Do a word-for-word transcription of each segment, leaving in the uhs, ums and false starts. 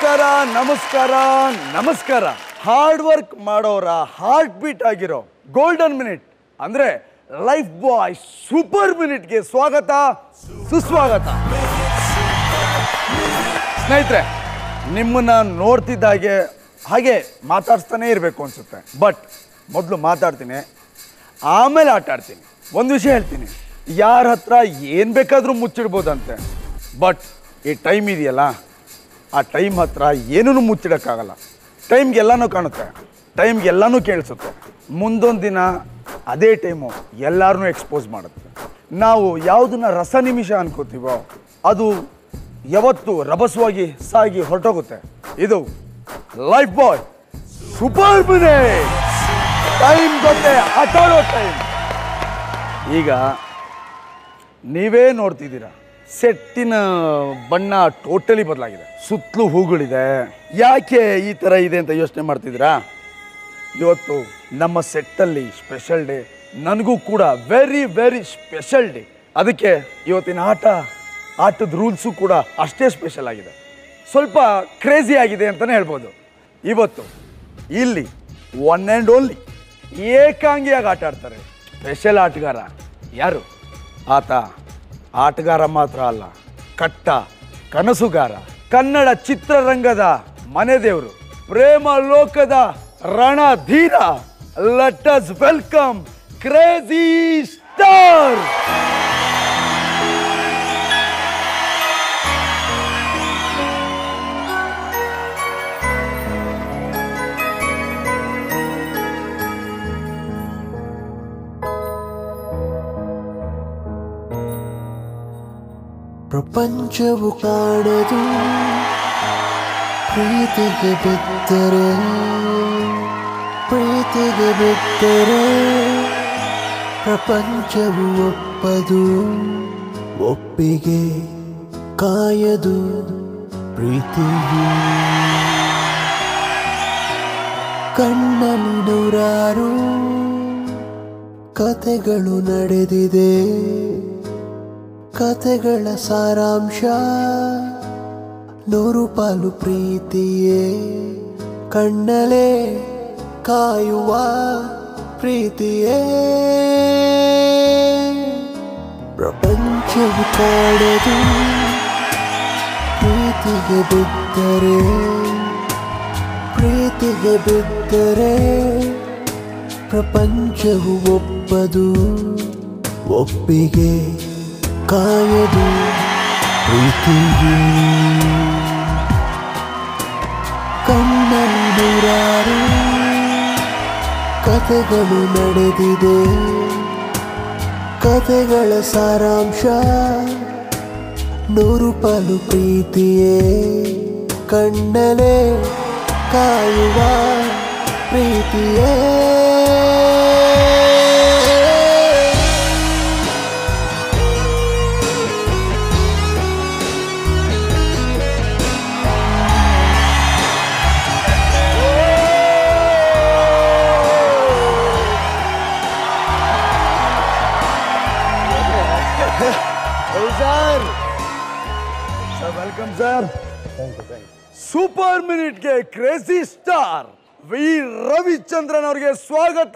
ನಮಸ್ಕಾರ ನಮಸ್ಕಾರ ನಮಸ್ಕಾರ ಹಾರ್ಡ್ ವರ್ಕ್ ಮಾಡೋರ ಹಾರ್ಟ್ ಬೀಟ್ ಆಗಿರೋ ಗೋಲ್ಡನ್ ಮಿನಿಟ್ ಅಂದ್ರೆ ಲೈಫ್ ಬಾಯ್ ಸೂಪರ್ ಮಿನಿಟ್ಗೆ ಸ್ವಾಗತ ಸುಸ್ವಾಗತ. ಸ್ನೇಹಿತರೆ, ನಿಮ್ಮನ್ನ ನೋಡ್ತಿದ್ದಾಗೆ ಹಾಗೆ ಮಾತಾಡ್ಸ್ತಾನೆ ಇರಬೇಕು ಅನ್ಸುತ್ತೆ. ಬಟ್ ಮೊದಲು ಮಾತಾಡ್ತೀನಿ, ಆಮೇಲೆ ಆಟ ಆಡ್ತೀನಿ. ಒಂದು ವಿಷಯ ಹೇಳ್ತೀನಿ, ಯಾರ ಹತ್ರ ಏನು ಬೇಕಾದರೂ ಮುಚ್ಚಿಡ್ಬೋದಂತೆ, ಬಟ್ ಈ ಟೈಮ್ ಇದೆಯಲ್ಲ, ಆ ಟೈಮ್ ಹತ್ರ ಏನೂ ಮುಚ್ಚಿಡೋಕ್ಕಾಗಲ್ಲ. ಟೈಮ್ಗೆ ಎಲ್ಲನೂ ಕಾಣುತ್ತೆ, ಟೈಮ್ಗೆ ಎಲ್ಲನೂ ಕೇಳಿಸುತ್ತೆ. ಮುಂದೊಂದು ದಿನ ಅದೇ ಟೈಮು ಎಲ್ಲರನ್ನೂ ಎಕ್ಸ್ಪೋಸ್ ಮಾಡುತ್ತೆ. ನಾವು ಯಾವುದನ್ನ ರಸ ನಿಮಿಷ ಅನ್ಕೋತೀವೋ ಅದು ಯಾವತ್ತೂ ರಭಸವಾಗಿ ಸಾಗಿ ಹೊರಟೋಗುತ್ತೆ. ಇದು ಲೈಫ್ ಬಾಯ್ ಸೂಪರ್ ಮಿನಿಟ್. ಟೈಮ್ ಜೊತೆ ಆಟ ಆಡೋ ಟೈಮ್. ಈಗ ನೀವೇ ನೋಡ್ತಿದ್ದೀರಾ, ಸೆಟ್ಟಿನ ಬಣ್ಣ ಟೋಟಲಿ ಬದಲಾಗಿದೆ. ಸುತ್ತಲೂ ಹೂಗಳಿದೆ. ಯಾಕೆ ಈ ಥರ ಇದೆ ಅಂತ ಯೋಚನೆ ಮಾಡ್ತಿದ್ದೀರಾ? ಇವತ್ತು ನಮ್ಮ ಸೆಟ್ಟಲ್ಲಿ ಸ್ಪೆಷಲ್ ಡೇ, ನನಗೂ ಕೂಡ ವೆರಿ ವೆರಿ ಸ್ಪೆಷಲ್ ಡೇ. ಅದಕ್ಕೆ ಇವತ್ತಿನ ಆಟ ಆಟದ ರೂಲ್ಸು ಕೂಡ ಅಷ್ಟೇ ಸ್ಪೆಷಲ್ ಆಗಿದೆ, ಸ್ವಲ್ಪ ಕ್ರೇಜಿ ಆಗಿದೆ ಅಂತಲೇ ಹೇಳ್ಬೋದು. ಇವತ್ತು ಇಲ್ಲಿ ಒನ್ ಆ್ಯಂಡ್ ಓನ್ಲಿ ಏಕಾಂಗಿಯಾಗಿ ಆಟ ಆಡ್ತಾರೆ ಸ್ಪೆಷಲ್ ಆಟಗಾರ. ಯಾರು ಆತ? ಆಟಗಾರ ಮಾತ್ರ ಅಲ್ಲ, ಕಟ್ಟ ಕನಸುಗಾರ, ಕನ್ನಡ ಚಿತ್ರರಂಗದ ಮನೆ ದೇವರು, ಪ್ರೇಮ ಲೋಕದ ರಣಧೀರ. Let us welcome crazy star. ಪ್ರಪಂಚವು ಕಾಣದು ಪ್ರೀತಿಗೆ ಬಿದ್ದರೆ, ಪ್ರೀತಿಗೆ ಬಿದ್ದರೆ ಪ್ರಪಂಚವು ಒಪ್ಪದು, ಒಪ್ಪಿಗೆ ಕಾಯದು ಪ್ರೀತಿಯು. ಕಣ್ಣಲ್ಲಿ ನೂರಾರು ಕಥೆಗಳು ನಡೆದಿದೆ, ಕಥೆಗಳ ಸಾರಾಂಶ ನೂರು ಪಾಲು ಪ್ರೀತಿಯೇ. ಕಣ್ಣಲೇ ಕಾಯುವ ಪ್ರೀತಿಯೇ. ಪ್ರಪಂಚವು ಕಾಣದು ಪ್ರೀತಿಗೆ ಬಿದ್ದರೆ, ಪ್ರೀತಿಗೆ ಬಿದ್ದರೆ ಪ್ರಪಂಚವು ಒಪ್ಪದು, ಒಪ್ಪಿಗೆ ಕಾಯದು ಪ್ರೀತಿಯು. ಕಣ್ಣಲ್ಲಿ ನೂರಾರು ಕಥೆಗಳು ನಡೆದಿದೆ, ಕಥೆಗಳ ಸಾರಾಂಶ ನೂರು ಪಾಲು ಪ್ರೀತಿಯೇ. ಕಣ್ಣಲೇ ಕಾಯುವ ಪ್ರೀತಿಯೇ. Sir sir welcome sir. Super ಮಿನಿಟ್ಗೆ ಕ್ರೇಜಿ ಸ್ಟಾರ್ ವಿ ರವಿಚಂದ್ರನ್ ಅವರಿಗೆ ಸ್ವಾಗತ.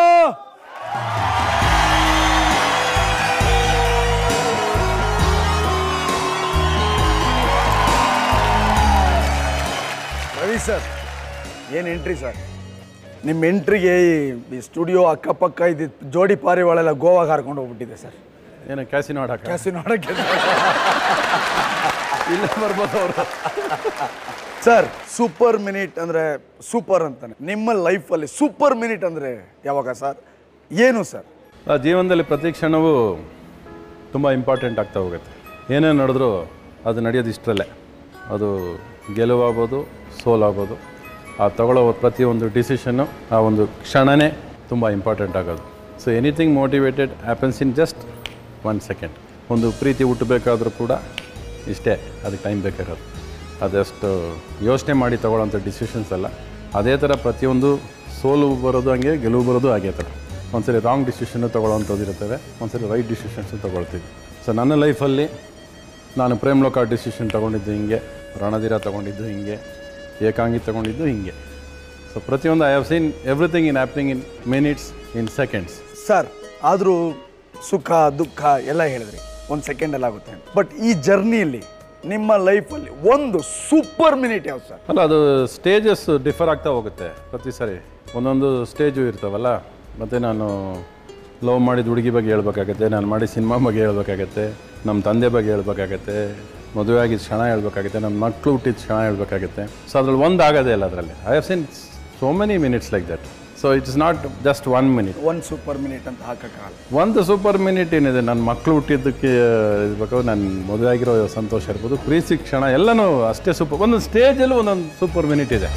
ರವಿ ಸರ್, ಏನು ಎಂಟ್ರಿ ಸರ್. ನಿಮ್ಮ ಎಂಟ್ರಿಗೆ ಈ ಸ್ಟುಡಿಯೋ ಅಕ್ಕಪಕ್ಕ ಇದ್ದಿದ್ದು ಜೋಡಿ ಪಾರಿವಾಳೆಲ್ಲ ಗೋವಾಗ ಹಾರ್ಕೊಂಡು ಹೋಗ್ಬಿಟ್ಟಿದೆ ಸರ್. ಏನು ಕ್ಯಾಸಿನೋ ಆಡಕ್ಕೆ? ಕ್ಯಾಸಿನೋ ಆಡಕ್ಕೆ ಇಲ್ಲ ಬರ್ಬೋದು ಅವರು. ಸರ್, ಸೂಪರ್ ಮಿನಿಟ್ ಅಂದರೆ ಸೂಪರ್ ಅಂತಾನೆ. ನಿಮ್ಮ ಲೈಫಲ್ಲಿ ಸೂಪರ್ ಮಿನಿಟ್ ಅಂದರೆ ಯಾವಾಗ ಸರ್? ಏನು ಸರ್? ಆ ಜೀವನದಲ್ಲಿ ಪ್ರತಿ ಕ್ಷಣವೂ ತುಂಬ ಇಂಪಾರ್ಟೆಂಟ್ ಆಗ್ತಾ ಹೋಗುತ್ತೆ. ಏನೇನು ನಡೆದ್ರೂ ಅದು ನಡೆಯೋದು ಇಷ್ಟರಲ್ಲೇ. ಅದು ಗೆಲುವಾಗ್ಬೋದು, ಸೋಲಾಗ್ಬೋದು. ಆ ತಗೊಳ್ಳೋ ಪ್ರತಿಯೊಂದು ಡಿಸಿಷನ್ನು ಆ ಒಂದು ಕ್ಷಣನೇ ತುಂಬ ಇಂಪಾರ್ಟೆಂಟ್ ಆಗೋದು. So anything motivated happens in just one second. ಒಂದು ಪ್ರೀತಿ ಹುಟ್ಟಬೇಕಾದ್ರೂ ಕೂಡ ಇಷ್ಟೇ, ಅದಕ್ಕೆ ಟೈಮ್ ಬೇಕಾಗೋದು. ಅದಷ್ಟು ಯೋಚನೆ ಮಾಡಿ ತೊಗೊಳ್ಳೋಂಥ ಡಿಸಿಷನ್ಸ್ ಅಲ್ಲ. ಅದೇ ಥರ ಪ್ರತಿಯೊಂದು ಸೋಲು ಬರೋದು ಹಂಗೆ, ಗೆಲುವು ಬರೋದು ಹಾಗೆ ಥರ. ಒಂದ್ಸರಿ ರಾಂಗ್ ಡಿಸಿಷನ್ನು ತೊಗೊಳ್ಳೋಂಥದ್ದು ಇರ್ತವೆ, ಒಂದ್ಸರಿ ರೈಟ್ ಡಿಸಿಷನ್ಸು ತೊಗೊಳ್ತೀವಿ. ಸೊ ನನ್ನ ಲೈಫಲ್ಲಿ ನಾನು ಪ್ರೇಮ್ ಲೋಕ ಡಿಸಿಷನ್ ತೊಗೊಂಡಿದ್ದು ಹಿಂಗೆ. ರಣಧೀರ ತೊಗೊಂಡಿದ್ದು ಹಿಂಗೆ, ಏಕಾಂಗಿ ತೊಗೊಂಡಿದ್ದು ಹಿಂಗೆ. ಸೊ ಪ್ರತಿಯೊಂದು I have seen everything in happening in minutes, in seconds. Sir ಆದರೂ ಸುಖ ದುಃಖ ಎಲ್ಲ ಹೇಳಿದ್ರಿ ಒಂದು ಸೆಕೆಂಡಲ್ಲಿ ಆಗುತ್ತೆ ಅಂತ. ಬಟ್ ಈ ಜರ್ನಿಯಲ್ಲಿ ನಿಮ್ಮ ಲೈಫಲ್ಲಿ ಒಂದು ಸೂಪರ್ ಮಿನಿಟ್ ಯಾವ್ದು ಸರ್? ಅಲ್ಲ, ಅದು ಸ್ಟೇಜಸ್ ಡಿಫರ್ ಆಗ್ತಾ ಹೋಗುತ್ತೆ ಪ್ರತಿ ಸರಿ, ಒಂದೊಂದು ಸ್ಟೇಜು ಇರ್ತಾವಲ್ಲ. ಮತ್ತು ನಾನು ಲವ್ ಮಾಡಿದ ಹುಡುಗಿ ಬಗ್ಗೆ ಹೇಳ್ಬೇಕಾಗತ್ತೆ, ನಾನು ಮಾಡಿ ಸಿನಿಮಾ ಬಗ್ಗೆ ಹೇಳ್ಬೇಕಾಗತ್ತೆ, ನಮ್ಮ ತಂದೆ ಬಗ್ಗೆ ಹೇಳ್ಬೇಕಾಗತ್ತೆ, ಮದುವೆ ಆಗಿದ್ದು ಕ್ಷಣ ಹೇಳ್ಬೇಕಾಗುತ್ತೆ, ನನ್ನ ಮಕ್ಕಳು ಹುಟ್ಟಿದ ಕ್ಷಣ ಹೇಳ್ಬೇಕಾಗುತ್ತೆ. ಸೊ ಅದ್ರಲ್ಲಿ ಒಂದು ಆಗೋದೇ ಇಲ್ಲ ಅದರಲ್ಲಿ. I have seen so many minutes like that. So it's not just one minute. ಒಂದು ಸೂಪರ್ ಮಿನಿಟ್ ಅಂತ ಹಾಕೋಕ್ಕಾಗಲ್ಲ. ಒಂದು ಸೂಪರ್ ಮಿನಿಟ್ ಏನಿದೆ, ನನ್ನ ಮಕ್ಕಳು ಹುಟ್ಟಿದ್ದಕ್ಕೆ ಇರಬೇಕು, ನನ್ನ ಮದುವೆ ಆಗಿರೋ ಸಂತೋಷ ಇರ್ಬೋದು, ಪ್ರೀತಿ ಕ್ಷಣ ಎಲ್ಲನೂ ಅಷ್ಟೇ ಸೂಪರ್. ಒಂದೊಂದು ಸ್ಟೇಜಲ್ಲೂ ಒಂದೊಂದು ಸೂಪರ್ ಮಿನಿಟ್ ಇದೆ.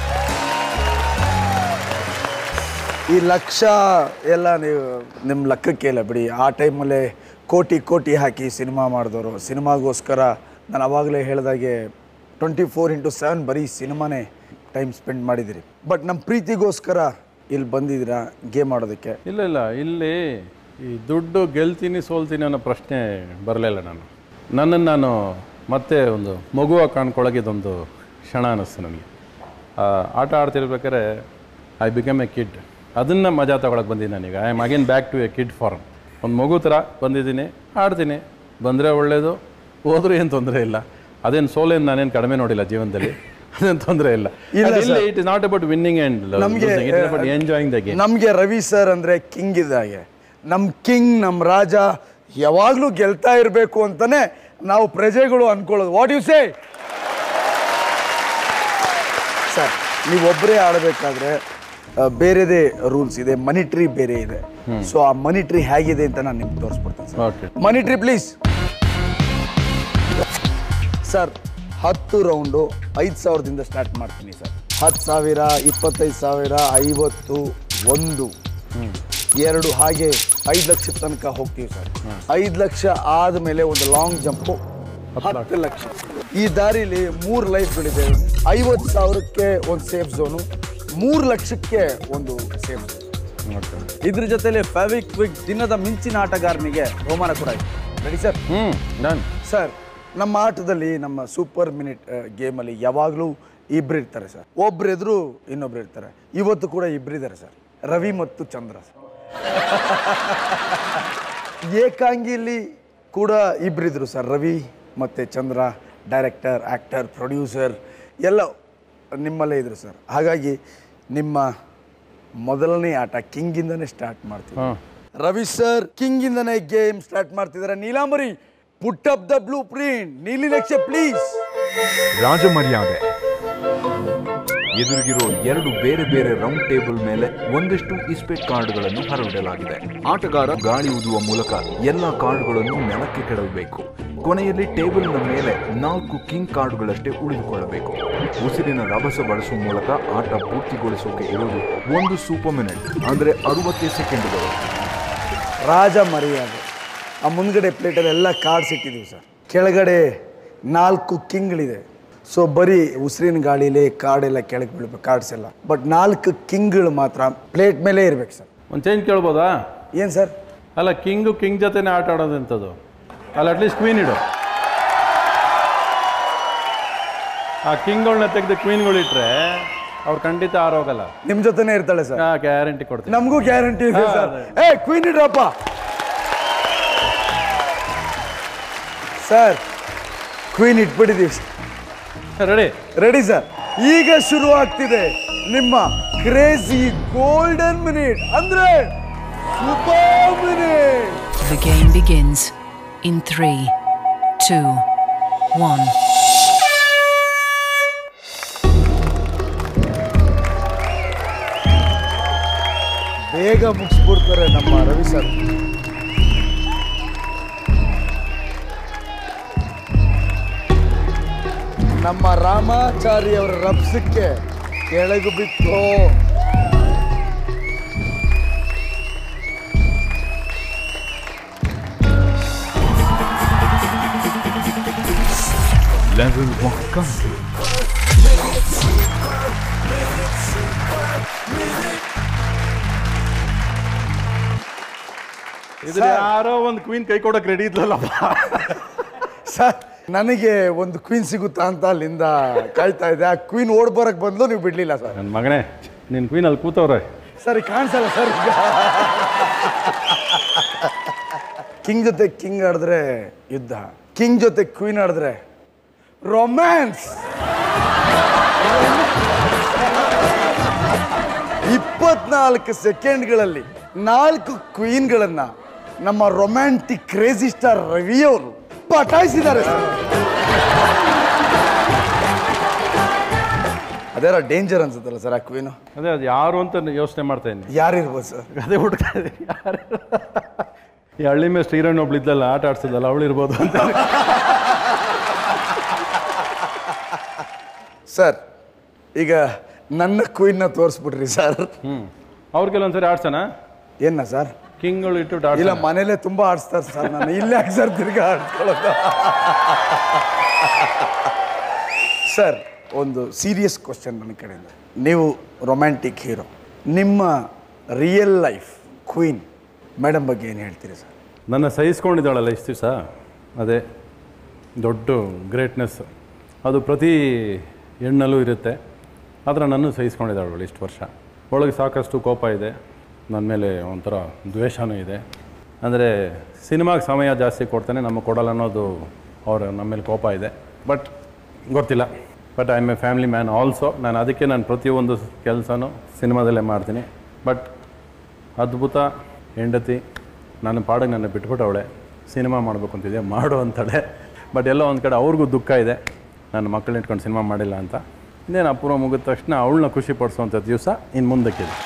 ಈ ಲಕ್ಷ ಎಲ್ಲ ನೀವು ನಿಮ್ಮ ಲೆಕ್ಕಕ್ಕೆ ಇಲ್ಲ ಬಿಡಿ. ಆ ಟೈಮಲ್ಲೇ ಕೋಟಿ ಕೋಟಿ ಹಾಕಿ ಸಿನಿಮಾ ಮಾಡಿದವರು, ಸಿನಿಮಾಗೋಸ್ಕರ ನಾನು ಆವಾಗಲೇ ಹೇಳಿದಾಗೆ ಟ್ವೆಂಟಿ ಫೋರ್ ಇಂಟು ಸೆವೆನ್ ಬರೀ ಸಿನಿಮಾನೇ ಟೈಮ್ ಸ್ಪೆಂಡ್ ಮಾಡಿದಿರಿ. ಬಟ್ ನಮ್ಮ ಪ್ರೀತಿಗೋಸ್ಕರ ಇಲ್ಲಿ ಬಂದಿದ್ದೀರಾ ಗೇಮ್ ಆಡೋದಕ್ಕೆ? ಇಲ್ಲ ಇಲ್ಲ, ಇಲ್ಲಿ ಈ ದುಡ್ಡು ಗೆಲ್ತೀನಿ ಸೋಲ್ತೀನಿ ಅನ್ನೋ ಪ್ರಶ್ನೆ ಬರಲಿಲ್ಲ. ನಾನು ನನ್ನನ್ನು ನಾನು ಮತ್ತೆ ಒಂದು ಮಗುವಾಗಿ ಕಾಣ್ಕೊಳಗಿದೊಂದು ಕ್ಷಣ ಅನ್ನಿಸ್ತು ನನಗೆ. ಆಟ ಆಡ್ತಿರ್ಬೇಕಾದ್ರೆ ಐ ಬಿಕಮ್ ಎ ಕಿಡ್. ಅದನ್ನು ಮಜಾ ತೊಗೊಳಕ್ಕೆ ಬಂದಿದ್ದೀನಿ ನಾನೀಗ. I am again back to a kid form. ಒಂದು ಮಗು ಥರ ಬಂದಿದ್ದೀನಿ, ಆಡ್ತೀನಿ. ಬಂದರೆ ಒಳ್ಳೆಯದು, ಹೋದ್ರೂ ಏನು ತೊಂದರೆ ಇಲ್ಲ. ಅದೇನು ಸೋಲೇನು ನಾನೇನು ಕಡಿಮೆ ನೋಡಿಲ್ಲ ಜೀವನದಲ್ಲಿ, ಅದೇನು ತೊಂದರೆ ಇಲ್ಲ. It is not about winning and enjoying the game. ನಮಗೆ ರವಿ ಸರ್ ಅಂದರೆ ಕಿಂಗ್ ಇದ್ದಾಗೆ. ನಮ್ಮ ಕಿಂಗ್, ನಮ್ಮ ರಾಜ ಯಾವಾಗಲೂ ಗೆಲ್ತಾ ಇರಬೇಕು ಅಂತಲೇ ನಾವು ಪ್ರಜೆಗಳು ಅಂದ್ಕೊಳ್ಳೋದು. What you say sir? ನೀವೊಬ್ಬರೇ ಆಡಬೇಕಾದ್ರೆ ಬೇರೆದೇ ರೂಲ್ಸ್ ಇದೆ, ಮನಿ ಟ್ರೀ ಬೇರೆ ಇದೆ. ಸೊ ಆ ಮನಿ ಟ್ರೀ ಹೇಗಿದೆ ಅಂತ ನಾನು ನಿಮ್ಗೆ ತೋರಿಸ್ಬಿಡ್ತೀನಿ sir. Okay, money tree please sir. ಹತ್ತು ರೌಂಡು ಐದು ಸಾವಿರದಿಂದ ಸ್ಟಾರ್ಟ್ ಮಾಡ್ತೀನಿ ಸರ್. ಹತ್ತು ಸಾವಿರ, ಇಪ್ಪತ್ತೈದು ಸಾವಿರ, ಐವತ್ತು, ಒಂದು, ಎರಡು, ಹಾಗೆ ಐದು ಲಕ್ಷ ತನಕ ಹೋಗ್ತೀವಿ ಸರ್. ಐದು ಲಕ್ಷ ಆದಮೇಲೆ ಒಂದು ಲಾಂಗ್ ಜಂಪು ಹತ್ತು ಲಕ್ಷ. ಈ ದಾರಿಲಿ ಮೂರು ಲೈಫ್ಗಳಿದೆ. ಐವತ್ತು ಸಾವಿರಕ್ಕೆ ಒಂದು ಸೇಫ್ ಝೋನು, ಮೂರು ಲಕ್ಷಕ್ಕೆ ಒಂದು ಸೇಫ್ ಝೋನ್. ಇದ್ರ ಜೊತೆಲೆ ಫೆವಿಕ್ವಿಕ್ ದಿನದ ಮಿಂಚಿನ ಆಟಗಾರನಿಗೆ ಬಹುಮಾನ ಕೂಡ ಇದೆ. Ready sir? ಹ್ಞೂ ಡನ್ ಸರ್. ನಮ್ಮ ಆಟದಲ್ಲಿ, ನಮ್ಮ ಸೂಪರ್ ಮಿನಿಟ್ ಗೇಮಲ್ಲಿ ಯಾವಾಗಲೂ ಇಬ್ಬರು ಇರ್ತಾರೆ ಸರ್. ಒಬ್ರು ಎದುರು ಇನ್ನೊಬ್ರು ಇರ್ತಾರೆ. ಇವತ್ತು ಕೂಡ ಇಬ್ಬರಿದ್ದಾರೆ ಸರ್, ರವಿ ಮತ್ತು ಚಂದ್ರ ಸರ್. ಏಕಾಂಗಿಲಿ ಕೂಡ ಇಬ್ಬರಿದ್ರು ಸರ್, ರವಿ ಮತ್ತು ಚಂದ್ರ. ಡೈರೆಕ್ಟರ್, ಆ್ಯಕ್ಟರ್, ಪ್ರೊಡ್ಯೂಸರ್ ಎಲ್ಲ ನಿಮ್ಮಲ್ಲೇ ಇದ್ರು ಸರ್. ಹಾಗಾಗಿ ನಿಮ್ಮ ಮೊದಲನೇ ಆಟ ಕಿಂಗಿಂದನೇ ಸ್ಟಾರ್ಟ್ ಮಾಡ್ತೀವಿ. ರವಿ ಸರ್ ಕಿಂಗಿಂದನೇ ಗೇಮ್ ಸ್ಟಾರ್ಟ್ ಮಾಡ್ತಿದ್ದಾರೆ. Neelambari, put up the blueprint. ನೀಲಿ ನಕ್ಷೆ ಪ್ಲೀಸ್. ರಾಜಮರ್ಯಾದೆ. ಎದುರಿಗಿರೋ ಎರಡು ಬೇರೆ ಬೇರೆ ರೌಂಡ್ ಟೇಬಲ್ ಮೇಲೆ ಒಂದಿಷ್ಟು ಇಸ್ಪೇಟ್ ಕಾರ್ಡ್ಗಳನ್ನು ಹರಡಲಾಗಿದೆ. ಆಟಗಾರ ಗಾಳಿ ಊದುವ ಮೂಲಕ ಎಲ್ಲ ಕಾರ್ಡ್ಗಳನ್ನು ನೆಲಕ್ಕೆ ಕೆಡವಬೇಕು. ಕೊನೆಯಲ್ಲಿ ಟೇಬಲ್ನ ಮೇಲೆ ನಾಲ್ಕು ಕಿಂಗ್ ಕಾರ್ಡ್ಗಳಷ್ಟೇ ಉಳಿದುಕೊಳ್ಳಬೇಕು. ಉಸಿರಿನ ರಭಸ ಬಳಸುವ ಮೂಲಕ ಆಟ ಪೂರ್ತಿಗೊಳಿಸೋಕೆ ಇರೋದು ಒಂದು ಸೂಪರ್ ಮಿನಿಟ್, ಅಂದರೆ ಅರವತ್ತು ಸೆಕೆಂಡ್ಗಳು. ರಾಜ ಮರ್ಯಾದೆ. ಆ ಮುಂದ್ಗಡೆ ಪ್ಲೇಟಲ್ಲಿ ಎಲ್ಲ ಕಾರ್ಡ್ಸ್ ಇಟ್ಟಿದ್ದೀವಿ ಸರ್. ಕೆಳಗಡೆ ನಾಲ್ಕು ಕಿಂಗ್ಗಳಿದೆ. ಸೊ ಬರೀ ಉಸಿರಿನ ಗಾಳಿಲೇ ಕಾರ್ಡ್ ಎಲ್ಲ ಕೆಳಗೆ ಬೀಳ್ಬೇಕು, ಕಾರ್ಡ್ಸ್ ಎಲ್ಲ. ಬಟ್ ನಾಲ್ಕು ಕಿಂಗ್ಗಳು ಮಾತ್ರ ಪ್ಲೇಟ್ ಮೇಲೆ ಇರ್ಬೇಕು ಸರ್. ಒಂದು ಚೇಂಜ್ ಕೇಳ್ಬೋದಾ? ಏನು ಸರ್? ಅಲ್ಲ, ಕಿಂಗು ಕಿಂಗ್ ಜೊತೆನೇ ಆಟ ಆಡೋದಂಥದ್ದು. ಅಲ್ಲ, ಅಟ್ಲೀಸ್ಟ್ ಕ್ವೀನ್ ಇಡು. ಆ ಕಿಂಗ್ಗಳನ್ನ ತೆಗೆದು ಕ್ವೀನ್ಗಳಿಟ್ರೆ ಅವ್ರು ಖಂಡಿತ ಆರೋಗಲ್ಲ. ನಿಮ್ಮ ಜೊತೆನೇ ಇರ್ತಾಳೆ ಸರ್. ಹಾಂ, ಗ್ಯಾರಂಟಿ ಕೊಡ್ತೀನಿ. ನಮಗೂ ಗ್ಯಾರಂಟಿ ಇದೆ ಸರ್. ಏ ಕ್ವೀನ್ ಇಡ್ರಪ್ಪ ಸರ್. ಕ್ವೀನ್ ಇಟ್ಬಿಟ್ಟಿದ್ದೀವಿ. ರೆಡಿ? Ready sir. ಈಗ ಶುರು ಆಗ್ತಿದೆ ನಿಮ್ಮ ಕ್ರೇಜಿ ಗೋಲ್ಡನ್ ಮಿನಿಟ್, ಅಂದ್ರೆ super minute. The game begins in three, two, one. ಬೇಗ ಮುಗಿಸ್ಬಿಡ್ತಾರೆ ನಮ್ಮ ರವಿ ಸರ್. ನಮ್ಮ ರಾಮಾಚಾರಿ ಅವರ ರಭಸಕ್ಕೆ ಕೆಳಗೆ ಬಿತ್ತು. Level one country. ಇದು ಯಾರೋ ಒಂದು ಕ್ವೀನ್ ಕೈ ಕೊಡಕ್ಕೆ ರೆಡಿ ಇದ್ಲಲ್ಲಪ್ಪ ಸರ್. ನನಗೆ ಒಂದು ಕ್ವೀನ್ ಸಿಗುತ್ತಾ ಅಂತ ಅಲ್ಲಿಂದ ಕಾಯ್ತಾ ಇದೆ. ಆ ಕ್ವೀನ್ ಓಡ್ ಬರಕ್ ಬಂದು ನೀವು ಬಿಡ್ಲಿಲ್ಲ ಸರ್. ನನ್ನ ಮಗನೇ ನಿನ್ನ ಕ್ವೀನ್ ಅಲ್ಲಿ ಕೂತವ್ರೆ. ಸರಿ ಕಾಣಿಸಲ್ಲ ಸರ್. ಕಿಂಗ್ ಜೊತೆ ಕಿಂಗ್ ಆಡಿದ್ರೆ ಯುದ್ಧ, ಕಿಂಗ್ ಜೊತೆ ಕ್ವೀನ್ ಆಡಿದ್ರೆ ರೊಮ್ಯಾನ್ಸ್. ಇಪ್ಪತ್ನಾಲ್ಕು ಸೆಕೆಂಡ್ಗಳಲ್ಲಿ ನಾಲ್ಕು ಕ್ವೀನ್ಗಳನ್ನ ನಮ್ಮ ರೊಮ್ಯಾಂಟಿಕ್ ಕ್ರೇಜಿ ಸ್ಟಾರ್ ರವಿ ಅವರು ಪಟಾಯಿಸಿದ್ದಾರೆ ಸರ್. ಅದೆಲ್ಲ ಡೇಂಜರ್ ಅನ್ಸುತ್ತಲ್ಲ ಸರ್ ಆ ಕ್ವೀನು. ಅದೇ ಅದು ಯಾರು ಅಂತ ಯೋಚನೆ ಮಾಡ್ತಾ ಇದ್ದೀನಿ. ಯಾರಿರ್ಬೋದು ಸರ್? ಅದೇ ಹುಡುಕ್ತಾ ಇದ್ದೀನಿ ಯಾರು. ಈ ಹಳ್ಳಿ ಮೇಲೆ ಶ್ರೀರಣ್ಣ ಒಬ್ಳು ಇದ್ದಲ್ಲ ಆಟ ಆಡ್ಸೋದಲ್ಲ ಅವಳು ಇರ್ಬೋದು ಅಂತ. ಸರ್ ಈಗ ನನ್ನ ಕ್ವೀನ್ನ ತೋರಿಸ್ಬಿಟ್ರಿ ಸರ್. ಹ್ಞೂ ಅವ್ರಿಗೆಲ್ಲ ಒಂದ್ಸರಿ ಆಡ್ಸೋಣ. ಏನ ಸರ್? ಕಿಂಗ್ಗಳು ಇಟ್ಟು ಇಲ್ಲ ಮನೇಲೆ ತುಂಬಾ ಆಡಿಸ್ತಾರೆ ಸರ್. ನಾನು ಇಲ್ಲೇ ಯಾಕೆ ಸರ್ ತಿರ್ಗಾ ಆಡ್ಸ್ಕೊಳ್ಳೋದು? ಸರ್ ಒಂದು ಸೀರಿಯಸ್ ಕ್ವಶನ್ ನನ್ನ ಕಡೆಯಿಂದ. ನೀವು ರೊಮ್ಯಾಂಟಿಕ್ ಹೀರೋ, ನಿಮ್ಮ ರಿಯಲ್ ಲೈಫ್ ಕ್ವೀನ್ ಮೇಡಮ್ ಬಗ್ಗೆ ಏನು ಹೇಳ್ತೀರಿ ಸರ್? ನನ್ನ ಸಹಿಸ್ಕೊಂಡಿದ್ದಾಳಲ್ಲ ಇಷ್ಟು ದಿವಸ, ಅದೇ ದೊಡ್ಡ ಗ್ರೇಟ್ನೆಸ್. ಅದು ಪ್ರತಿ ಹೆಣ್ಣಲ್ಲೂ ಇರುತ್ತೆ. ಆದರೆ ನನ್ನ ಸಹಿಸ್ಕೊಂಡಿದ್ದಾಳು ಇಷ್ಟು ವರ್ಷ. ಒಳಗೆ ಸಾಕಷ್ಟು ಕೋಪ ಇದೆ ನನ್ನ ಮೇಲೆ, ಒಂಥರ ದ್ವೇಷನೂ ಇದೆ. ಅಂದರೆ ಸಿನಿಮಾಗೆ ಸಮಯ ಜಾಸ್ತಿ ಕೊಡ್ತಾನೆ, ನಮಗೆ ಕೊಡಲ್ಲ ಅನ್ನೋದು ಅವರ ನಮ್ಮ ಮೇಲೆ ಕೋಪ ಇದೆ. ಬಟ್ ಗೊತ್ತಿಲ್ಲ. But I am a family man also. ನಾನು ಅದಕ್ಕೆ ನಾನು ಪ್ರತಿಯೊಂದು ಕೆಲಸನೂ ಸಿನಿಮಾದಲ್ಲೇ ಮಾಡ್ತೀನಿ. ಬಟ್ ಅದ್ಭುತ ಹೆಂಡತಿ, ನನ್ನ ಪಾಡಿಗೆ ನನ್ನ ಬಿಟ್ಬಿಟ್ಟು ಅವಳೆ ಸಿನಿಮಾ ಮಾಡಬೇಕು ಅಂತಿದೆ, ಮಾಡು ಅಂತಾಳೆ. ಬಟ್ ಎಲ್ಲೋ ಒಂದು ಕಡೆ ಅವ್ರಿಗೂ ದುಃಖ ಇದೆ, ನನ್ನ ಮಕ್ಕಳನ್ನ ಇಟ್ಕೊಂಡು ಸಿನಿಮಾ ಮಾಡಿಲ್ಲ ಅಂತ. ಇನ್ನೇನು ಅಪೂರ್ವ ಮುಗಿದ ತಕ್ಷಣ ಅವಳನ್ನ ಖುಷಿ ಪಡಿಸೋವಂಥ ದಿವಸ ಇನ್ನು ಮುಂದಕ್ಕಿದೆ.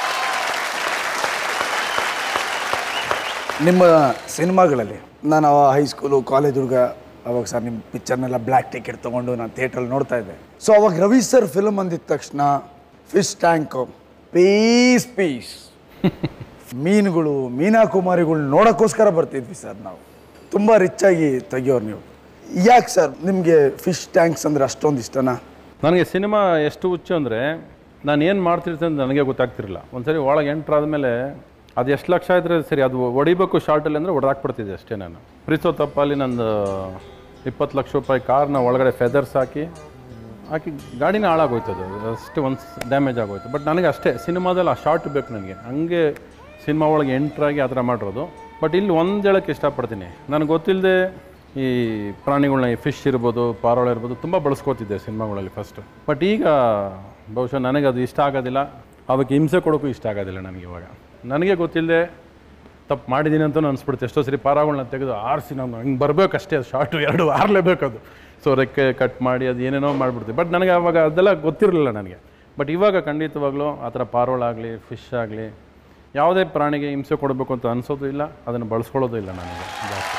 ನಿಮ್ಮ ಸಿನಿಮಾಗಳಲ್ಲಿ ನಾನು ಹೈಸ್ಕೂಲು ಕಾಲೇಜ್ ಹುಡುಗ ಅವಾಗ ಸರ್ ನಿಮ್ಮ ಪಿಕ್ಚರ್ನೆಲ್ಲ ಬ್ಲ್ಯಾಕ್ ಟಿಕೆಟ್ ತೊಗೊಂಡು ನಾನು ಥಿಯೇಟ್ರಲ್ಲಿ ನೋಡ್ತಾ ಇದ್ದೆ. ಸೊ ಅವಾಗ ರವಿ ಸರ್ ಫಿಲ್ಮ್ ಅಂದಿದ ತಕ್ಷಣ ಫಿಶ್ ಟ್ಯಾಂಕು, ಪೀಸ್ ಪೀಸ್ ಮೀನುಗಳು, ಮೀನಾಕುಮಾರಿಗಳು ನೋಡೋಕ್ಕೋಸ್ಕರ ಬರ್ತಿದ್ವಿ ಸರ್. ನಾವು ತುಂಬ ರಿಚ್ಚಾಗಿ ತೆಗಿಯೋರು ನೀವು. ಯಾಕೆ ಸರ್ ನಿಮಗೆ ಫಿಶ್ ಟ್ಯಾಂಕ್ಸ್ ಅಂದರೆ ಅಷ್ಟೊಂದು ಇಷ್ಟನಾ? ನನಗೆ ಸಿನಿಮಾ ಎಷ್ಟು ಹುಚ್ಚು ಅಂದರೆ ನಾನು ಏನು ಮಾಡ್ತಿರ್ತೀನಿ ಅಂತ ನನಗೆ ಗೊತ್ತಾಗ್ತಿರಲಿಲ್ಲ. ಒಂದು ಸರಿ ಒಳಗೆ ಎಂಟ್ರಾದ ಮೇಲೆ ಅದು ಎಷ್ಟು ಲಕ್ಷ ಇದ್ದರೆ ಸರಿ, ಅದು ಹೊಡಿಬೇಕು ಶಾರ್ಟಲ್ಲಿ ಅಂದರೆ ಹೊಡೆದಾಕ್ಬಿಡ್ತಿದ್ದೆ ಅಷ್ಟೇ. ನಾನು ಪ್ರೀಸೋ ತಪ್ಪಲ್ಲಿ ನಂದು ಇಪ್ಪತ್ತು ಲಕ್ಷ ರೂಪಾಯಿ ಕಾರ್ನ ಒಳಗಡೆ ಫೆದರ್ಸ್ ಹಾಕಿ ಹಾಕಿ ಗಾಡಿನ ಹಾಳಾಗೋಯ್ತದು, ಅಷ್ಟು ಒಂದು ಡ್ಯಾಮೇಜ್ ಆಗೋಯ್ತು. ಬಟ್ ನನಗೆ ಅಷ್ಟೇ ಸಿನಿಮಾದಲ್ಲಿ ಆ ಶಾರ್ಟ್ ಬೇಕು ನನಗೆ. ಹಂಗೆ ಸಿನಿಮಾ ಒಳಗೆ ಎಂಟ್ರಾಗಿ ಆ ಥರ ಮಾಡಿರೋದು. ಬಟ್ ಇಲ್ಲಿ ಒಂದು ಹೇಳೋಕ್ಕೆ ಇಷ್ಟಪಡ್ತೀನಿ, ನನಗೆ ಗೊತ್ತಿಲ್ಲದೆ ಈ ಪ್ರಾಣಿಗಳನ್ನ, ಈ ಫಿಶ್ ಇರ್ಬೋದು, ಪಾರೋಳ ಇರ್ಬೋದು, ತುಂಬ ಬಳಸ್ಕೋತಿದ್ದೆ ಸಿನಿಮಾಗಳಲ್ಲಿ ಫಸ್ಟು. ಬಟ್ ಈಗ ಬಹುಶಃ ನನಗೆ ಅದು ಇಷ್ಟ ಆಗೋದಿಲ್ಲ, ಅವಕ್ಕೆ ಹಿಂಸೆ ಕೊಡೋಕ್ಕೂ ಇಷ್ಟ ಆಗೋದಿಲ್ಲ ನನಗೆ. ಇವಾಗ ನನಗೆ ಗೊತ್ತಿಲ್ಲದೆ ತಪ್ಪು ಮಾಡಿದ್ದೀನಿ ಅಂತಲೂ ಅನಿಸ್ಬಿಡುತ್ತೆ. ಎಷ್ಟೋ ಸರಿ ಪಾರಾಗಳನ್ನ ತೆಗೆದು ಆರಿಸಿ ನಾನು ಹಿಂಗೆ ಬರಬೇಕಷ್ಟೇ, ಅದು ಶಾರ್ಟು ಎರಡು ಆರಲೇಬೇಕದು. ಸೊ ರೆಕ್ಕೆ ಕಟ್ ಮಾಡಿ ಅದು ಏನೇನೋ ಮಾಡಿಬಿಡ್ತೀವಿ. ಬಟ್ ನನಗೆ ಆವಾಗ ಅದೆಲ್ಲ ಗೊತ್ತಿರಲಿಲ್ಲ ನನಗೆ. ಬಟ್ ಇವಾಗ ಖಂಡಿತವಾಗ್ಲೂ ಆ ಥರ ಪಾರೋಳಾಗಲಿ, ಫಿಶ್ ಆಗಲಿ, ಯಾವುದೇ ಪ್ರಾಣಿಗೆ ಹಿಂಸೆ ಕೊಡಬೇಕು ಅಂತ ಅನಿಸೋದು ಇಲ್ಲ, ಅದನ್ನು ಬಳಸ್ಕೊಳ್ಳೋದು ಇಲ್ಲ ನನಗೆ ಜಾಸ್ತಿ.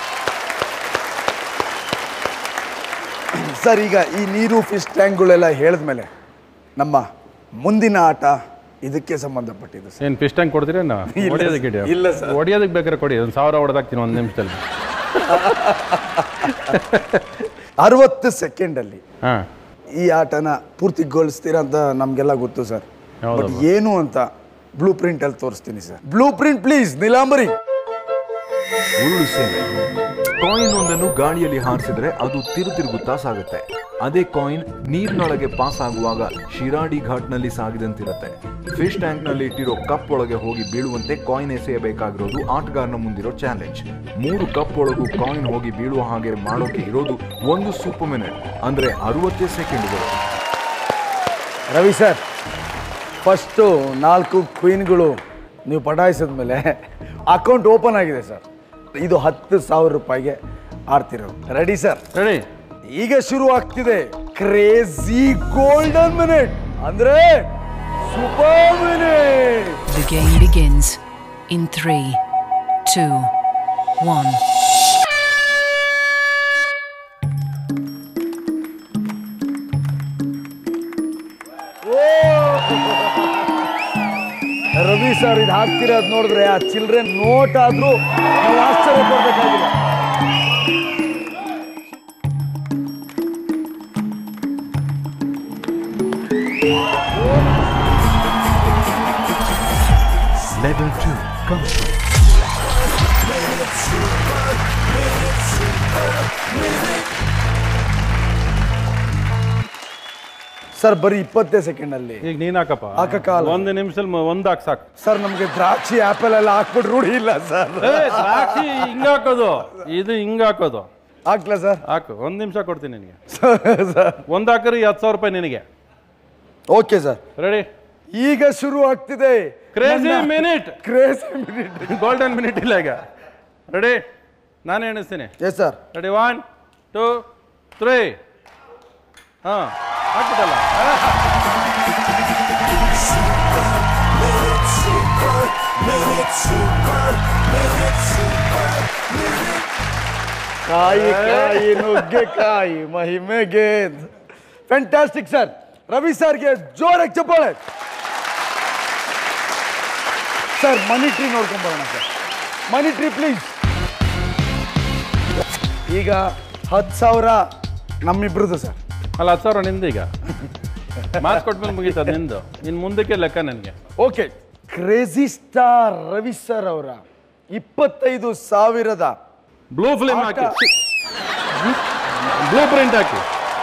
ಸರ್ ಈಗ ಈ ನೀರು ಫಿಶ್ ಟ್ಯಾಂಕ್ಗಳೆಲ್ಲ ಹೇಳಿದ್ಮೇಲೆ ನಮ್ಮ ಮುಂದಿನ ಆಟ ಇದಕ್ಕೆ ಸಂಬಂಧಪಟ್ಟಿದ್ದು ಸರ್. ಏನು ಫಿಶ್ ಟ್ಯಾಂಕ್ ಕೊಡ್ತೀರಾ? ನಾ ಹೊಡಿಯೋದಕ್ಕೆ ಇಡಿ. ಇಲ್ಲ ಸರ್, ಹೊಡಿಯೋದಕ್ಕೆ ಬೇಕಾದ್ರೆ ಕೊಡಿ, ಒಂದು ಸಾವಿರ ಹೊಡೆದಾಕ್ತೀನಿ ಒಂದು ನಿಮಿಷದಲ್ಲಿ. ಅರವತ್ತು ಸೆಕೆಂಡಲ್ಲಿ ಹಾಂ ಈ ಆಟನ ಪೂರ್ತಿಗೊಳಿಸ್ತೀರಾ ಅಂತ ನಮಗೆಲ್ಲ ಗೊತ್ತು ಸರ್. ಹೌದು. ಬಟ್ ಏನು ಅಂತ ಬ್ಲೂ ಪ್ರಿಂಟ್ ಅಲ್ಲಿ ತೋರಿಸ್ತೀನಿ sir. Blue print please Neelambari. ಉರುಳು ಸೇವೆ. ಕಾಯಿನ್ ಒಂದನ್ನು ಗಾಳಿಯಲ್ಲಿ ಹಾರಿಸಿದ್ರೆ ಅದು ತಿರು ತಿರುಗುತ್ತಾ ಸಾಗುತ್ತೆ. ಅದೇ ಕಾಯಿನ್ ನೀರಿನೊಳಗೆ ಪಾಸ್ ಆಗುವಾಗ ಶಿರಾಡಿ ಘಾಟ್ನಲ್ಲಿ ಸಾಗಿದಂತಿರುತ್ತೆ. ಫಿಶ್ ಟ್ಯಾಂಕ್ ನಲ್ಲಿ ಇಟ್ಟಿರೋ ಕಪ್ ಒಳಗೆ ಹೋಗಿ ಬೀಳುವಂತೆ ಕಾಯಿನ್ ಎಸೆಯಬೇಕಾಗಿರೋದು ಆಟಗಾರನ ಮುಂದಿರೋ ಚಾಲೆಂಜ್. ಮೂರು ಕಪ್ ಒಳಗೂ ಕಾಯಿನ್ ಹೋಗಿ ಬೀಳುವ ಹಾಗೆ ಮಾಡೋಕೆ ಇರೋದು ಒಂದು ಸೂಪರ್ ಮಿನಿಟ್, ಅಂದ್ರೆ ಅರವತ್ತೇ ಸೆಕೆಂಡ್ಗಳು. ರವಿ ಸರ್, ಫಸ್ಟು ನಾಲ್ಕು ಕ್ವೀನ್ಗಳು ನೀವು ಪಟಾಯಿಸಿದ ಮೇಲೆ ಅಕೌಂಟ್ ಓಪನ್ ಆಗಿದೆ ಸರ್. ಇದು ಹತ್ತು ಸಾವಿರ ರೂಪಾಯಿಗೆ ಆಡ್ತಿರೋದು. Ready sir? ರೆಡಿ. ಈಗ ಶುರು ಆಗ್ತಿದೆ ಕ್ರೇಜಿ ಗೋಲ್ಡನ್ ಮಿನಿಟ್, ಅಂದ್ರೆ super minute. The game begins in three, two, one. Ravi sir, ಇದು ಹಾಕ್ತಿರೋದು ನೋಡಿದ್ರೆ ಆ ಚಿಲ್ಡ್ರನ್ ನೋಟ್ ಆದ್ರೂ ನಾವು ಆಶ್ಚರ್ಯ ಪಡ್ಬೇಕಾಗಿಲ್ಲ. Level two comes. ಸರ್ ಬರೀ ಇಪ್ಪತ್ತೇ ಸೆಕೆಂಡಲ್ಲಿ ಈಗ ನೀನು ಹಾಕಪ್ಪ ಹಾಕಕ್ಕಾಗಲ್ಲ. ಒಂದು ನಿಮಿಷದಲ್ಲಿ ಒಂದು ಹಾಕಿ ಸಾಕು. ಸರ್ ನಮಗೆ ದ್ರಾಕ್ಷಿ ಆಪಲ್ ಎಲ್ಲ ಹಾಕ್ಬಿಟ್ಟು ರೂಢಿ ಇಲ್ಲ ಸರ್. ಏ, ದ್ರಾಕ್ಷಿ ಹಿಂಗೆ ಹಾಕೋದು, ಇದು ಹಿಂಗೆ ಹಾಕೋದು. ಹಾಕ್ಲಾ ಸರ್? ಹಾಕು, ಒಂದು ನಿಮಿಷ ಕೊಡ್ತೀನಿ ನಿನಗೆ. ಸರ್ ಒಂದು ಹಾಕ್ರಿ ಹತ್ತು ಸಾವಿರ ರೂಪಾಯಿ ನಿನಗೆ. Okay sir, ready? ಈಗ ಶುರು ಆಗ್ತಿದೆ crazy minute. Crazy minute, golden minute ಇಲ್ಲ ಈಗ. ರೆಡಿ? ನಾನು ಎಣಿಸ್ತೀನಿ. Yes sir. Ready? One two three. ಹಾಂ, ಹಾಕ್ಬಿಟ್ಟಲ್ಲ. ಕಾಯಿ ಕಾಯಿ ನುಗ್ಗೆಕಾಯಿ ಮಹಿಮೆಗೆ. Fantastic sir. ರವಿ ಸರ್ಗೆ ಜೋರಾಗಿ ಚಪ್ಪಾಳೆ ಸರ್. ಮನಿ ಟ್ರೀ ನೋಡ್ಕೊಂಬರೋಣ ಸರ್. Money tree please. ಈಗ ಹತ್ತು ಸಾವಿರ ನಮ್ಮಿಬ್ರದ್ದು ಸರ್. ಅಲ್ಲ, ಹತ್ತು ಸಾವಿರ ನಿಂದು. ಈಗ ಮಾರ್ಕ್ಸ್ ಕೊಟ್ಮೇಲೆ ಮುಗೀತದ ನಿಂದು. ಇನ್ನು ಮುಂದಕ್ಕೆ ಲೆಕ್ಕ ನನಗೆ. Okay, crazy star Ravi sir ಅವರ ಇಪ್ಪತ್ತೈದು ಸಾವಿರದ ಬ್ಲೂ ಫಿಲ್ಮ್ ಹಾಕಿ, ಬ್ಲೂ ಪ್ರಿಂಟ್ ಹಾಕಿ.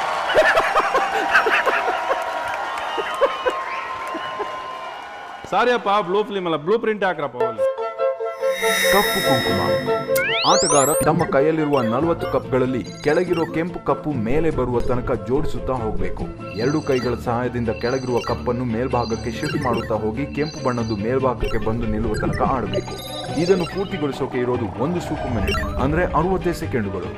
ಸಾರಿಯಪ್ಪ, ಬ್ಲೂ ಫಿಲ್ಮ್ ಅಲ್ಲ, ಬ್ಲೂ ಪ್ರಿಂಟ್ ಹಾಕ್ರಪ್ಪ. ಕಪ್ಪು ಕುಂಕುಮ. ಆಟಗಾರ ತಮ್ಮ ಕೈಯಲ್ಲಿರುವ ನಲವತ್ತು ಕಪ್ಗಳಲ್ಲಿ ಕೆಳಗಿರೋ ಕೆಂಪು ಕಪ್ಪು ಮೇಲೆ ಬರುವ ತನಕ ಜೋಡಿಸುತ್ತಾ ಹೋಗಬೇಕು. ಎರಡು ಕೈಗಳ ಸಹಾಯದಿಂದ ಕೆಳಗಿರುವ ಕಪ್ಪನ್ನು ಮೇಲ್ಭಾಗಕ್ಕೆ ಶಿಫ್ಟ್ ಮಾಡುತ್ತಾ ಹೋಗಿ ಕೆಂಪು ಬಣ್ಣದ್ದು ಮೇಲ್ಭಾಗಕ್ಕೆ ಬಂದು ನಿಲ್ಲುವ ತನಕ ಆಡಬೇಕು. ಇದನ್ನು ಪೂರ್ತಿಗೊಳಿಸೋಕೆ ಇರೋದು ಒಂದು ಸೂಪರ್ ಮಿನಿಟ್, ಅಂದ್ರೆ ಅರವತ್ತೈದು ಸೆಕೆಂಡುಗಳು.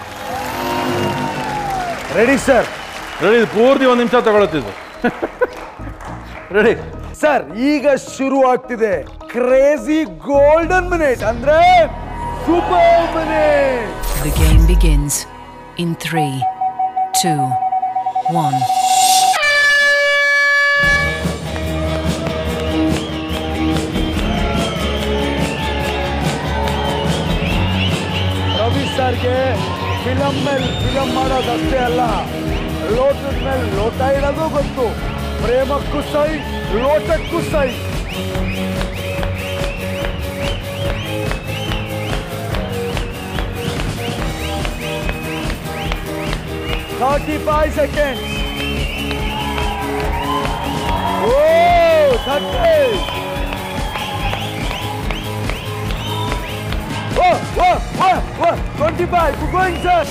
Ready sir? ರೆಡಿ. ಪೂರ್ತಿ ಒಂದು ನಿಮಿಷ ತಗೊಳ್ತಿದ್ದು. Ready sir? ಈಗ ಶುರು ಆಗ್ತಿದೆ ಕ್ರೇಜಿ ಗೋಲ್ಡನ್ ಮಿನಿಟ್, ಅಂದ್ರೆ super minute. The game begins in three, two, one. Ravi ಸರ್ಗೆ ಫಿಲಮ್ ಮೇಲೆ ಫಿಲಮ್ ಮಾಡೋದಷ್ಟೇ ಅಲ್ಲ, ಲೋಟದ ಮೇಲೆ ಲೋಟ ಇಡೋದು ಗೊತ್ತು. ಪ್ರೇಮಕ್ಕೂ ಸೈ, ಲೋಟಕ್ಕೂ ಸೈ. thirty-five seconds. Oh, thirty. Oh, oh, oh, oh, twenty-five. We're going, sir.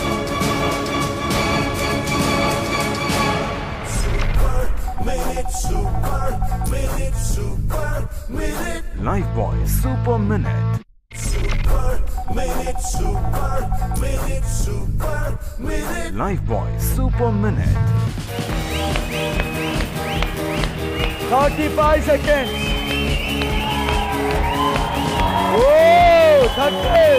Life ಬಾಯ್ ಸೂಪರ್ ಮಿನಿಟ್. ಲೈಫ್ ಬಾಯ್ super minute. thirty-five seconds. Oh, thirty.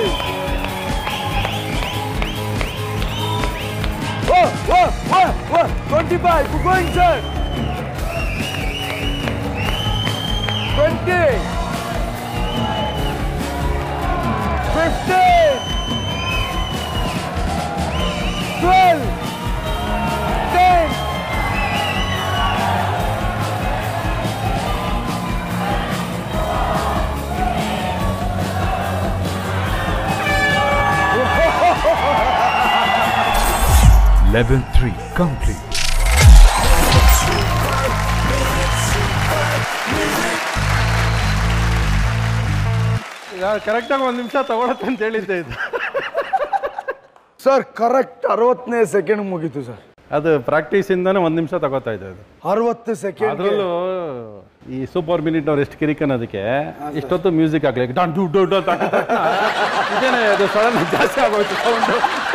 Oh, oh, oh, oh, twenty-five. We're going, sir. twenty. fifteen. twelve. ten. Level three complete. ಕರೆಕ್ಟಾಗಿ ಒಂದು ನಿಮಿಷ ತಗೊಳತ್ತೆ ಅಂತ ಹೇಳಿದ್ದೆ ಇದು. Sir correct ಅರವತ್ತನೇ second ಮುಗೀತು sir. ಅದು practice ಇಂದಾನೆ ಒಂದು ನಿಮಿಷ ತಗೋತಾ ಇದೆ ಅದು. ಅರವತ್ತು ಸೆಕೆಂಡ್. ಅದರಲ್ಲೂ ಈ ಸೂಪರ್ ಮಿನಿಟ್ ಅವ್ರು ಎಷ್ಟು ಕಿರಿಕನ್ನೋದಕ್ಕೆ ಇಷ್ಟೊತ್ತು ಮ್ಯೂಸಿಕ್ ಹಾಕ್ಲಿಕ್ಕೆ ಡಾನ್ ಡೂ ಡೂ ಡೂ ಇದೇನೆ ಅದು ಸಡನ್ ಜಾಸ್ತಿ ಆಗೋಯ್ತು ಸೌಂಡು.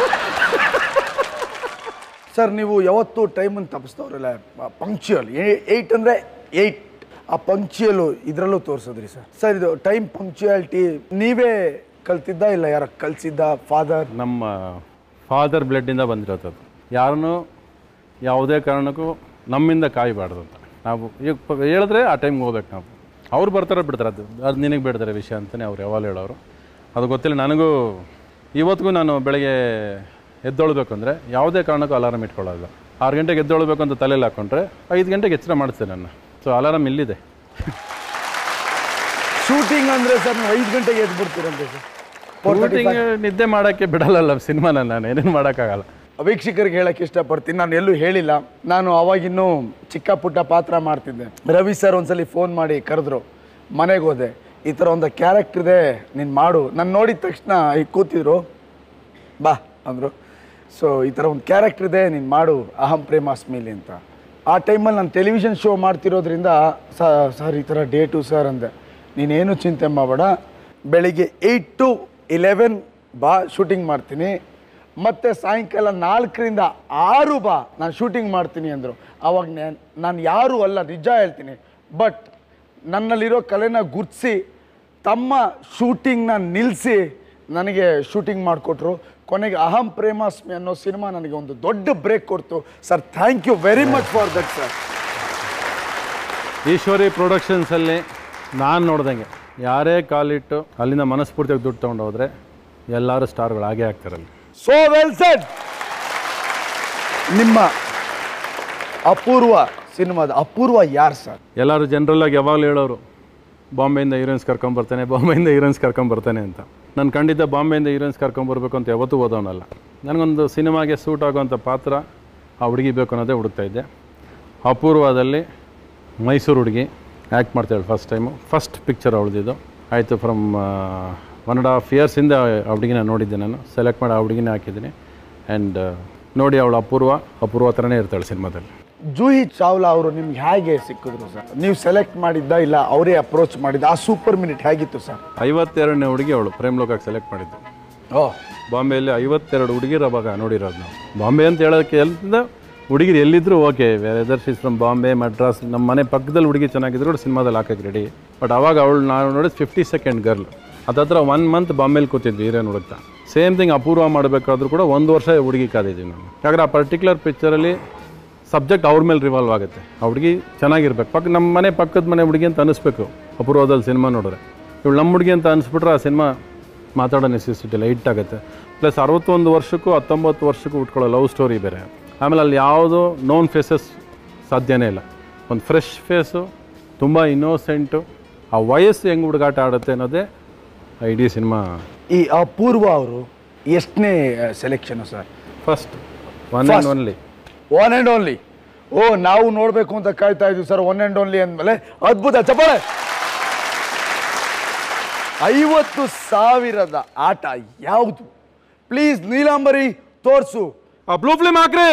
ಸರ್ ನೀವು ಯಾವತ್ತು ಟೈಮನ್ನು ತಪ್ಪಿಸ್ತವ್ರಲ್ಲ, ಪಂಕ್ಚುಯಲ್ ಏಯ್ಟ್ ಅಂದರೆ ಏಯ್ಟ್, ಆ ಪಂಕ್ಚುಯಲು ಇದರಲ್ಲೂ ತೋರಿಸಿದ್ರಿ ಸರ್. ಸರ್ ಇದು ಟೈಮ್ ಪಂಕ್ಚುಯಾಲಿಟಿ ನೀವೇ ಕಲ್ತಿದ್ದ ಇಲ್ಲ ಯಾರ ಕಲಿಸಿದ್ದ? ಫಾದರ್? ನಮ್ಮ ಫಾದರ್ ಬ್ಲಡ್ಡಿಂದ ಬಂದಿರೋದು. ಯಾರನ್ನು ಯಾವುದೇ ಕಾರಣಕ್ಕೂ ನಮ್ಮಿಂದ ಕಾಯಬಾರ್ದು ಅಂತ ನಾವು ಈಗ ಹೇಳಿದ್ರೆ ಆ ಟೈಮ್ಗೆ ಹೋಗ್ಬೇಕು ನಾವು. ಅವ್ರು ಬರ್ತಾರೆ ಬಿಡ್ತಾರೆ, ಅದು ಅದು ನಿನಗೆ ಬಿಡ್ತಾರೆ ವಿಷಯ ಅಂತಲೇ ಅವ್ರು ಯಾವಾಗ ಹೇಳೋರು. ಅದು ಗೊತ್ತಿಲ್ಲ ನನಗೂ. ಇವತ್ತಿಗೂ ನಾನು ಬೆಳಗ್ಗೆ ಎದ್ದೊಳ್ಬೇಕು ಅಂದರೆ ಯಾವುದೇ ಕಾರಣಕ್ಕೂ ಅಲಾರಾಮ್ ಇಟ್ಕೊಳ್ಳೋಲ್ಲ. ಆರು ಗಂಟೆಗೆ ಎದ್ದೊಳ್ಬೇಕು ಅಂತ ತಲೆಯಲ್ಲಿ ಹಾಕ್ಕೊಂಡ್ರೆ ಐದು ಗಂಟೆಗೆ ಎಚ್ಚರ ಮಾಡಿಸ್ತೇನೆ ನನ್ನ. ಸೊ ಅಲಾರಾಮ್ ಇಲ್ಲಿದೆ. ಶೂಟಿಂಗ್ ಅಂದರೆ ಸರ್ ನೀವು ಐದು ಗಂಟೆಗೆ ಎದ್ದು ಬಿಡ್ತೀರಂತೆ ಸರ್? ಶೂಟಿಂಗ್ ನಿದ್ದೆ ಮಾಡೋಕ್ಕೆ ಬಿಡಲ್ಲ ಸಿನಿಮಾನ, ನಾನು ಏನೇನು ಮಾಡೋಕ್ಕಾಗಲ್ಲ. ವೀಕ್ಷಕರಿಗೆ ಹೇಳಕ್ಕೆ ಇಷ್ಟಪಡ್ತೀನಿ, ನಾನು ಎಲ್ಲೂ ಹೇಳಿಲ್ಲ. ನಾನು ಅವಾಗಿನ್ನೂ ಚಿಕ್ಕ ಪುಟ್ಟ ಪಾತ್ರ ಮಾಡ್ತಿದ್ದೆ. ರವಿ ಸರ್ ಒಂದ್ಸಲಿ ಫೋನ್ ಮಾಡಿ ಕರೆದ್ರು, ಮನೆಗೆ ಹೋದೆ, ಈ ಥರ ಒಂದು ಕ್ಯಾರೆಕ್ಟರ್ ಇದೆ ನೀನು ಮಾಡು. ನಾನು ನೋಡಿದ ತಕ್ಷಣ ಈಗ ಕೂತಿದ್ರು, ಬಾ ಅಂದರು. ಸೊ ಈ ಥರ ಒಂದು ಕ್ಯಾರೆಕ್ಟರ್ ಇದೆ ನೀನು ಮಾಡು, ಅಹಂ ಪ್ರೇಮಾಸ್ಮಿಲಿ ಅಂತ. ಆ ಟೈಮಲ್ಲಿ ನಾನು ಟೆಲಿವಿಷನ್ ಶೋ ಮಾಡ್ತಿರೋದ್ರಿಂದ ಸರ್ ಈ ಥರ ಡೇಟು ಸರ್ ಅಂದೆ. ನೀನೇನು ಚಿಂತೆ ಮಾಡಬೇಡ, ಬೆಳಿಗ್ಗೆ ಏಯ್ಟ್ ಟು ಇಲೆವೆನ್ ಬಾ, ಶೂಟಿಂಗ್ ಮಾಡ್ತೀನಿ, ಮತ್ತು ಸಾಯಂಕಾಲ ನಾಲ್ಕರಿಂದ ಆರು ಬಾ, ನಾನು ಶೂಟಿಂಗ್ ಮಾಡ್ತೀನಿ ಅಂದರು. ಆವಾಗ ನಾನು ಯಾರೂ ಅಲ್ಲ, ನಿಜ ಹೇಳ್ತೀನಿ, ಬಟ್ ನನ್ನಲ್ಲಿರೋ ಕಲೆನ ಗುರ್ತಿಸಿ ತಮ್ಮ ಶೂಟಿಂಗ್ನ ನಿಲ್ಲಿಸಿ ನನಗೆ ಶೂಟಿಂಗ್ ಮಾಡಿಕೊಟ್ರು. ಕೊನೆಗೆ ಅಹಂ ಪ್ರೇಮಾಸ್ಮಿ ಅನ್ನೋ ಸಿನಿಮಾ ನನಗೆ ಒಂದು ದೊಡ್ಡ ಬ್ರೇಕ್ ಕೊಡ್ತು. Sir thank you very much for that sir. Eshwari ಪ್ರೊಡಕ್ಷನ್ಸಲ್ಲಿ ನಾನು ನೋಡ್ದಂಗೆ ಯಾರೇ ಕಾಲಿಟ್ಟು ಅಲ್ಲಿಂದ ಮನಸ್ಫೂರ್ತಿಯಾಗಿ ದುಡ್ಡು ತೊಗೊಂಡು ಹೋದರೆ ಎಲ್ಲರೂ ಸ್ಟಾರ್ಗಳು ಆಗೇ ಆಗ್ತಾರಲ್ಲಿ. So well shed. ನಿಮ್ಮ ಅಪೂರ್ವ ಸಿನಿಮಾದ ಅಪೂರ್ವ ಯಾರು ಸರ್? ಎಲ್ಲರೂ ಜನರಲ್ಲಾಗಿ ಯಾವಾಗಲೂ ಹೇಳೋರು ಬಾಂಬೆಯಿಂದ ಹೀರೋಯಿನ್ಸ್ ಕರ್ಕೊಂಬರ್ತಾನೆ, ಬಾಂಬೆಯಿಂದ ಹೀರೋಯಿನ್ಸ್ ಕರ್ಕೊಂಬರ್ತಾನೆ ಅಂತ. ನಾನು ಖಂಡಿತ ಬಾಂಬೆಯಿಂದ ಹೀರೋಯಿನ್ಸ್ ಕರ್ಕೊಂಬರ್ಬೇಕು ಅಂತ ಯಾವತ್ತೂ ಓದೋನಲ್ಲ. ನನಗೊಂದು ಸಿನಿಮಾಗೆ ಸೂಟ್ ಆಗೋವಂಥ ಪಾತ್ರ ಆ ಹುಡುಗಿ ಬೇಕು ಅನ್ನೋದೇ ಹುಡುಕ್ತಾ ಇದ್ದೆ. ಅಪೂರ್ವದಲ್ಲಿ ಮೈಸೂರು ಹುಡುಗಿ ಆ್ಯಕ್ಟ್ ಮಾಡ್ತಾಳೆ ಫಸ್ಟ್ ಟೈಮು, ಫಸ್ಟ್ ಪಿಕ್ಚರ್ ಅವಳದಿದ್ದು. ಆಯಿತು, ಫ್ರಮ್ ಒನ್ ಆ್ಯಂಡ್ ಹಾಫ್ ಇಯರ್ಸಿಂದ ಆ ಹುಡುಗಿನ ನೋಡಿದ್ದೆ ನಾನು, ಸೆಲೆಕ್ಟ್ ಮಾಡಿ ಆ ಹುಡುಗಿನ ಹಾಕಿದ್ದೀನಿ. ಆ್ಯಂಡ್ ನೋಡಿ ಅವಳು ಅಪೂರ್ವ ಅಪೂರ್ವ ಥರನೇ ಇರ್ತಾಳೆ ಸಿನಿಮಾದಲ್ಲಿ. ಜೂಹಿ ಚಾವ್ಲಾ ಅವರು ನಿಮ್ಗೆ ಹೇಗೆ ಸಿಕ್ಕಿದ್ರು ಸರ್? ನೀವು ಸೆಲೆಕ್ಟ್ ಮಾಡಿದ್ದ ಇಲ್ಲ ಅವರೇ ಅಪ್ರೋಚ್ ಮಾಡಿದ್ದ? ಆ ಸೂಪರ್ ಮಿನಿಟ್ ಹೇಗಿತ್ತು ಸರ್? ಐವತ್ತೆರಡನೇ ಹುಡುಗಿ ಅವಳು ಪ್ರೇಮ್ ಲೋಕಕ್ಕೆ ಸೆಲೆಕ್ಟ್ ಮಾಡಿದ್ದು. ಓಹ್, ಬಾಂಬೆಯಲ್ಲಿ ಐವತ್ತೆರಡು ಹುಡುಗಿರು ಅವಾಗ ನೋಡಿರೋದು ನಾವು. ಬಾಂಬೆ ಅಂತ ಹೇಳೋಕ್ಕೆ ಎಲ್ಲ ಹುಡುಗಿರು ಎಲ್ಲಿದ್ದರೂ okay, whether she's from Bombay, Madras, ನಮ್ಮ ಮನೆ ಪಕ್ಕದಲ್ಲಿ ಹುಡುಗಿ ಚೆನ್ನಾಗಿದ್ರು ಕೂಡ ಸಿನಿಮಾದಲ್ಲಿ ಹಾಕೋಕ್ಕೆ ರೆಡಿ. ಬಟ್ ಅವಾಗ ಅವಳು ನಾವು ನೋಡಿದ್ದು ಫಿಫ್ಟಿ ಸೆಕೆಂಡ್ ಗರ್ಲ್. ಅದತ್ರ ಒನ್ ಮಂತ್ ಬಾಂಬೆಲಿ ಕೂತಿದ್ವಿ ಹೀರೋಯಿನ್ ಹುಡುಕ್ತಾ. ಸೇಮ್ ಥಿಂಗ್ ಅಪೂರ್ವ ಮಾಡಬೇಕಾದ್ರೂ ಕೂಡ ಒಂದು ವರ್ಷ ಹುಡುಗಿ ಕಾದಿದ್ದೀವಿ ನಾವು. ಯಾಕಂದರೆ ಆ ಪರ್ಟಿಕ್ಯುಲರ್ ಪಿಕ್ಚರಲ್ಲಿ ಸಬ್ಜೆಕ್ಟ್ ಅವ್ರ ಮೇಲೆ ರಿವಾಲ್ವ್ ಆಗುತ್ತೆ. ಆ ಹುಡುಗಿ ಚೆನ್ನಾಗಿರ್ಬೇಕು, ಪಕ್ಕ ನಮ್ಮ ಮನೆ ಪಕ್ಕದ ಮನೆ ಹುಡುಗಿ ಅಂತ ಅನಿಸ್ಬೇಕು ಅಪೂರ್ವದಲ್ಲಿ ಸಿನಿಮಾ ನೋಡಿದ್ರೆ. ಇವಳು ನಮ್ಮ ಹುಡುಗಿ ಅಂತ ಅನಿಸ್ಬಿಟ್ರೆ ಆ ಸಿನಿಮಾ ಮಾತಾಡೋ ನೆಸೆಸಿಟಿ ಇಲ್ಲ, ಹಿಟ್ ಆಗುತ್ತೆ. ಪ್ಲಸ್ ಅರವತ್ತೊಂದು ವರ್ಷಕ್ಕೂ ಹತ್ತೊಂಬತ್ತು ವರ್ಷಕ್ಕೂ ಉಟ್ಕೊಳ್ಳೋ ಲವ್ ಸ್ಟೋರಿ ಬೇರೆ. ಆಮೇಲೆ ಅಲ್ಲಿ ಯಾವುದೋ ನೋನ್ ಫೇಸಸ್ ಸಾಧ್ಯನೇ ಇಲ್ಲ. ಒಂದು ಫ್ರೆಶ್ ಫೇಸು, ತುಂಬ ಇನ್ನೋಸೆಂಟು, ಆ ವಯಸ್ಸು ಹೆಂಗೆ ಹುಡುಗಾಟ ಆಡುತ್ತೆ ಅನ್ನೋದೇ ಇಡೀ ಸಿನಿಮಾ. ಈ ಅಪೂರ್ವ ಅವರು ಎಷ್ಟನೇ selection sir? First one and only. One and only. ಓ, ನಾವು ನೋಡಬೇಕು ಅಂತ ಕಾಯ್ತಾ ಇದ್ವಿ ಸರ್. ಒನ್ ಆ್ಯಂಡ್ ಓನ್ಲಿ ಅಂದಮೇಲೆ ಅದ್ಭುತ, ಚಪ್ಪಾಳೆ. ಐವತ್ತು ಸಾವಿರದ ಆಟ ಯಾವುದು? ಪ್ಲೀಸ್ ನೀಲಾಂಬರಿ ತೋರಿಸು. ಆ ಬ್ಲೂ ಫಿಲ್ಮ್ ಹಾಕ್ರಿ,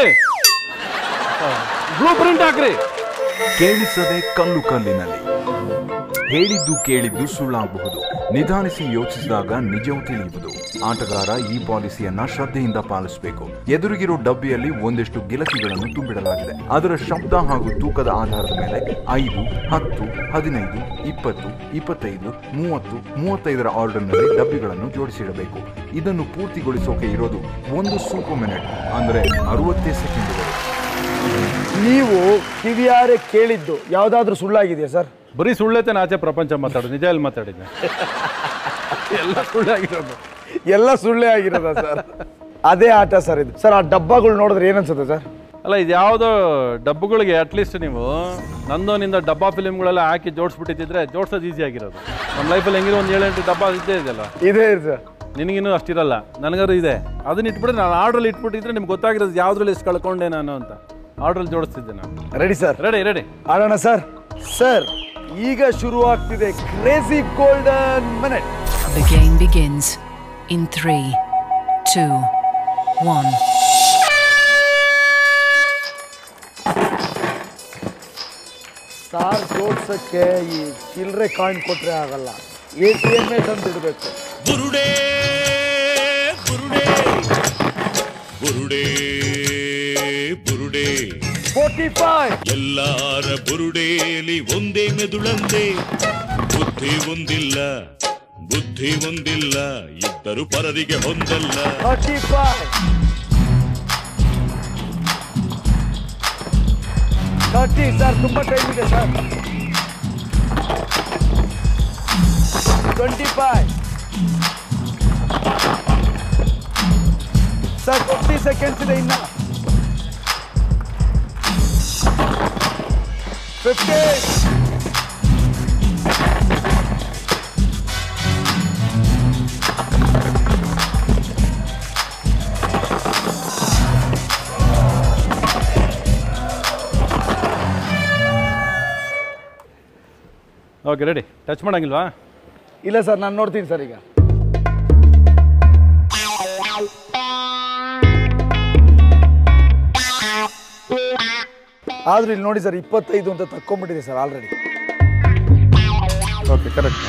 ಬ್ಲೂ ಪ್ರಿಂಟ್ ಹಾಕ್ರಿ. ಕೇಳಿಸದೆ ಕಲ್ಲು ಕಲ್ಲಿನಲ್ಲಿ ಹೇಳಿದ್ದು ಕೇಳಿದ್ದು ಸುಳ್ಳಾಗಬಹುದು. ನಿಧಾನಿಸಿ ಯೋಚಿಸಿದಾಗ ನಿಜವು ತಿಳಿಯುವುದು. ಆಟಗಾರ ಈ ಪಾಲಿಸಿಯನ್ನ ಶ್ರದ್ಧೆಯಿಂದ ಪಾಲಿಸಬೇಕು. ಎದುರಿಗಿರೋ ಡಬ್ಬಿಯಲ್ಲಿ ಒಂದಿಷ್ಟು ಗಿಲಕಿಗಳನ್ನು ತುಂಬಿಡಲಾಗಿದೆ. ಅದರ ಶಬ್ದ ಹಾಗೂ ತೂಕದ ಆಧಾರದ ಮೇಲೆ ಐದು, ಹತ್ತು, ಹದಿನೈದು, ಇಪ್ಪತ್ತು, ಇಪ್ಪತ್ತೈದು, ಮೂವತ್ತು, ಮೂವತ್ತೈದರ ಆರ್ಡರ್ನಲ್ಲಿ ಡಬ್ಬಿಗಳನ್ನು ಜೋಡಿಸಿಡಬೇಕು. ಇದನ್ನು ಪೂರ್ತಿಗೊಳಿಸೋಕೆ ಇರೋದು ಒಂದು ಸೂಪರ್ ಮಿನಿಟ್, ಅಂದರೆ ಅರವತ್ತೇ ಸೆಕೆಂಡುಗಳು. ನೀವು ಕಿವಿಯಾರೆ ಕೇಳಿದ್ದು ಯಾವುದಾದ್ರೂ ಸುಳ್ಳಾಗಿದೆಯಾ ಸರ್? ಬರೀ ಸುಳ್ಳೈತೆ ಆಚೆ ಪ್ರಪಂಚ ಮಾತಾಡೋದು, ನಿಜ ಎಲ್ಲಿ ಮಾತಾಡಿದ್ದೆ? ಎಲ್ಲ ಸುಳ್ಳಾಗಿರೋದು, ಎಲ್ಲ ಸುಳ್ಳೇ ಆಗಿರೋದ ಸರ್? ಅದೇ ಆಟ ಸರ್ ಇದು. ಸರ್, ಆ ಡಬ್ಬಗಳು ನೋಡಿದ್ರೆ ಏನನ್ಸುತ್ತೆ ಸರ್? ಅಲ್ಲ, ಇದು ಯಾವುದೋ ಡಬ್ಬಗಳಿಗೆ ಅಟ್ಲೀಸ್ಟ್ ನೀವು ನಂದೋನಿಂದ ಡಬ್ಬಾ ಫಿಲಿಮ್ಗಳೆಲ್ಲ ಹಾಕಿ ಜೋಡಿಸ್ಬಿಟ್ಟಿದ್ರೆ ಜೋಡ್ಸೋದು ಈಸಿ ಆಗಿರೋದು. ನಮ್ಮ ಲೈಫಲ್ಲಿ ಹೆಂಗಿರೋ ಒಂದು ಏಳೆಂಟು ಡಬ್ಬಾ ಇದ್ದೇ ಇದೆಯಲ್ಲ. ಇದೇ ಸರ್. ನಿನಗಿನ್ನೂ ಅಷ್ಟಿರಲ್ಲ, ನನಗಾರು ಇದೆ. ಅದನ್ನ ಇಟ್ಬಿಟ್ರೆ ನಾನು ಆರ್ಡ್ರಲ್ಲಿ ಇಟ್ಬಿಟ್ಟಿದ್ರೆ ನಿಮ್ಗೆ ಗೊತ್ತಾಗಿರೋದು ಯಾವುದ್ರಲ್ಲಿ ಎಷ್ಟು ಕಳ್ಕೊಂಡೆ ನಾನು ಅಂತ. ಆರ್ಡ್ರಲ್ಲಿ ಜೋಡಿಸ್ತಿದ್ದೆ ನಾನು. Ready sir? ರೆಡಿ ರೆಡಿ ಆಡೋಣ ಸರ್. ಸರ್, ಈಗ ಶುರು ಆಗ್ತಿದೆ crazy golden minute. The game begins in three, two, one. Sir ಜೋಡ್ಸಕ್ಕೆ ಈ ಚಿಲ್ಲರೆ ಕಾಯಿನ್ ಕೊಟ್ರೆ ಆಗಲ್ಲ, ಎ ಟಿ ಎಮ್ ತಂದು ಇಡಬೇಕು. ಬುರುಡೆ ಬುರುಡೆ ಬುರುಡೆ ಬುರುಡೆ ಫೋರ್ಟಿ ಫೈವ್. ಎಲ್ಲಾರ ಬುರುಡೇಲಿ ಒಂದೇ ಮೆದುಳಂದೆ. ಬುದ್ಧಿ ಒಂದಿಲ್ಲ ಬುದ್ಧಿ ಒಂದಿಲ್ಲ, ಇದ್ದರು ಪರರಿಗೆ ಹೊಂದಲ್ಲ. Thirty five. ಥರ್ಟಿ ಸರ್, ತುಂಬಾ ಟೈಮ್ ಇದೆ sir. Twenty five sir, twenty seconds ಇದೆ ಇನ್ನ. ಫಿಫ್ಟಿ. Okay ready. ಟಚ್ ಮಾಡೋಂಗಿಲ್ವಾ? ಇಲ್ಲ ಸರ್, ನಾನು ನೋಡ್ತೀನಿ ಸರ್ ಈಗ. ಆದ್ರೂ ಇಲ್ಲಿ ನೋಡಿ ಸರ್, ಇಪ್ಪತ್ತೈದು ಅಂತ ತಕ್ಕೊಂಡ್ಬಿಟ್ಟಿದೆ ಸರ್ ಆಲ್ರೆಡಿ. Okay correct.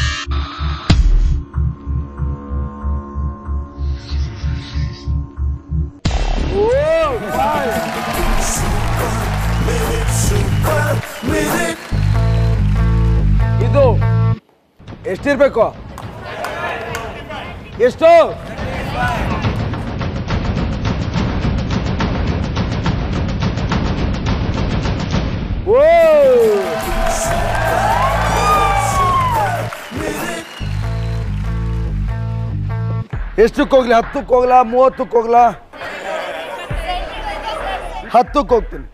ಇದು ಎಷ್ಟಿರ್ಬೇಕು? ಎಷ್ಟು? ಓ ಎಷ್ಟಕ್ಕೆ ಹೋಗ್ಲಿ? ಹತ್ತಕ್ಕೆ ಹೋಗ್ಲಾ? ಮೂವತ್ತಕ್ಕೆ ಹೋಗ್ಲಾ? ಹತ್ತಕ್ಕೆ ಹೋಗ್ತೀನಿ.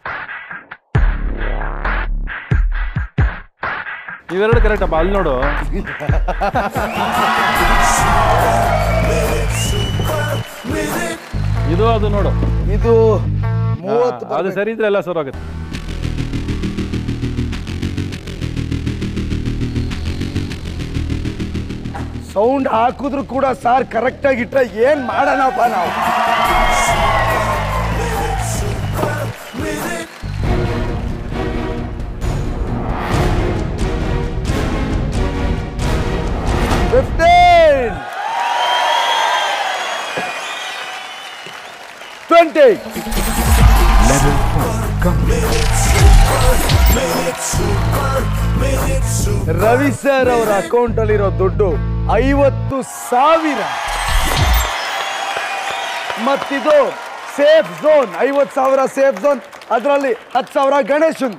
ಇವೆರಡು ಕರೆಕ್ಟ್ ಅಪ್ಪ. ಅಲ್ಲಿ ನೋಡು, ಇದು ಅದು ನೋಡು. ಇದು ಮೂವತ್ತು. ಅದು ಸರಿ ಇದ್ರೆ ಎಲ್ಲ ಸರ್ ಆಗುತ್ತೆ. ಸೌಂಡ್ ಹಾಕಿದ್ರು ಕೂಡ ಸಾರ್ ಕರೆಕ್ಟ್ ಆಗಿಟ್ರೆ ಏನ್ ಮಾಡೋಣಪ್ಪ ನಾವು? Fifteen, twenty. ರವಿ ಸರ್ ಅವರ ಅಕೌಂಟ್ ಅಲ್ಲಿರೋ ದುಡ್ಡು ಐವತ್ತು ಸಾವಿರ. ಮತ್ತಿದು ಸೇಫ್ ಝೋನ್, ಐವತ್ತು ಸಾವಿರ ಸೇಫ್ ಝೋನ್, ಅದರಲ್ಲಿ ಹತ್ತು ಸಾವಿರ Ganeshan.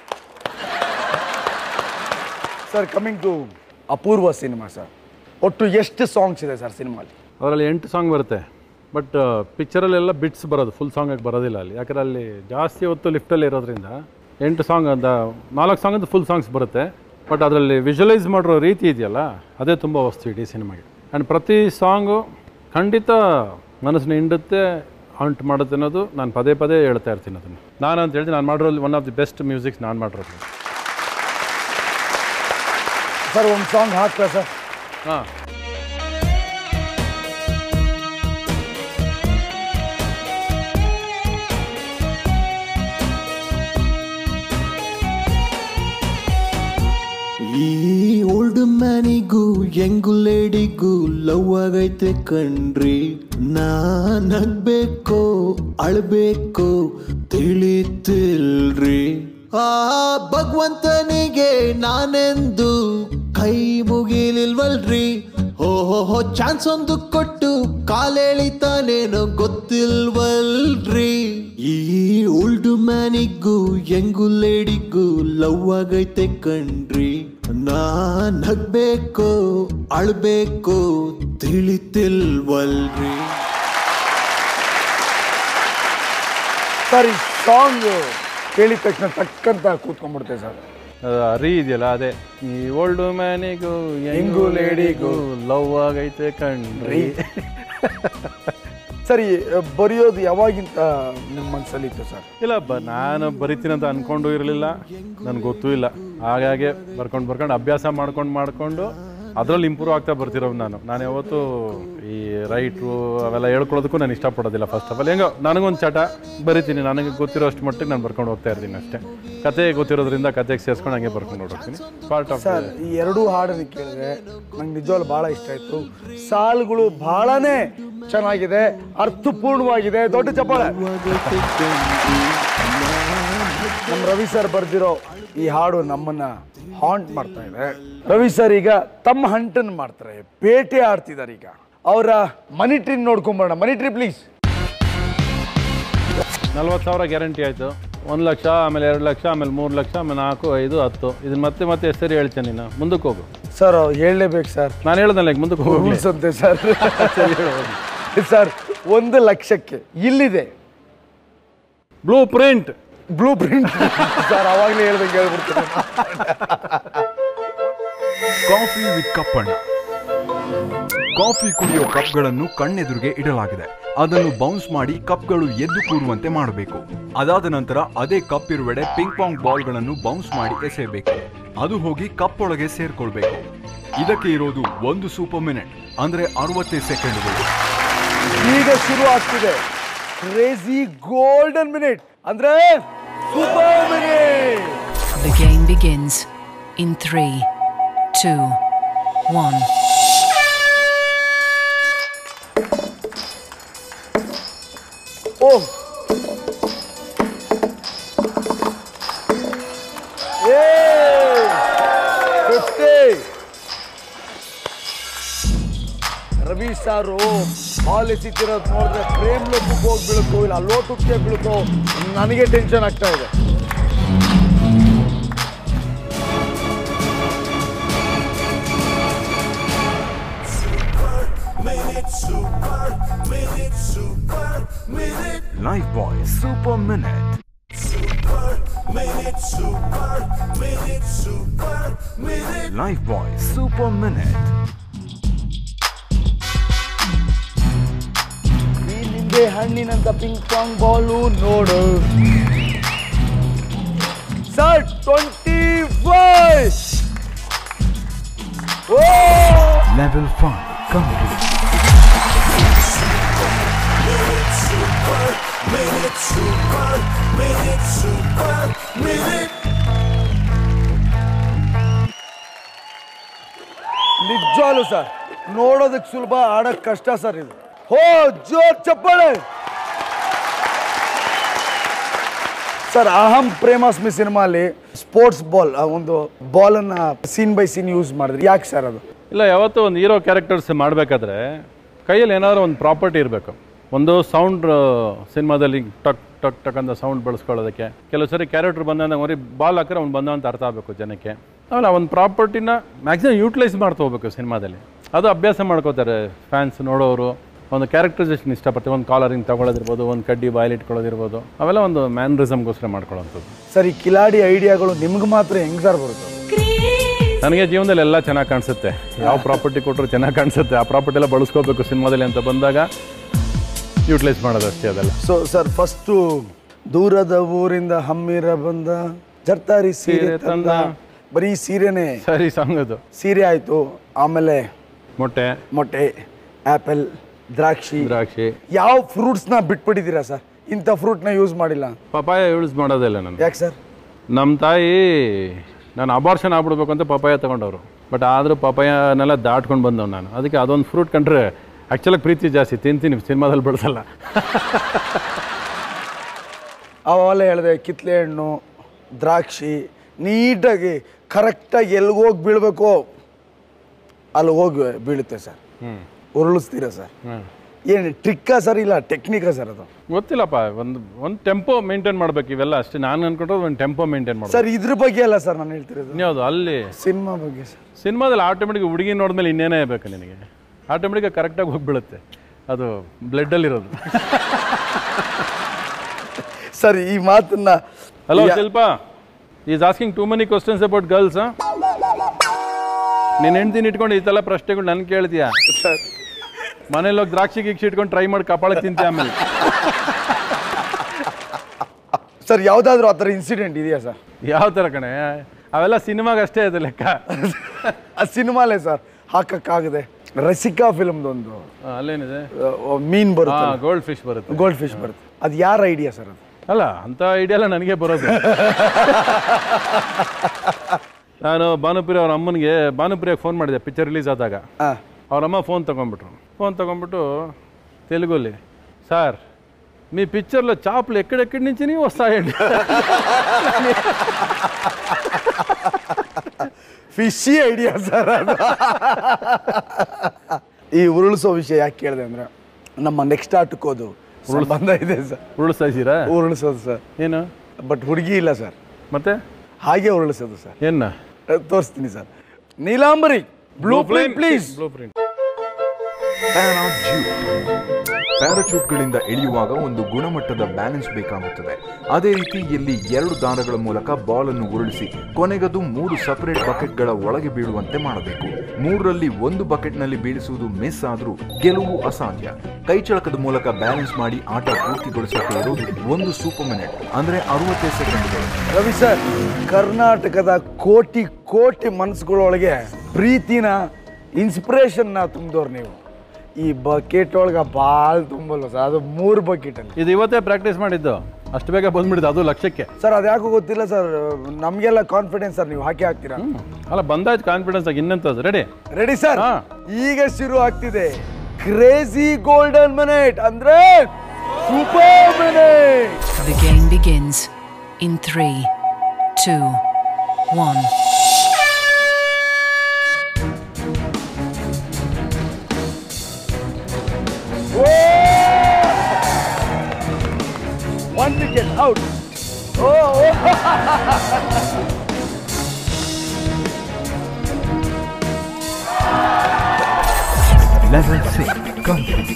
Sir, coming to Apoorva cinema sir, ಒಟ್ಟು ಎಷ್ಟು ಸಾಂಗ್ಸ್ ಇದೆ ಸರ್ ಸಿನಿಮಾಲಿ? ಅದರಲ್ಲಿ ಎಂಟು ಸಾಂಗ್ ಬರುತ್ತೆ. ಬಟ್ ಪಿಕ್ಚರಲ್ಲೆಲ್ಲ ಬಿಟ್ಸ್ ಬರೋದು, ಫುಲ್ ಸಾಂಗಾಗಿ ಬರೋದಿಲ್ಲ ಅಲ್ಲಿ. ಯಾಕಂದರೆ ಅಲ್ಲಿ ಜಾಸ್ತಿ ಹೊತ್ತು ಲಿಫ್ಟಲ್ಲಿ ಇರೋದ್ರಿಂದ ಎಂಟು ಸಾಂಗ್ ಅಂತ ನಾಲ್ಕು ಸಾಂಗ್ ಅಂತ ಫುಲ್ ಸಾಂಗ್ಸ್ ಬರುತ್ತೆ. ಬಟ್ ಅದರಲ್ಲಿ ವಿಜುವಲೈಸ್ ಮಾಡಿರೋ ರೀತಿ ಇದೆಯಲ್ಲ, ಅದೇ ತುಂಬ ವಸ್ತು ಇಡೀ ಸಿನಿಮಾಗೆ. ಆ್ಯಂಡ್ ಪ್ರತಿ ಸಾಂಗು ಖಂಡಿತ ಮನಸ್ಸನ್ನ ಹಿಂಡುತ್ತೆ, ಹಾಂಟ್ ಮಾಡುತ್ತೆ ಅನ್ನೋದು ನಾನು ಪದೇ ಪದೇ ಹೇಳ್ತಾ ಇರ್ತೀನಿ. ಅದನ್ನು ನಾನು ಅಂತ ಹೇಳ್ತೀನಿ, ನಾನು ಮಾಡಿರೋದು one of the best musics ನಾನು ಮಾಡಿರೋದು. ಸರ್, ಒಂದು ಸಾಂಗ್ ಹಾಕ್ಲಾ ಸರ್? ಹಾಂ. ಈ ಓಲ್ಡ್ ಮ್ಯಾನಿಗೂ ಯಂಗು ಲೇಡಿಗೂ ಲವ್ ಆಗೈತೆ ಕಣ್ರಿ. ನಾ ನಗ್ಬೇಕೋ ಅಳ್ಬೇಕೋ ತಿಳಿತಿಲ್ರಿ. ಆ ಭಗವಂತನಿಗೆ ನಾನೆಂದು ಕೈ ಮುಗಿಲಿಲ್ವಲ್ರಿ. ಓಹೋ, ಚಾನ್ಸ್ ಒಂದು ಕೊಟ್ಟು ಕಾಲೆಳಿತಾನೇನೋ ಗೊತ್ತಿಲ್ವಲ್ರಿ. ಈ ಓಲ್ಡ್ ಮ್ಯಾನಿಗೂ ಯಂಗು ಲೇಡಿಗೂ ಲವ್ ಆಗೈತೆ ಕಣ್ರಿ. ನಾ ನಗ್ಬೇಕೋ ಅಳ್ಬೇಕೋ ತಿಳಿತಿಲ್ವಲ್ರಿ. ಸರ್, ಈ ಸಾಂಗ್ ಕೇಳಿದ ತಕ್ಷಣ ಟಕ್ಕಂತ ಕೂತ್ಕೊಂಡ್ಬಿಡ್ತೇವೆ ಸರ್. ಅರಿ ಇದೆಯಲ್ಲ, ಅದೇ ಈ ಓಲ್ಡ್ ಮ್ಯಾನಿಗೂ ಯಂಗು ಲೇಡಿಗೂ ಲವ್ ಆಗೈತೆ ಕಣ್ರಿ. ಸರಿ, ಬರೆಯೋದು ಯಾವಾಗಿಂತ ನಿಮ್ಮ ಮನಸ್ಸಲ್ಲಿ ಇತ್ತು ಸರ್? ಇಲ್ಲ, ಬ ನಾನು ಬರಿತೀನಿ ಅಂತ ಅಂದ್ಕೊಂಡು ಇರಲಿಲ್ಲ, ನನಗೆ ಗೊತ್ತೂ ಇಲ್ಲ. ಹಾಗಾಗಿ ಬರ್ಕೊಂಡು ಬರ್ಕೊಂಡು ಅಭ್ಯಾಸ ಮಾಡ್ಕೊಂಡು ಮಾಡಿಕೊಂಡು ಅದರಲ್ಲಿ ಇಂಪ್ರೂವ್ ಆಗ್ತಾ ಬರ್ತಿರೋದು. ನಾನು ನಾನು ಯಾವತ್ತೂ ಈ ರೈಟ್ರು ಅವೆಲ್ಲ ಹೇಳ್ಕೊಳ್ಳೋದಕ್ಕೂ ನಾನು ಇಷ್ಟಪಡೋದಿಲ್ಲ. ಫಸ್ಟ್ ಆಫ್ ಆಲ್ ಹೆಂಗೋ ನನಗೊಂದು ಚಟ, ಬರಿತೀನಿ, ನನಗೆ ಗೊತ್ತಿರೋ ಅಷ್ಟು ಮಟ್ಟಿಗೆ ನಾನು ಬರ್ಕೊಂಡು ಹೋಗ್ತಾ ಇರ್ತೀನಿ ಅಷ್ಟೇ. ಕತೆ ಗೊತ್ತಿರೋದ್ರಿಂದ ಕತೆಗೆ ಸೇರಿಸ್ಕೊಂಡು ಹಂಗೆ ಬರ್ಕೊಂಡು ಹೋಗ್ತೀನಿ. ಪಾರ್ಟ್ ಆಫ್ ಸರ್, ಈ ಎರಡೂ ಹಾಡನ್ನು ಕೇಳಿದ್ರೆ ನಂಗೆ ನಿಜವಾಗ್ಲೂ ಭಾಳ ಇಷ್ಟ ಆಯಿತು. ಸಾಲುಗಳು ಭಾಳನೇ ಚೆನ್ನಾಗಿದೆ, ಅರ್ಥಪೂರ್ಣವಾಗಿದೆ. ದೊಡ್ಡ ಚಪ್ಪಾಳೆ. ನಮ್ಮ ರವಿ ಸರ್ ಬರೆದಿರೋ ಈ ಹಾಡು ನಮ್ಮನ್ನ ಹಾಂಟ್ ಮಾಡ್ತಾ ಇದೆ. ರವಿ ಸರ್ ಈಗ ತಮ್ಮ ಹಂಟನ್ನು ಮಾಡ್ತಾರೆ, ಬೇಟೆ ಆಡ್ತಿದ್ದಾರೆ. ಈಗ ಅವರ ಮನಿ ಟ್ರೀ ನೋಡ್ಕೊಂಬರೋಣ. Money tree please. ನಲ್ವತ್ತು ಸಾವಿರ ಗ್ಯಾರಂಟಿ ಆಯಿತು. ಒಂದು ಲಕ್ಷ, ಆಮೇಲೆ ಎರಡು ಲಕ್ಷ, ಆಮೇಲೆ ಮೂರು ಲಕ್ಷ, ಆಮೇಲೆ ನಾಲ್ಕು, ಐದು, ಹತ್ತು. ಇದನ್ನ ಮತ್ತೆ ಮತ್ತೆ ಹೆಸರು ಹೇಳ್ತೇನೆ. ನೀನು ಮುಂದಕ್ಕೆ ಹೋಗು ಸರ್. ಹೇಳಲೇಬೇಕು ಸರ್, ನಾನು ಹೇಳ್ದಲ್ಲ, ಈಗ ಮುಂದಕ್ಕೆ ಹೋಗಿ ಅಂತೆ ಸರ್. ಸರ್, ಒಂದು ಲಕ್ಷಕ್ಕೆ ಇಲ್ಲಿದೆ blue print. Blue print sir, ಅವಾಗಲೇ ಹೇಳ್ದಂಗೆ ಹೇಳ್ಬಿಡ್ತೀನಿ. Coffee with Kappanna. ಕಾಫಿ ಕುಡಿಯೋ ಕಪ್ಗಳನ್ನು ಕಣ್ಣೆದುರಿಗೆ ಇಡಲಾಗಿದೆ. ಅದನ್ನು ಬೌನ್ಸ್ ಮಾಡಿ ಕಪ್ಗಳು ಎದ್ದು ಕೂರುವಂತೆ ಮಾಡಬೇಕು. ಅದಾದ ನಂತರ ಅದೇ ಕಪ್ ಇರುವೆಡೆ ಪಿಂಗ್ ಪಾಂಗ್ ಬಾಲ್ಗಳನ್ನು ಬೌನ್ಸ್ ಮಾಡಿ ಎಸೆಯಬೇಕು. ಅದು ಹೋಗಿ ಕಪ್ಪೊಳಗೆ ಸೇರ್ಕೊಳ್ಬೇಕು. ಇದಕ್ಕೆ ಇರೋದು ಒಂದು ಸೂಪರ್ ಮಿನಿಟ್ ಅಂದ್ರೆ ಅರವತ್ತೈದು ಸೆಕೆಂಡ್ಗಳು. ಈಗ ಶುರು ಆಗ್ತಿದೆ ಕ್ರೇಜಿ ಗೋಲ್ಡನ್ ಮಿನಿಟ್ ಅಂದ್ರೆ super minute. The game begins in three, two, one. Oh. Hey! fifty. Ravi sir ball ಎಸಿತಿರೋದು ನೋಡಿದ್ರೆ ಫ್ರೇಮ್ ಲೋಟಕ್ಕೆ ಹೋಗಿ ಬೀಳುತ್ತೋ ಇಲ್ಲ ಲೋಟಕ್ಕೆ ಬೀಳುತ್ತೋ ನನಗೆ ಟೆನ್ಷನ್ ಆಗ್ತಾ ಇದೆ. ಲೈಫ್ ಬಾಯ್ ಸೂಪರ್ ಮಿನಿಟ್. ಲೈಫ್ ಬಾಯ್ ಸೂಪರ್ ಮಿನಿಟ್. ನಿಂದೆ ಹಣ್ಣಿನಂತ ಪಿಂಕ್ ಪಾಂಗ್ ಬಾಲು ನೋಡು sir. Twenty five level five complete. ನಿಜವಾಗ್ಲೂ ಸರ್ ನೋಡೋದಕ್ಕೆ ಸುಲಭ, ಆಡೋಕ್ಕೆ ಕಷ್ಟ ಸರ್ ಇದು. ಹೋ ಜೋರ್ ಚಪ್ಪಾಳೆ ಸರ್. ಅಹಂ ಪ್ರೇಮಾಸ್ಮಿ ಸಿನಿಮಾಲಿ ಸ್ಪೋರ್ಟ್ಸ್ ಬಾಲ್ ಒಂದು ಬಾಲನ್ನು ಸೀನ್ ಬೈ ಸೀನ್ ಯೂಸ್ ಮಾಡಿದ್ರಿ, ಯಾಕೆ ಸರ್ ಅದು? ಇಲ್ಲ, ಯಾವತ್ತೂ ಒಂದು ಹೀರೋ ಕ್ಯಾರೆಕ್ಟರ್ಸ್ ಮಾಡಬೇಕಾದ್ರೆ ಕೈಯಲ್ಲಿ ಏನಾದರೂ ಒಂದು ಪ್ರಾಪರ್ಟಿ ಇರಬೇಕು. ಒಂದು ಸೌಂಡ್ ಸಿನಿಮಾದಲ್ಲಿ ಟಕ್ ಟಕ್ ಟಕ್ ಅಂತ ಸೌಂಡ್ ಬಳಸ್ಕೊಳ್ಳೋದಕ್ಕೆ ಕೆಲವು ಸರಿ ಕ್ಯಾರೆಕ್ಟರ್ ಬಂದಾಗ ಮರಿ ಬಾಲ್ ಹಾಕಿದ್ರೆ ಅವ್ನು ಬಂದ ಅಂತ ಅರ್ಥ ಆಗಬೇಕು ಜನಕ್ಕೆ. ಆಮೇಲೆ ಆ ಒಂದು ಪ್ರಾಪರ್ಟಿನ ಮ್ಯಾಕ್ಸಿಮಮ್ ಯೂಟಿಲೈಸ್ ಮಾಡ್ತಾ ಹೋಗ್ಬೇಕು ಸಿನಿಮಾದಲ್ಲಿ. ಅದು ಅಭ್ಯಾಸ ಮಾಡ್ಕೋತಾರೆ ಫ್ಯಾನ್ಸ್ ನೋಡೋರು. ಒಂದು ಕ್ಯಾರೆಕ್ಟರೈಸೇಷನ್ ಇಷ್ಟಪಡ್ತೀವಿ, ಒಂದು ಕಾಲರಿಂಗ್ ತೊಗೊಳೋದಿರ್ಬೋದು, ಒಂದು ಕಡ್ಡಿ ಬಾಯಲ್ಲಿ ಇಟ್ಕೊಳ್ಳೋದಿರ್ಬೋದು, ಅವೆಲ್ಲ ಒಂದು ಮ್ಯಾನ್ರಿಸಮ್ಗೋಸ್ಕರ ಮಾಡ್ಕೊಳ್ಳೋಂಥದ್ದು. ಸರ್ ಈ ಕಿಲಾಡಿ ಐಡಿಯಾಗಳು ನಿಮ್ಗೆ ಮಾತ್ರ ಹೆಂಗೆ ಸರ್ ಬರುತ್ತೆ? ನನಗೆ ಜೀವನದಲ್ಲಿ ಎಲ್ಲ ಚೆನ್ನಾಗಿ ಕಾಣಿಸುತ್ತೆ. ಯಾವ ಪ್ರಾಪರ್ಟಿ ಕೊಟ್ಟರು ಚೆನ್ನಾಗಿ ಕಾಣಿಸುತ್ತೆ. ಆ ಪ್ರಾಪರ್ಟಿ ಎಲ್ಲ ಬಳಸ್ಕೋಬೇಕು ಸಿನಿಮಾದಲ್ಲಿ ಅಂತ ಬಂದಾಗ ಯೂಟಿಲೈಸ್ ಮಾಡೋದು ಅಷ್ಟೇ ಅದೆಲ್ಲ. ಸೊ ಸರ್ ಫಸ್ಟು ದೂರದ ಊರಿಂದ ಹಮ್ಮಿರ ಬಂದ ಜರ್ತಾರಿ ಸೀರೆ ತಂದ, ಬರೀ ಸೀರೆನೇ ಸರಿ ಸಾಂಗ್ ಅದು. ಸೀರೆ ಆಯಿತು, ಆಮೇಲೆ ಮೊಟ್ಟೆ ಮೊಟ್ಟೆ, ಆ್ಯಪಲ್, ದ್ರಾಕ್ಷಿ. ದ್ರಾಕ್ಷಿ ಯಾವ ಫ್ರೂಟ್ಸ್ನ ಬಿಟ್ಬಿಟ್ಟಿದ್ದೀರಾ ಸರ್? ಇಂಥ ಫ್ರೂಟ್ನ ಯೂಸ್ ಮಾಡಿಲ್ಲ. ಪಪಾಯ ಯೂಸ್ ಮಾಡೋದಿಲ್ಲ ನಾನು. ಯಾಕೆ ಸರ್? ನಮ್ಮ ತಾಯಿ ನಾನು ಅಬಾರ್ಷನ್ ಆಗ್ಬಿಡ್ಬೇಕು ಅಂತ ಪಪಾಯ ತೊಗೊಂಡವರು. ಬಟ್ ಆದರೂ ಪಪಾಯನೆಲ್ಲ ದಾಟ್ಕೊಂಡು ಬಂದವು ನಾನು. ಅದಕ್ಕೆ ಅದೊಂದು ಫ್ರೂಟ್ ಕಂಡ್ರೆ ಆ್ಯಕ್ಚುಲಾಗಿ ಪ್ರೀತಿ ಜಾಸ್ತಿ, ತಿಂತೀನಿ, ಸಿನಿಮಾದಲ್ಲಿ ಬಳಸಲ್ಲ. ಅವೆಲ್ಲ ಹೇಳಿದೆ ಕಿತ್ಲೆ ಹಣ್ಣು, ದ್ರಾಕ್ಷಿ ನೀಟಾಗಿ ಕರೆಕ್ಟಾಗಿ ಎಲ್ಲಿಗೋಗಿ ಬೀಳಬೇಕು ಅಲ್ಲಿ ಹೋಗಿ ಬೀಳುತ್ತೆ ಸರ್. ಹ್ಞೂ ಉರುಳಿಸ್ತೀರಾ ಸರ್? ಹ್ಞೂ. ಏನು ಟ್ರಿಕ್ಕಾ ಸರ್ ಇಲ್ಲ ಟೆಕ್ನಿಕಾ ಸರ್ ಅದು? ಗೊತ್ತಿಲ್ಲಪ್ಪ. ಒಂದು ಒಂದು ಟೆಂಪೋ ಮೇಂಟೈನ್ ಮಾಡ್ಬೇಕು ಇವೆಲ್ಲ ಅಷ್ಟೇ. ನಾನು ಅನ್ಕೊಂಡ್ರೆ ಒಂದು ಟೆಂಪೋ ಮೇಂಟೈನ್ ಮಾಡ್ಬೇಕು ಸರ್. ಇದ್ರ ಬಗ್ಗೆ ಅಲ್ಲ ಸರ್ ನಾನು ಹೇಳ್ತಿರೋದು. ಇನ್ಯಾವುದು ಅಲ್ಲಿ ಸಿನಿಮಾ ಬಗ್ಗೆ ಸರ್. ಸಿನಿಮಾದಲ್ಲಿ ಆಟೋಮೆಟಿಕ್ ಹುಡುಗಿ ನೋಡಿದ್ಮೇಲೆ ಇನ್ನೇನೇ ಬೇಕು ನಿನಗೆ, ಆಟೋಮೆಟಿಕಾಗಿ ಕರೆಕ್ಟಾಗಿ ಹೋಗಿಬೀಳುತ್ತೆ. ಅದು ಬ್ಲಡ್ಡಲ್ಲಿರೋದು. ಸರ್ ಈ ಮಾತನ್ನ hello Shilpa is asking too many questions about girls. ನೀನು ಹೆಂಡ್ತೀನಿ ಇಟ್ಕೊಂಡು ಈ ಥರ ಪ್ರಶ್ನೆಗಳು ನನ್ಗೆ ಕೇಳ್ತೀಯಾ? ಸರ್ ಮನೇಲಿ ಹೋಗಿ ದ್ರಾಕ್ಷಿ ಗೀಕ್ಷಿ ಇಟ್ಕೊಂಡು ಟ್ರೈ ಮಾಡಿ ಕಪಾಳಕ್ಕೆ ತಿಂತೀಯ ಆಮೇಲೆ. ಸರ್ ಯಾವುದಾದ್ರೂ ಆ ಥರ ಇನ್ಸಿಡೆಂಟ್ ಇದೆಯಾ ಸರ್? ಯಾವ ಥರ ಕಣೆ? ಅವೆಲ್ಲ ಸಿನಿಮಾಗೆ ಅಷ್ಟೇ ಅದು ಲೆಕ್ಕ. ಆ ಸಿನಿಮಾಲೇ ಸರ್ ಹಾಕಕ್ಕಾಗದೆ. ರಸಿಕಾ ಫಿಲ್ಮ್ದೊಂದು ಅಲ್ಲೇನಿದೆ, ಮೀನ್ ಬರುತ್ತೆ, ಗೋಲ್ಡ್ ಫಿಶ್ ಬರುತ್ತೆ. ಗೋಲ್ಡ್ ಫಿಶ್ ಬರುತ್ತೆ. ಅದು ಯಾರ ಐಡಿಯಾ ಸರ್? ಅದು ಅಲ್ಲ, ಅಂಥ ಐಡಿಯಾ ಎಲ್ಲ ನನಗೆ ಬರೋದು. ನಾನು ಭಾನುಪ್ರಿಯ ಅವ್ರ ಅಮ್ಮನಿಗೆ ಭಾನುಪ್ರಿಯಾಗೆ ಫೋನ್ ಮಾಡಿದೆ ಪಿಕ್ಚರ್ ರಿಲೀಸ್ ಆದಾಗ. ಅವರಮ್ಮ ಫೋನ್ ತೊಗೊಂಡ್ಬಿಟ್ರು. ఫోన్ తగ్గంబట్టు తెలుగులో సార్ మీ పిక్చర్లో చేపలు ఎక్కడెక్కడి నుంచి వస్తాయండి ಫಿಶಿ ಐಡಿಯಾ ಸರ್ ಅದು. ಈ ಉರುಳಿಸೋ ವಿಷಯ ಯಾಕೆ ಕೇಳಿದೆ ಅಂದರೆ ನಮ್ಮ ನೆಕ್ಸ್ಟ್ ಆಟಕ್ಕೋದು ಸಂಬಂಧ ಇದೆ ಸರ್. ಉರುಳಿಸ್ತಾ ಇದ್ದೀರಾ? ಉರುಳಿಸೋದು ಸರ್. ಏನು ಬಟ್ ಹುಡುಗಿ ಇಲ್ಲ ಸರ್. ಮತ್ತೆ ಹಾಗೆ ಉರುಳಿಸೋದು ಸರ್. ಏನ ತೋರಿಸ್ತೀನಿ sir. Neelambari blue print please. Blue print. Fan of June. ಪ್ಯಾರಾಚೂಟ್ಗಳಿಂದ ಇಳಿಯುವಾಗ ಒಂದು ಗುಣಮಟ್ಟದ ಬ್ಯಾಲೆನ್ಸ್ ಬೇಕಾಗುತ್ತದೆ. ಅದೇ ರೀತಿ ಇಲ್ಲಿ ಎರಡು ದಾರಗಳ ಮೂಲಕ ಬಾಲ್ ಅನ್ನು ಉರುಳಿಸಿ ಕೊನೆಗದು ಮೂರು ಸಪರೇಟ್ ಬಕೆಟ್ಗಳ ಒಳಗೆ ಬೀಳುವಂತೆ ಮಾಡಬೇಕು. ಮೂರರಲ್ಲಿ ಒಂದು ಬಕೆಟ್ನಲ್ಲಿ ಬೀಳಿಸುವುದು ಮಿಸ್ ಆದರೂ ಗೆಲುವು ಅಸಾಧ್ಯ. ಕೈಚಳಕದ ಮೂಲಕ ಬ್ಯಾಲೆನ್ಸ್ ಮಾಡಿ ಆಟ ಪೂರ್ತಿಗೊಳಿಸಕ್ಕೆ ಇರೋದು ಒಂದು ಸೂಪರ್ ಮಿನಿಟ್, ಅಂದ್ರೆ ಅರವತ್ತೈದು ಸೆಕೆಂಡ್ಗಳು. ರವಿ ಸರ್, ಕರ್ನಾಟಕದ ಕೋಟಿ ಕೋಟಿ ಮನಸ್ಸುಗಳೊಳಗೆ ಪ್ರೀತಿನ ಇನ್ಸ್ಪಿರೇಷನ್ನ ತುಂಬಿದವ್ರು ನೀವು. ಈ ಬಕೆಟ್ ಒಳಗೆ ಬಾಲ್ ತುಂಬಲ್ಲ ಸರ್, ಅದು ಮೂರು ಬಕೆಟಲ್ಲಿ. ಇದು ಇವತ್ತೇ ಪ್ರಾಕ್ಟೀಸ್ ಮಾಡಿದ್ದು, ಅಷ್ಟು ಬೇಗ ಬಂದ್ಬಿಡಿದ್ದು, ಅದು ಲಕ್ಷ್ಯಕ್ಕೆ. ಸರ್ ಅದು ಯಾಕೋ ಗೊತ್ತಿಲ್ಲ ಸರ್, ನಮಗೆಲ್ಲ ಕಾನ್ಫಿಡೆನ್ಸ್ ಸರ್, ನೀವು ಹಾಕಿ ಹಾಕ್ತೀರಾ. ಅಲ್ಲ ಬಂದಾಯ್ತು ಕಾನ್ಫಿಡೆನ್ಸ್ ಆಗಿ. ಇನ್ನೆಂತದ್ದು ರೆಡಿ ರೆಡಿ ಸರ್. ಈಗ ಶುರು ಆಗ್ತಿದೆ ಕ್ರೇಜಿ ಗೋಲ್ಡನ್ ಮಿನಿಟ್, ಅಂದ್ರೆ super minute. The game begins in three, two, one. One wicket out. Oh, oh. Level six, complete.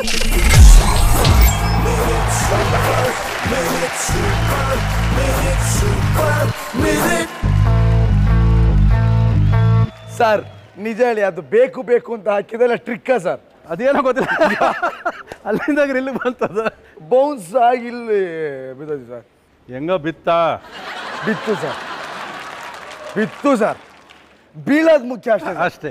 Sir ನಿಜ ಹೇಳಿ, ಅದು ಬೇಕು ಬೇಕು ಅಂತ ಹಾಕಿದೆಲ್ಲ ಟ್ರಿಕ್ಕ ಸರ್? ಅದೇನೋ ಗೊತ್ತಿಲ್ಲ, ಅಲ್ಲಿಂದ ಇಲ್ಲಿ ಬಂತದ ಬೌನ್ಸ್ ಆಗಿ ಇಲ್ಲಿ ಬಿದ್ದೋದು ಸರ್. ಹೆಂಗ ಬಿತ್ತ? ಬಿತ್ತು ಸರ್, ಬಿತ್ತು ಸರ್. ಬೀಳೋದು ಮುಖ್ಯ ಅಷ್ಟೇ ಅಷ್ಟೇ.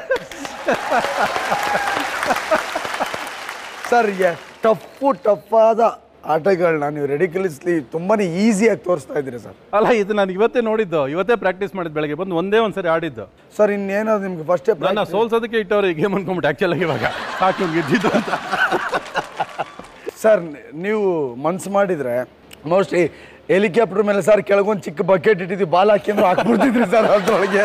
ಸರ್ ಟಫು ಟಫಾದ ಆಟಗಳನ್ನ ನೀವು ರೆಡಿಕಲಿಸ್ಲಿ ತುಂಬಾನೇ ಈಸಿಯಾಗಿ ತೋರಿಸ್ತಾ ಇದ್ದೀರಿ ಸರ್. ಅಲ್ಲ ಇದು ನಾನು ಇವತ್ತೇ ನೋಡಿದ್ದು, ಇವತ್ತೇ ಪ್ರಾಕ್ಟೀಸ್ ಮಾಡಿದ್ದು, ಬೆಳಗ್ಗೆ ಬಂದು ಒಂದೇ ಒಂದ್ಸರಿ ಆಡಿದ್ದು ಸರ್. ಇನ್ನೇನಾದ್ರು ನಿಮ್ಗೆ ಫಸ್ಟೇ ನನ್ನ ಸೋಲ್ಸೋದಕ್ಕೆ ಇಟ್ಟವ್ರು ಈ ಗೇಮ್ ಅನ್ಕೊಂಬಿಟ್ಟು ಆ್ಯಕ್ಚುಲಾಗಿ ಇವಾಗ ಸಾಕು ಗೆದ್ದಿದ್ದು ಅಂತ. ಸರ್ ನೀವು ಮನ್ಸು ಮಾಡಿದ್ರೆ ಮೋಸ್ಟ್ಲಿ ಹೆಲಿಕಾಪ್ಟರ್ ಮೇಲೆ ಸರ್ ಕೆಳಗೊಂದು ಚಿಕ್ಕ ಬಕೆಟ್ ಇಟ್ಟಿದ್ದೀವಿ, ಬಾಲ್ ಹಾಕಿ ಅಂದ್ರೆ ಹಾಕ್ಬಿಡ್ತಿದ್ರಿ ಸರ್ ಅದ್ರೊಳಗೆ.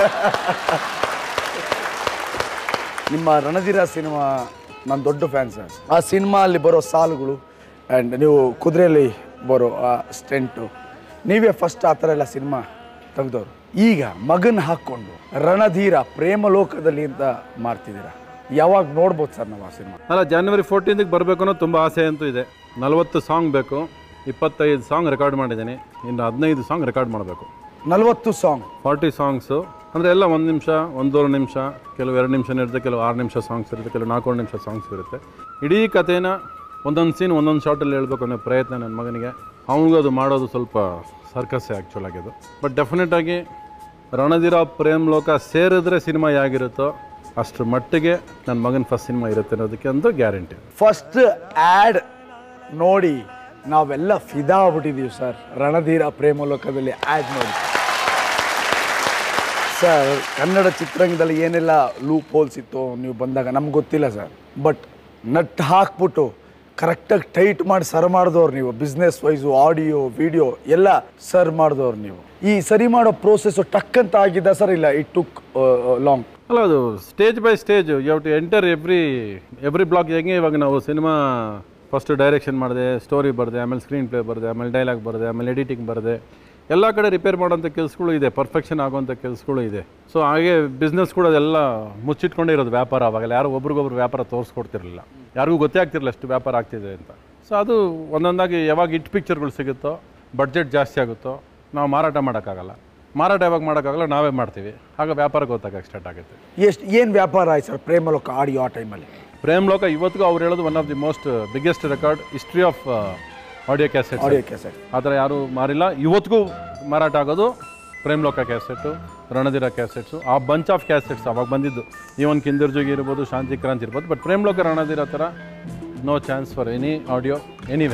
ನಿಮ್ಮ ರಣಧೀರ ಸಿನಿಮಾ ನಾನು ದೊಡ್ಡ ಫ್ಯಾನ್ ಸರ್. ಆ ಸಿನಿಮಾ ಅಲ್ಲಿ ಬರೋ ಸಾಲುಗಳು ಆ್ಯಂಡ್ ನೀವು ಕುದುರೆಯಲ್ಲಿ ಬರೋ ಆ ಸ್ಟೆಂಟು, ನೀವೇ ಫಸ್ಟ್ ಆ ಥರ ಎಲ್ಲ ಸಿನಿಮಾ ತೆಗೆದವರು. ಈಗ ಮಗನ ಹಾಕ್ಕೊಂಡು ರಣಧೀರ ಪ್ರೇಮ ಲೋಕದಲ್ಲಿ ಅಂತ ಮಾಡ್ತಿದ್ದೀರಾ, ಯಾವಾಗ ನೋಡ್ಬೋದು ಸರ್ ನಾವು ಆ ಸಿನಿಮಾ? ಅಲ್ಲ ಜನವರಿ ಫೋರ್ಟೀನ್ಗೆ ಬರಬೇಕು ಅನ್ನೋ ತುಂಬ ಆಸೆ ಅಂತೂ ಇದೆ. ನಲವತ್ತು ಸಾಂಗ್ ಬೇಕು, ಇಪ್ಪತ್ತೈದು ಸಾಂಗ್ ರೆಕಾರ್ಡ್ ಮಾಡಿದ್ದೀನಿ, ಇನ್ನು ಹದಿನೈದು ಸಾಂಗ್ ರೆಕಾರ್ಡ್ ಮಾಡಬೇಕು. ನಲವತ್ತು ಸಾಂಗ್, ಫಾರ್ಟಿ ಸಾಂಗ್ಸು ಅಂದರೆ ಎಲ್ಲ ಒಂದು ನಿಮಿಷ, ಒಂದೂವರೆ ನಿಮಿಷ, ಕೆಲವು ಎರಡು ನಿಮಿಷ ಇರುತ್ತೆ, ಕೆಲವು ಆರು ನಿಮಿಷ ಸಾಂಗ್ಸ್ ಇರುತ್ತೆ, ಕೆಲವು ನಾಲ್ಕು ನಿಮಿಷ ಸಾಂಗ್ಸ್ ಇರುತ್ತೆ. ಇಡೀ ಕಥೆನ ಒಂದೊಂದು ಸೀನ್ ಒಂದೊಂದು ಶಾರ್ಟಲ್ಲಿ ಹೇಳ್ಬೇಕು ಅನ್ನೋ ಪ್ರಯತ್ನ ನನ್ನ ಮಗನಿಗೆ. ಅವನಿಗೂ ಅದು ಮಾಡೋದು ಸ್ವಲ್ಪ ಸರ್ಕಸ್ಸೇ ಆ್ಯಕ್ಚುಲ್ ಆಗಿದ್ದು. ಬಟ್ ಡೆಫಿನೆಟಾಗಿ ರಣಧೀರ ಪ್ರೇಮ್ ಲೋಕ ಸೇರಿದ್ರೆ ಸಿನಿಮಾ ಹೇಗಿರುತ್ತೋ ಅಷ್ಟರ ಮಟ್ಟಿಗೆ ನನ್ನ ಮಗನ ಫಸ್ಟ್ ಸಿನಿಮಾ ಇರುತ್ತೆ ಅನ್ನೋದಕ್ಕೆ ಒಂದು ಗ್ಯಾರಂಟಿ. ಫಸ್ಟ್ ಆ್ಯಡ್ ನೋಡಿ ನಾವೆಲ್ಲ ಫಿದಾ ಆಗ್ಬಿಟ್ಟಿದ್ದೀವಿ ಸರ್. ರಣಧೀರ ಪ್ರೇಮ ಲೋಕದಲ್ಲಿ ಆ್ಯಡ್ ನೋಡಿ ಸರ್. ಕನ್ನಡ ಚಿತ್ರರಂಗದಲ್ಲಿ ಏನೆಲ್ಲ ಲೂಪ್ ಹೋಲ್ಸ್ ಇತ್ತು ನೀವು ಬಂದಾಗ ನಮ್ಗೆ ಗೊತ್ತಿಲ್ಲ ಸರ್. ಬಟ್ ನಟ್ ಹಾಕ್ಬಿಟ್ಟು ಕರೆಕ್ಟಾಗಿ ಟೈಟ್ ಮಾಡಿ ಸರ್ ಮಾಡಿದವ್ರು ನೀವು. ಬಿಸ್ನೆಸ್ ವೈಸು, ಆಡಿಯೋ, ವಿಡಿಯೋ ಎಲ್ಲ ಸರ್ ಮಾಡಿದವ್ರು ನೀವು. ಈ ಸರಿ ಮಾಡೋ ಪ್ರೋಸೆಸ್ಸು ಟಕ್ ಅಂತ ಆಗಿದ್ದ ಸರ್, ಇಲ್ಲ ಇಟ್ ಟುಕ್ ಲಾಂಗ್? ಅಲ್ಲ ಅದು stage by stage you have to enter every every block. ಹೆಂಗೆ ಇವಾಗ ನಾವು ಸಿನಿಮಾ ಫಸ್ಟ್ ಡೈರೆಕ್ಷನ್ ಮಾಡಿದೆ, ಸ್ಟೋರಿ ಬರೆದೆ, ಆಮೇಲೆ ಸ್ಕ್ರೀನ್ ಪ್ಲೇ ಬರೆದೆ, ಆಮೇಲೆ ಡೈಲಾಗ್ ಬರೆದೆ, ಆಮೇಲೆ ಎಡಿಟಿಂಗ್ ಬರೆದೆ, ಎಲ್ಲ ಕಡೆ ರಿಪೇರ್ ಮಾಡೋಂಥ ಕೆಲಸಗಳು ಇದೆ, ಪರ್ಫೆಕ್ಷನ್ ಆಗೋವಂಥ ಕೆಲಸಗಳು ಇದೆ. ಸೊ ಹಾಗೆ ಬಿಸ್ನೆಸ್ ಕೂಡ ಅದೆಲ್ಲ ಮುಚ್ಚಿಟ್ಕೊಂಡೇ ಇರೋದು ವ್ಯಾಪಾರ. ಅವಾಗೆಲ್ಲ ಯಾರು ಒಬ್ರಿಗೊಬ್ರು ವ್ಯಾಪಾರ ತೋರಿಸ್ಕೊಡ್ತಿರಲಿಲ್ಲ, ಯಾರಿಗೂ ಗೊತ್ತೇ ಆಗ್ತಿರಲಿಲ್ಲ ಅಷ್ಟು ವ್ಯಾಪಾರ ಆಗ್ತಿದೆ ಅಂತ. ಸೊ ಅದು ಒಂದೊಂದಾಗಿ ಯಾವಾಗ ಹಿಟ್ ಪಿಕ್ಚರ್ಗಳು ಸಿಗುತ್ತೋ, ಬಡ್ಜೆಟ್ ಜಾಸ್ತಿ ಆಗುತ್ತೋ, ನಾವು ಮಾರಾಟ ಮಾಡೋಕ್ಕಾಗಲ್ಲ. ಮಾರಾಟ ಯಾವಾಗ ಮಾಡೋಕ್ಕಾಗಲ್ಲ, ನಾವೇ ಮಾಡ್ತೀವಿ. ಆಗ ವ್ಯಾಪಾರ ಗೊತ್ತಾಗಕ್ಕೆ ಸ್ಟಾರ್ಟ್ ಆಗುತ್ತೆ. ಎಷ್ಟು ಏನು ವ್ಯಾಪಾರ ಆಯ್ತು ಸರ್ ಪ್ರೇಮಲೋಕ ಆಡಿಯೋ ಆ ಟೈಮಲ್ಲಿ? ಪ್ರೇಮ್ ಲೋಕ ಇವತ್ತಿಗೂ ಅವ್ರು ಹೇಳೋದು one of the most biggest record history of audio cassette. Audio cassette ಆ ಥರ ಯಾರೂ ಮಾರಿಲ್ಲ. ಇವತ್ತಿಗೂ ಮಾರಾಟ ಆಗೋದು ಪ್ರೇಮ್ ಲೋಕ ಕ್ಯಾಸೆಟ್ಟು, ರಣಧೀರ ಕ್ಯಾಸೆಟ್ಸು, ಆ ಬಂಚ್ ಆಫ್ ಕ್ಯಾಸೆಟ್ಸ್ ಅವಾಗ ಬಂದಿದ್ದು. ಈವನ್ ಕಿಂದರ್ಜುಗಿ ಇರ್ಬೋದು, ಶಾಂತಿ ಕ್ರಾಂತಿ ಇರ್ಬೋದು. ಬಟ್ ಪ್ರೇಮ್ ಲೋಕ ರಣಧೀರ ಥರ no chance for any audio anyway.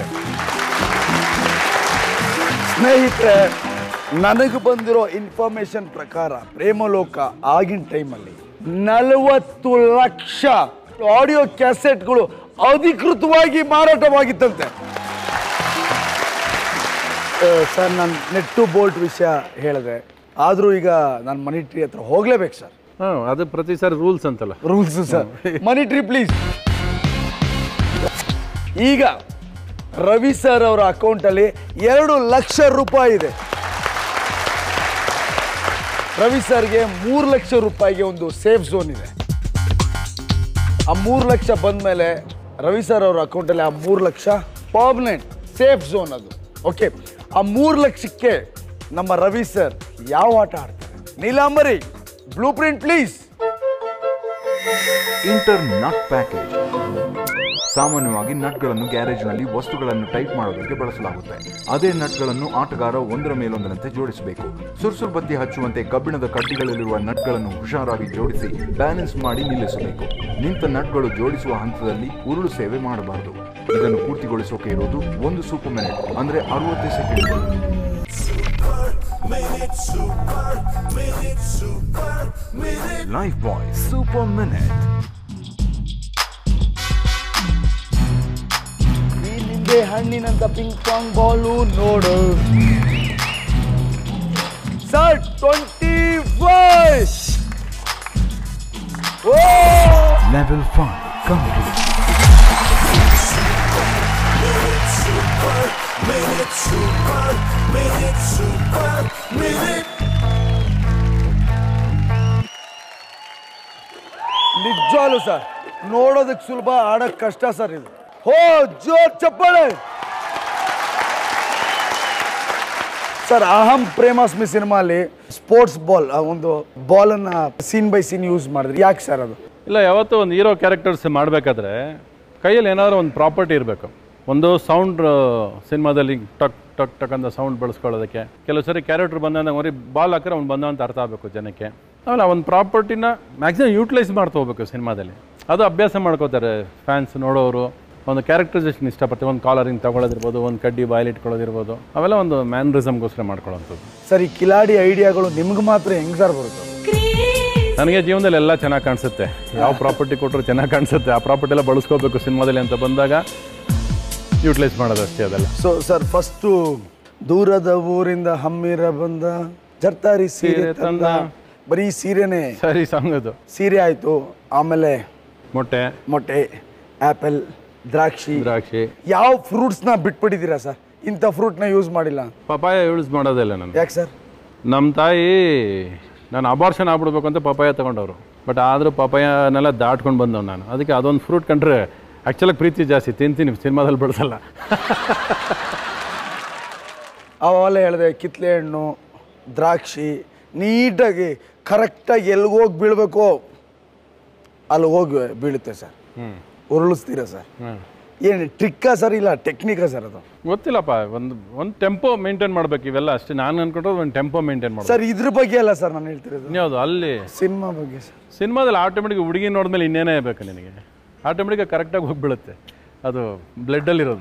ಸ್ನೇಹಿತರೆ, ನನಗೆ ಬಂದಿರೋ ಇನ್ಫಾರ್ಮೇಶನ್ ಪ್ರಕಾರ ಪ್ರೇಮಲೋಕ ಆಗಿನ ಟೈಮಲ್ಲಿ ನಲವತ್ತು ಲಕ್ಷ ಆಡಿಯೋ ಕ್ಯಾಸೆಟ್ಗಳು ಅಧಿಕೃತವಾಗಿ ಮಾರಾಟವಾಗಿತ್ತಂತೆ. ಸರ್ ನಾನು ನೆಟ್ಟು ಬೋಲ್ಟ್ ವಿಷಯ ಹೇಳಿದೆ, ಆದರೂ ಈಗ ನಾನು ಮನಿ ಟ್ರೀ ಹತ್ರ ಹೋಗ್ಲೇಬೇಕು ಸರ್. ಹಾಂ, ಅದು ಪ್ರತಿ ಸಾರಿ ರೂಲ್ಸ್ ಅಂತಲ್ಲ. Rules sir. Money tree please. ಈಗ ರವಿ ಸರ್ ಅವರ ಅಕೌಂಟಲ್ಲಿ ಎರಡು ಲಕ್ಷ ರೂಪಾಯಿ ಇದೆ. ರವಿ ಸರ್ಗೆ ಮೂರು ಲಕ್ಷ ರೂಪಾಯಿಗೆ ಒಂದು ಸೇಫ್ ಝೋನ್ ಇದೆ. ಆ ಮೂರು ಲಕ್ಷ ಬಂದ ಮೇಲೆ ರವಿ ಸರ್ ಅವ್ರ ಅಕೌಂಟಲ್ಲಿ ಆ ಮೂರು ಲಕ್ಷ ಪರ್ಮನೆಂಟ್ ಸೇಫ್ ಝೋನ್ ಅದು. ಓಕೆ, ಆ ಮೂರು ಲಕ್ಷಕ್ಕೆ ನಮ್ಮ ರವಿ ಸರ್ ಯಾವ ಆಟ ಆಡ್ತಾರೆ? Neelambari, blue print please. Inter nut package. ಸಾಮಾನ್ಯವಾಗಿ ನಟ್ಗಳನ್ನು ಗ್ಯಾರೇಜ್ನಲ್ಲಿ ವಸ್ತುಗಳನ್ನು ಟೈಟ್ ಮಾಡೋದಕ್ಕೆ ಬಳಸಲಾಗುತ್ತೆ. ಅದೇ ನಟ್ಗಳನ್ನು ಆಟಗಾರ ಒಂದರ ಮೇಲೊಂದರಂತೆ ಜೋಡಿಸಬೇಕು. ಸುರ್ಸುರ್ ಬತ್ತಿ ಹಚ್ಚುವಂತೆ ಕಬ್ಬಿಣದ ಕಡ್ಡಿಗಳಲ್ಲಿರುವ ನಟ್ಗಳನ್ನು ಹುಷಾರಾಗಿ ಜೋಡಿಸಿ ಬ್ಯಾಲೆನ್ಸ್ ಮಾಡಿ ನಿಲ್ಲಿಸಬೇಕು. ನಿಂತ ನಟ್ಗಳು ಜೋಡಿಸುವ ಹಂತದಲ್ಲಿ ಉರುಳು ಸೇವೆ ಮಾಡಬಾರದು. ಇದನ್ನು ಪೂರ್ತಿಗೊಳಿಸೋಕೆ ಇರೋದು ಒಂದು ಸೂಪರ್ ಮಿನಿಟ್, ಅಂದ್ರೆ ಅರವತ್ತು ಸೆಕೆಂಡ್. ಲೈಫ್ ಬಾಯ್ ಸೂಪರ್ ಮಿನಿಟ್. ನಿಂಬೆ ಹಣ್ಣಿನಂತ ಪಿಂಕ್ ಪಾಂಗ್ ಬಾಲು ನೋಡು sir. Twenty five level five complete. ನಿಜವಾಗ್ಲು ಸರ್ ನೋಡೋದಕ್ಕೆ ಸುಲಭ, ಆಡೋಕ್ಕೆ ಕಷ್ಟ ಸರ್ ಇದು. ಹೋ ಜೋರ್ ಚಪ್ಪಾಳೆ ಸರ್. ಅಹಂ ಪ್ರೇಮಾಸ್ಮಿ ಸಿನಿಮಾಲಿ ಸ್ಪೋರ್ಟ್ಸ್ ಬಾಲ್, ಒಂದು ಬಾಲನ್ನು ಸೀನ್ ಬೈ ಸೀನ್ ಯೂಸ್ ಮಾಡಿದ್ರಿ, ಯಾಕೆ ಸರ್ ಅದು? ಇಲ್ಲ, ಯಾವತ್ತೂ ಒಂದು ಹೀರೋ ಕ್ಯಾರೆಕ್ಟರ್ಸ್ ಮಾಡಬೇಕಾದ್ರೆ ಕೈಯಲ್ಲಿ ಏನಾದರೂ ಒಂದು ಪ್ರಾಪರ್ಟಿ ಇರಬೇಕು. ಒಂದು ಸೌಂಡ್ ಸಿನಿಮಾದಲ್ಲಿ ಟಕ್ ಟಕ್ ಟಕ್ ಅಂತ ಸೌಂಡ್ ಬಳಸ್ಕೊಳ್ಳೋದಕ್ಕೆ ಕೆಲವು ಸರಿ ಕ್ಯಾರೆಕ್ಟರ್ ಬಂದಾಗ ಬರೀ ಬಾಲ್ ಹಾಕಿದ್ರೆ ಅವ್ನು ಬಂದ ಅಂತ ಅರ್ಥ ಆಗಬೇಕು ಜನಕ್ಕೆ. ಆಮೇಲೆ ಆ ಒಂದು ಪ್ರಾಪರ್ಟಿನ ಮ್ಯಾಕ್ಸಿಮಮ್ ಯೂಟಿಲೈಸ್ ಮಾಡ್ತಾ ಹೋಗ್ಬೇಕು ಸಿನಿಮಾದಲ್ಲಿ. ಅದು ಅಭ್ಯಾಸ ಮಾಡ್ಕೋತಾರೆ ಫ್ಯಾನ್ಸ್ ನೋಡೋರು. ಒಂದು ಕ್ಯಾರೆಕ್ಟರೈಸೇಷನ್ ಇಷ್ಟಪಡ್ತೀವಿ, ಒಂದು ಕಾಲರಿಂಗ್ ತೊಗೊಳೋದಿರ್ಬೋದು, ಒಂದು ಕಡ್ಡಿ ಬಾಯಲ್ಲಿ ಇಟ್ಕೊಳ್ಳೋದಿರ್ಬೋದು, ಅವೆಲ್ಲ ಒಂದು ಮ್ಯಾನರಿಸಮ್ಗೋಸ್ಕರ ಮಾಡ್ಕೊಳ್ಳೋಂಥದ್ದು. ಸರ್ ಈ ಕಿಲಾಡಿ ಐಡಿಯಾಗಳು ನಿಮ್ಗೆ ಮಾತ್ರ ಹೆಂಗೆ ಸರ್ ಬರುತ್ತೆ? ನನಗೆ ಜೀವನದಲ್ಲಿ ಎಲ್ಲ ಚೆನ್ನಾಗಿ ಕಾಣಿಸುತ್ತೆ. ಯಾವ ಪ್ರಾಪರ್ಟಿ ಕೊಟ್ಟರು ಚೆನ್ನಾಗಿ ಕಾಣಿಸುತ್ತೆ. ಆ ಪ್ರಾಪರ್ಟಿ ಎಲ್ಲ ಬಳಸ್ಕೋಬೇಕು ಸಿನಿಮಾದಲ್ಲಿ ಅಂತ ಬಂದಾಗ ಯೂಟಿಲೈಸ್ ಮಾಡೋದು ಅಷ್ಟೇ ಅದೆಲ್ಲ. ಸೊ ಸರ್ ಫಸ್ಟು ದೂರದ ಊರಿಂದ ಹಮ್ಮಿರ ಬಂದ ಜರ್ತಾರಿ ಸೀರೆ ತಂದ, ಬರೀ ಸೀರೆನೇ ಸರಿ ಸಾಂಗ್ ಅದು. ಸೀರೆ ಆಯಿತು, ಆಮೇಲೆ ಮೊಟ್ಟೆ ಮೊಟ್ಟೆ, ಆ್ಯಪಲ್, ದ್ರಾಕ್ಷಿ. ದ್ರಾಕ್ಷಿ ಯಾವ ಫ್ರೂಟ್ಸ್ನ ಬಿಟ್ಬಿಟ್ಟಿದ್ದೀರಾ ಸರ್? ಇಂಥ ಫ್ರೂಟ್ನ ಯೂಸ್ ಮಾಡಿಲ್ಲ. ಪಪಾಯ ಯೂಸ್ ಮಾಡೋದಿಲ್ಲ ನಾನು. ಯಾಕೆ ಸರ್? ನಮ್ಮ ತಾಯಿ ನಾನು ಅಬಾರ್ಷನ್ ಆಗ್ಬಿಡ್ಬೇಕು ಅಂತ ಪಪಾಯ ತೊಗೊಂಡವರು. ಬಟ್ ಆದರೂ ಪಪಾಯನೆಲ್ಲ ದಾಟ್ಕೊಂಡು ಬಂದವು ನಾನು. ಅದಕ್ಕೆ ಅದೊಂದು ಫ್ರೂಟ್ ಕಂಡ್ರೆ ಆ್ಯಕ್ಚುಲಾಗಿ ಪ್ರೀತಿ ಜಾಸ್ತಿ, ತಿಂತೀನಿ, ಸಿನಿಮಾದಲ್ಲಿ ಬಳಸಲ್ಲ. ಅವೆಲ್ಲ ಹೇಳಿದೆ, ಕಿತ್ಲೆ ಹಣ್ಣು, ದ್ರಾಕ್ಷಿ ನೀಟಾಗಿ ಕರೆಕ್ಟಾಗಿ ಎಲ್ಲಿಗೋಗಿ ಬೀಳಬೇಕು ಅಲ್ಲಿ ಹೋಗಿ ಬೀಳುತ್ತೆ ಸರ್. ಹ್ಞೂ ಉರುಳಿಸ್ತೀರಾ ಸರ್? ಹ್ಞೂ. ಏನು ಟ್ರಿಕ್ಕಾ ಸರ್ ಇಲ್ಲ ಟೆಕ್ನಿಕಾ ಸರ್ ಅದು? ಗೊತ್ತಿಲ್ಲಪ್ಪ. ಒಂದು ಒಂದು ಟೆಂಪೋ ಮೇಂಟೈನ್ ಮಾಡ್ಬೇಕು ಇವೆಲ್ಲ ಅಷ್ಟೇ. ನಾನು ಅನ್ಕೊಂಡ್ರೆ ಒಂದು ಟೆಂಪೋ ಮೇಂಟೈನ್ ಮಾಡ್ಬೇಕು ಸರ್. ಇದ್ರ ಬಗ್ಗೆ ಅಲ್ಲ ಸರ್ ನಾನು ಹೇಳ್ತಿರೋದು, ಯಾವುದು ಅಲ್ಲಿ ಸಿನಿಮಾ ಬಗ್ಗೆ ಸರ್. ಸಿನಿಮಾದಲ್ಲಿ ಆಟೋಮೆಟಿಕ್ ಹುಡುಗಿ ನೋಡಿದ್ಮೇಲೆ ಇನ್ನೇನೇ ಬೇಕು ನಿನಗೆ, ಆಟೋಮೆಟಿಕ್ ಕರೆಕ್ಟಾಗಿ ಹೋಗಿಬೀಳುತ್ತೆ. ಅದು ಬ್ಲಡ್ಡಲ್ಲಿರೋದು.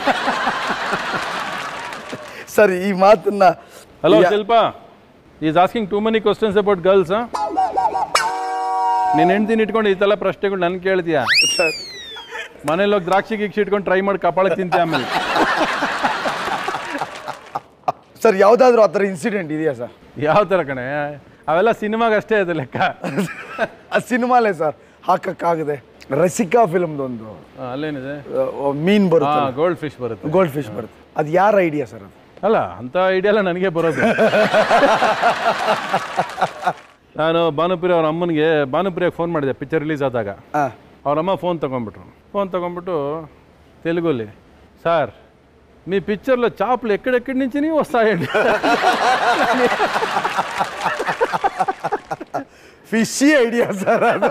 ಸರ್ ಈ ಮಾತನ್ನ hello Shilpa, is asking too many questions about girls. ನೀನು ಹೆಂಡ್ತೀನಿ ಇಟ್ಕೊಂಡು ಈ ಥರ ಪ್ರಶ್ನೆಗಳು ನನ್ಗೆ ಕೇಳ್ತೀಯಾ? ಸರ್ ಮನೇಲಿ ಹೋಗಿ ದ್ರಾಕ್ಷಿ ಗಿಕ್ಷಿ ಇಟ್ಕೊಂಡು ಟ್ರೈ ಮಾಡಿ ಕಪಾಳಕ್ಕೆ ತಿಂತೀಯ ಆಮೇಲೆ. ಸರ್ ಯಾವುದಾದ್ರೂ ಆ ಥರ ಇನ್ಸಿಡೆಂಟ್ ಇದೆಯಾ ಸರ್? ಯಾವ ಥರ ಕಣೆ, ಅವೆಲ್ಲ ಸಿನಿಮಾಗೆ ಅಷ್ಟೇ ಅದು ಲೆಕ್ಕ. ಆ ಸಿನಿಮಾಲೇ ಸರ್ ಹಾಕಕ್ಕಾಗದೆ. ರಸಿಕಾ ಫಿಲ್ಮ್ದೊಂದು ಅಲ್ಲೇನಿದೆ, ಮೀನ್ ಬರುತ್ತೆ, ಗೋಲ್ಡ್ ಫಿಶ್ ಬರುತ್ತೆ. ಗೋಲ್ಡ್ ಫಿಶ್ ಬರುತ್ತೆ. ಅದು ಯಾರ ಐಡಿಯಾ ಸರ್? ಅದು ಅಲ್ಲ, ಅಂಥ ಐಡಿಯಾ ಎಲ್ಲ ನನಗೆ ಬರೋದು. ನಾನು ಭಾನುಪ್ರಿಯ ಅವ್ರ ಅಮ್ಮನಿಗೆ ಭಾನುಪ್ರಿಯಾಗೆ ಫೋನ್ ಮಾಡಿದೆ ಪಿಕ್ಚರ್ ರಿಲೀಸ್ ಆದಾಗ. ಅವರಮ್ಮ ಫೋನ್ ತೊಗೊಂಡ್ಬಿಟ್ರು. ఫోన్ తగ్గంబట్టు తెలుగులి సార్ మీ పిక్చర్లో చేపలు ఎక్కడెక్కడి నుంచి వస్తాయండి ಫಿಶಿ ಐಡಿಯಾ ಸರ್ ಅದು.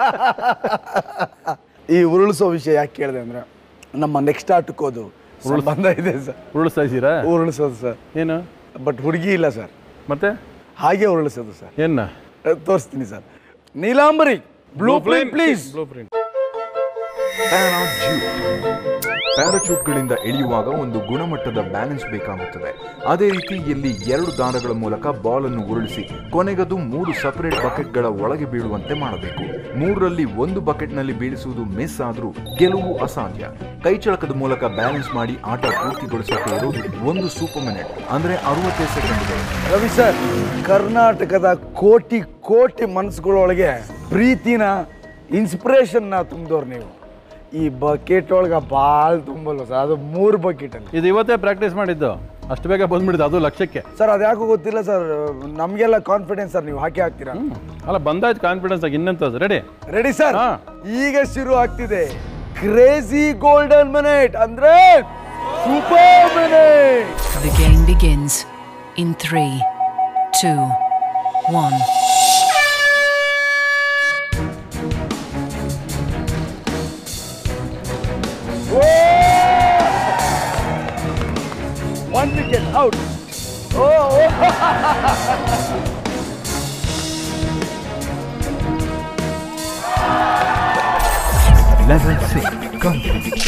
ಈ ಉರುಳಿಸೋ ವಿಷಯ ಯಾಕೆ ಕೇಳಿದೆ ಅಂದರೆ ನಮ್ಮ ನೆಕ್ಸ್ಟ್ ಆಟಕ್ಕೋದು ಸಂಬಂಧ ಇದೆ ಸರ್. ಉರುಳಿಸ್ತಾ ಇದ್ದೀರಾ? ಉರುಳಿಸೋದು ಸರ್. ಏನು ಬಟ್ ಹುಡುಗಿ ಇಲ್ಲ ಸರ್. ಮತ್ತೆ ಹಾಗೆ ಉರುಳಿಸೋದು ಸರ್. ಏನ ತೋರಿಸ್ತೀನಿ sir. Neelambari blue print please. Blue print. ಪ್ಯಾರಾಚೂಟ್ಗಳಿಂದ ಇಳಿಯುವಾಗ ಒಂದು ಗುಣಮಟ್ಟದ ಬ್ಯಾಲೆನ್ಸ್ ಬೇಕಾಗುತ್ತದೆ. ಅದೇ ರೀತಿ ಇಲ್ಲಿ ಎರಡು ದಾರಗಳ ಮೂಲಕ ಬಾಲ್ ಅನ್ನು ಉರುಳಿಸಿ ಕೊನೆಗದು ಮೂರು ಸಪರೇಟ್ ಬಕೆಟ್ಗಳ ಒಳಗೆ ಬೀಳುವಂತೆ ಮಾಡಬೇಕು. ಮೂರರಲ್ಲಿ ಒಂದು ಬಕೆಟ್ನಲ್ಲಿ ಬೀಳಿಸುವುದು ಮಿಸ್ ಆದರೂ ಗೆಲುವು ಅಸಾಧ್ಯ. ಕೈಚಳಕದ ಮೂಲಕ ಬ್ಯಾಲೆನ್ಸ್ ಮಾಡಿ ಆಟ ಪೂರ್ತಿಗೊಳಿಸೋಕೆ ಇರುವುದು ಒಂದು ಸೂಪರ್ ಮಿನಿಟ್, ಅಂದ್ರೆ ಅರವತ್ತೈದು ಸೆಕೆಂಡ್ಗಳು. ರವಿ ಸರ್, ಕರ್ನಾಟಕದ ಕೋಟಿ ಕೋಟಿ ಮನಸ್ಸುಗಳೊಳಗೆ ಪ್ರೀತಿನ ಇನ್ಸ್ಪಿರೇಷನ್ನ ತುಂಬಿದವ್ರು ನೀವು. ಈ ಬಕೆಟ್ ಒಳಗೆ ಬಾಲ್ ತುಂಬಲ್ಲ ಸರ್, ಅದು ಮೂರು ಬಕೆಟ್ ಅಲ್ಲಿ. ಇದು ಇವತ್ತೇ ಪ್ರಾಕ್ಟೀಸ್ ಮಾಡಿದ್ದು, ಅಷ್ಟು ಬೇಗ ಬಂದ್ಬಿಡಿದ್ದು, ಅದು ಲಕ್ಷ್ಯಕ್ಕೆ. ಸರ್ ಅದು ಯಾಕೋ ಗೊತ್ತಿಲ್ಲ ಸರ್, ನಮಗೆಲ್ಲ ಕಾನ್ಫಿಡೆನ್ಸ್ ಸರ್, ನೀವು ಹಾಕಿ ಹಾಕ್ತೀರಾ. ಅಲ್ಲ ಬಂದಾಯ್ತು ಕಾನ್ಫಿಡೆನ್ಸ್ ಆಗಿ. ಇನ್ನೆಂತದ್ದು ರೆಡಿ? Ready sir. ಈಗ ಶುರು ಆಗ್ತಿದೆ ಕ್ರೇಜಿ ಗೋಲ್ಡನ್ ಮಿನಿಟ್ ಅಂದ್ರೆ super minute. The game begins in three, two, one. One wicket out. Oh, oh. Level six complete.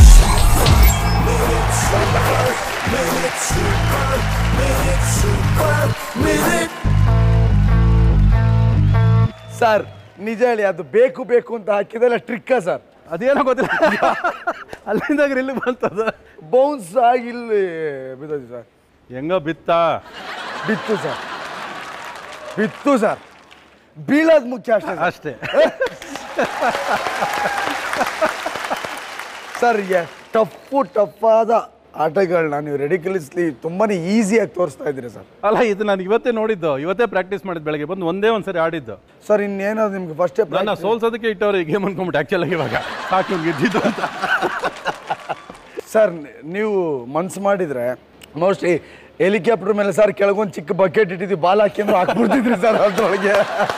Sir ನಿಜ ಹೇಳಿ, ಅದು ಬೇಕು ಬೇಕು ಅಂತ ಹಾಕಿದೆಲ್ಲ ಟ್ರಿಕ್ಕ ಸರ್? ಅದೇನೋ ಗೊತ್ತಿಲ್ಲ, ಅಲ್ಲಿಂದಾಗ ಇಲ್ಲಿ ಬಂತದ ಬೌನ್ಸ್ ಆಗಿ ಇಲ್ಲಿ ಬಿದ್ದೋದು ಸರ್. ಹೆಂಗ ಬಿತ್ತ? ಬಿತ್ತು ಸರ್, ಬಿತ್ತು ಸರ್. ಬೀಳೋದು ಮುಖ್ಯ ಅಷ್ಟೇ ಅಷ್ಟೇ. ಸರ್ ಟಫು ಟಫಾದ ಆಟಗಳನ್ನ ನೀವು ರೆಡಿಕಲಿಸ್ಲಿ ತುಂಬಾನೇ ಈಸಿಯಾಗಿ ತೋರಿಸ್ತಾ ಇದ್ದೀರಿ ಸರ್. ಅಲ್ಲ, ಇದು ನಾನು ಇವತ್ತೇ ನೋಡಿದ್ದು, ಇವತ್ತೇ ಪ್ರಾಕ್ಟೀಸ್ ಮಾಡಿದ್ದು. ಬೆಳಗ್ಗೆ ಬಂದು ಒಂದೇ ಒಂದ್ಸರಿ ಆಡಿದ್ದು ಸರ್. ಇನ್ನೇನಾದ್ರು ನಿಮ್ಗೆ ಫಸ್ಟೇ ನನ್ನ ಸೋಲ್ಸೋದಕ್ಕೆ ಇಟ್ಟವ್ರು ಈ ಗೇಮ್ ಅನ್ಕೊಂಬಿಟ್ಟು ಆ್ಯಕ್ಚುಲಾಗಿ ಇವಾಗ ಸಾಕು ಗೆದ್ದಿದ್ದು ಅಂತ. ಸರ್ ನೀವು ಮನ್ಸು ಮಾಡಿದ್ರೆ ಮೋಸ್ಟ್ಲಿ ಹೆಲಿಕಾಪ್ಟರ್ ಮೇಲೆ ಸರ್ ಕೆಳಗೊಂದು ಚಿಕ್ಕ ಬಕೆಟ್ ಇಟ್ಟಿದ್ದೀವಿ, ಬಾಲ್ ಹಾಕಿ ಅಂದ್ರೆ ಹಾಕ್ಬಿಡ್ತಿದ್ರಿ ಸರ್ ಅದ್ರೊಳಗೆ.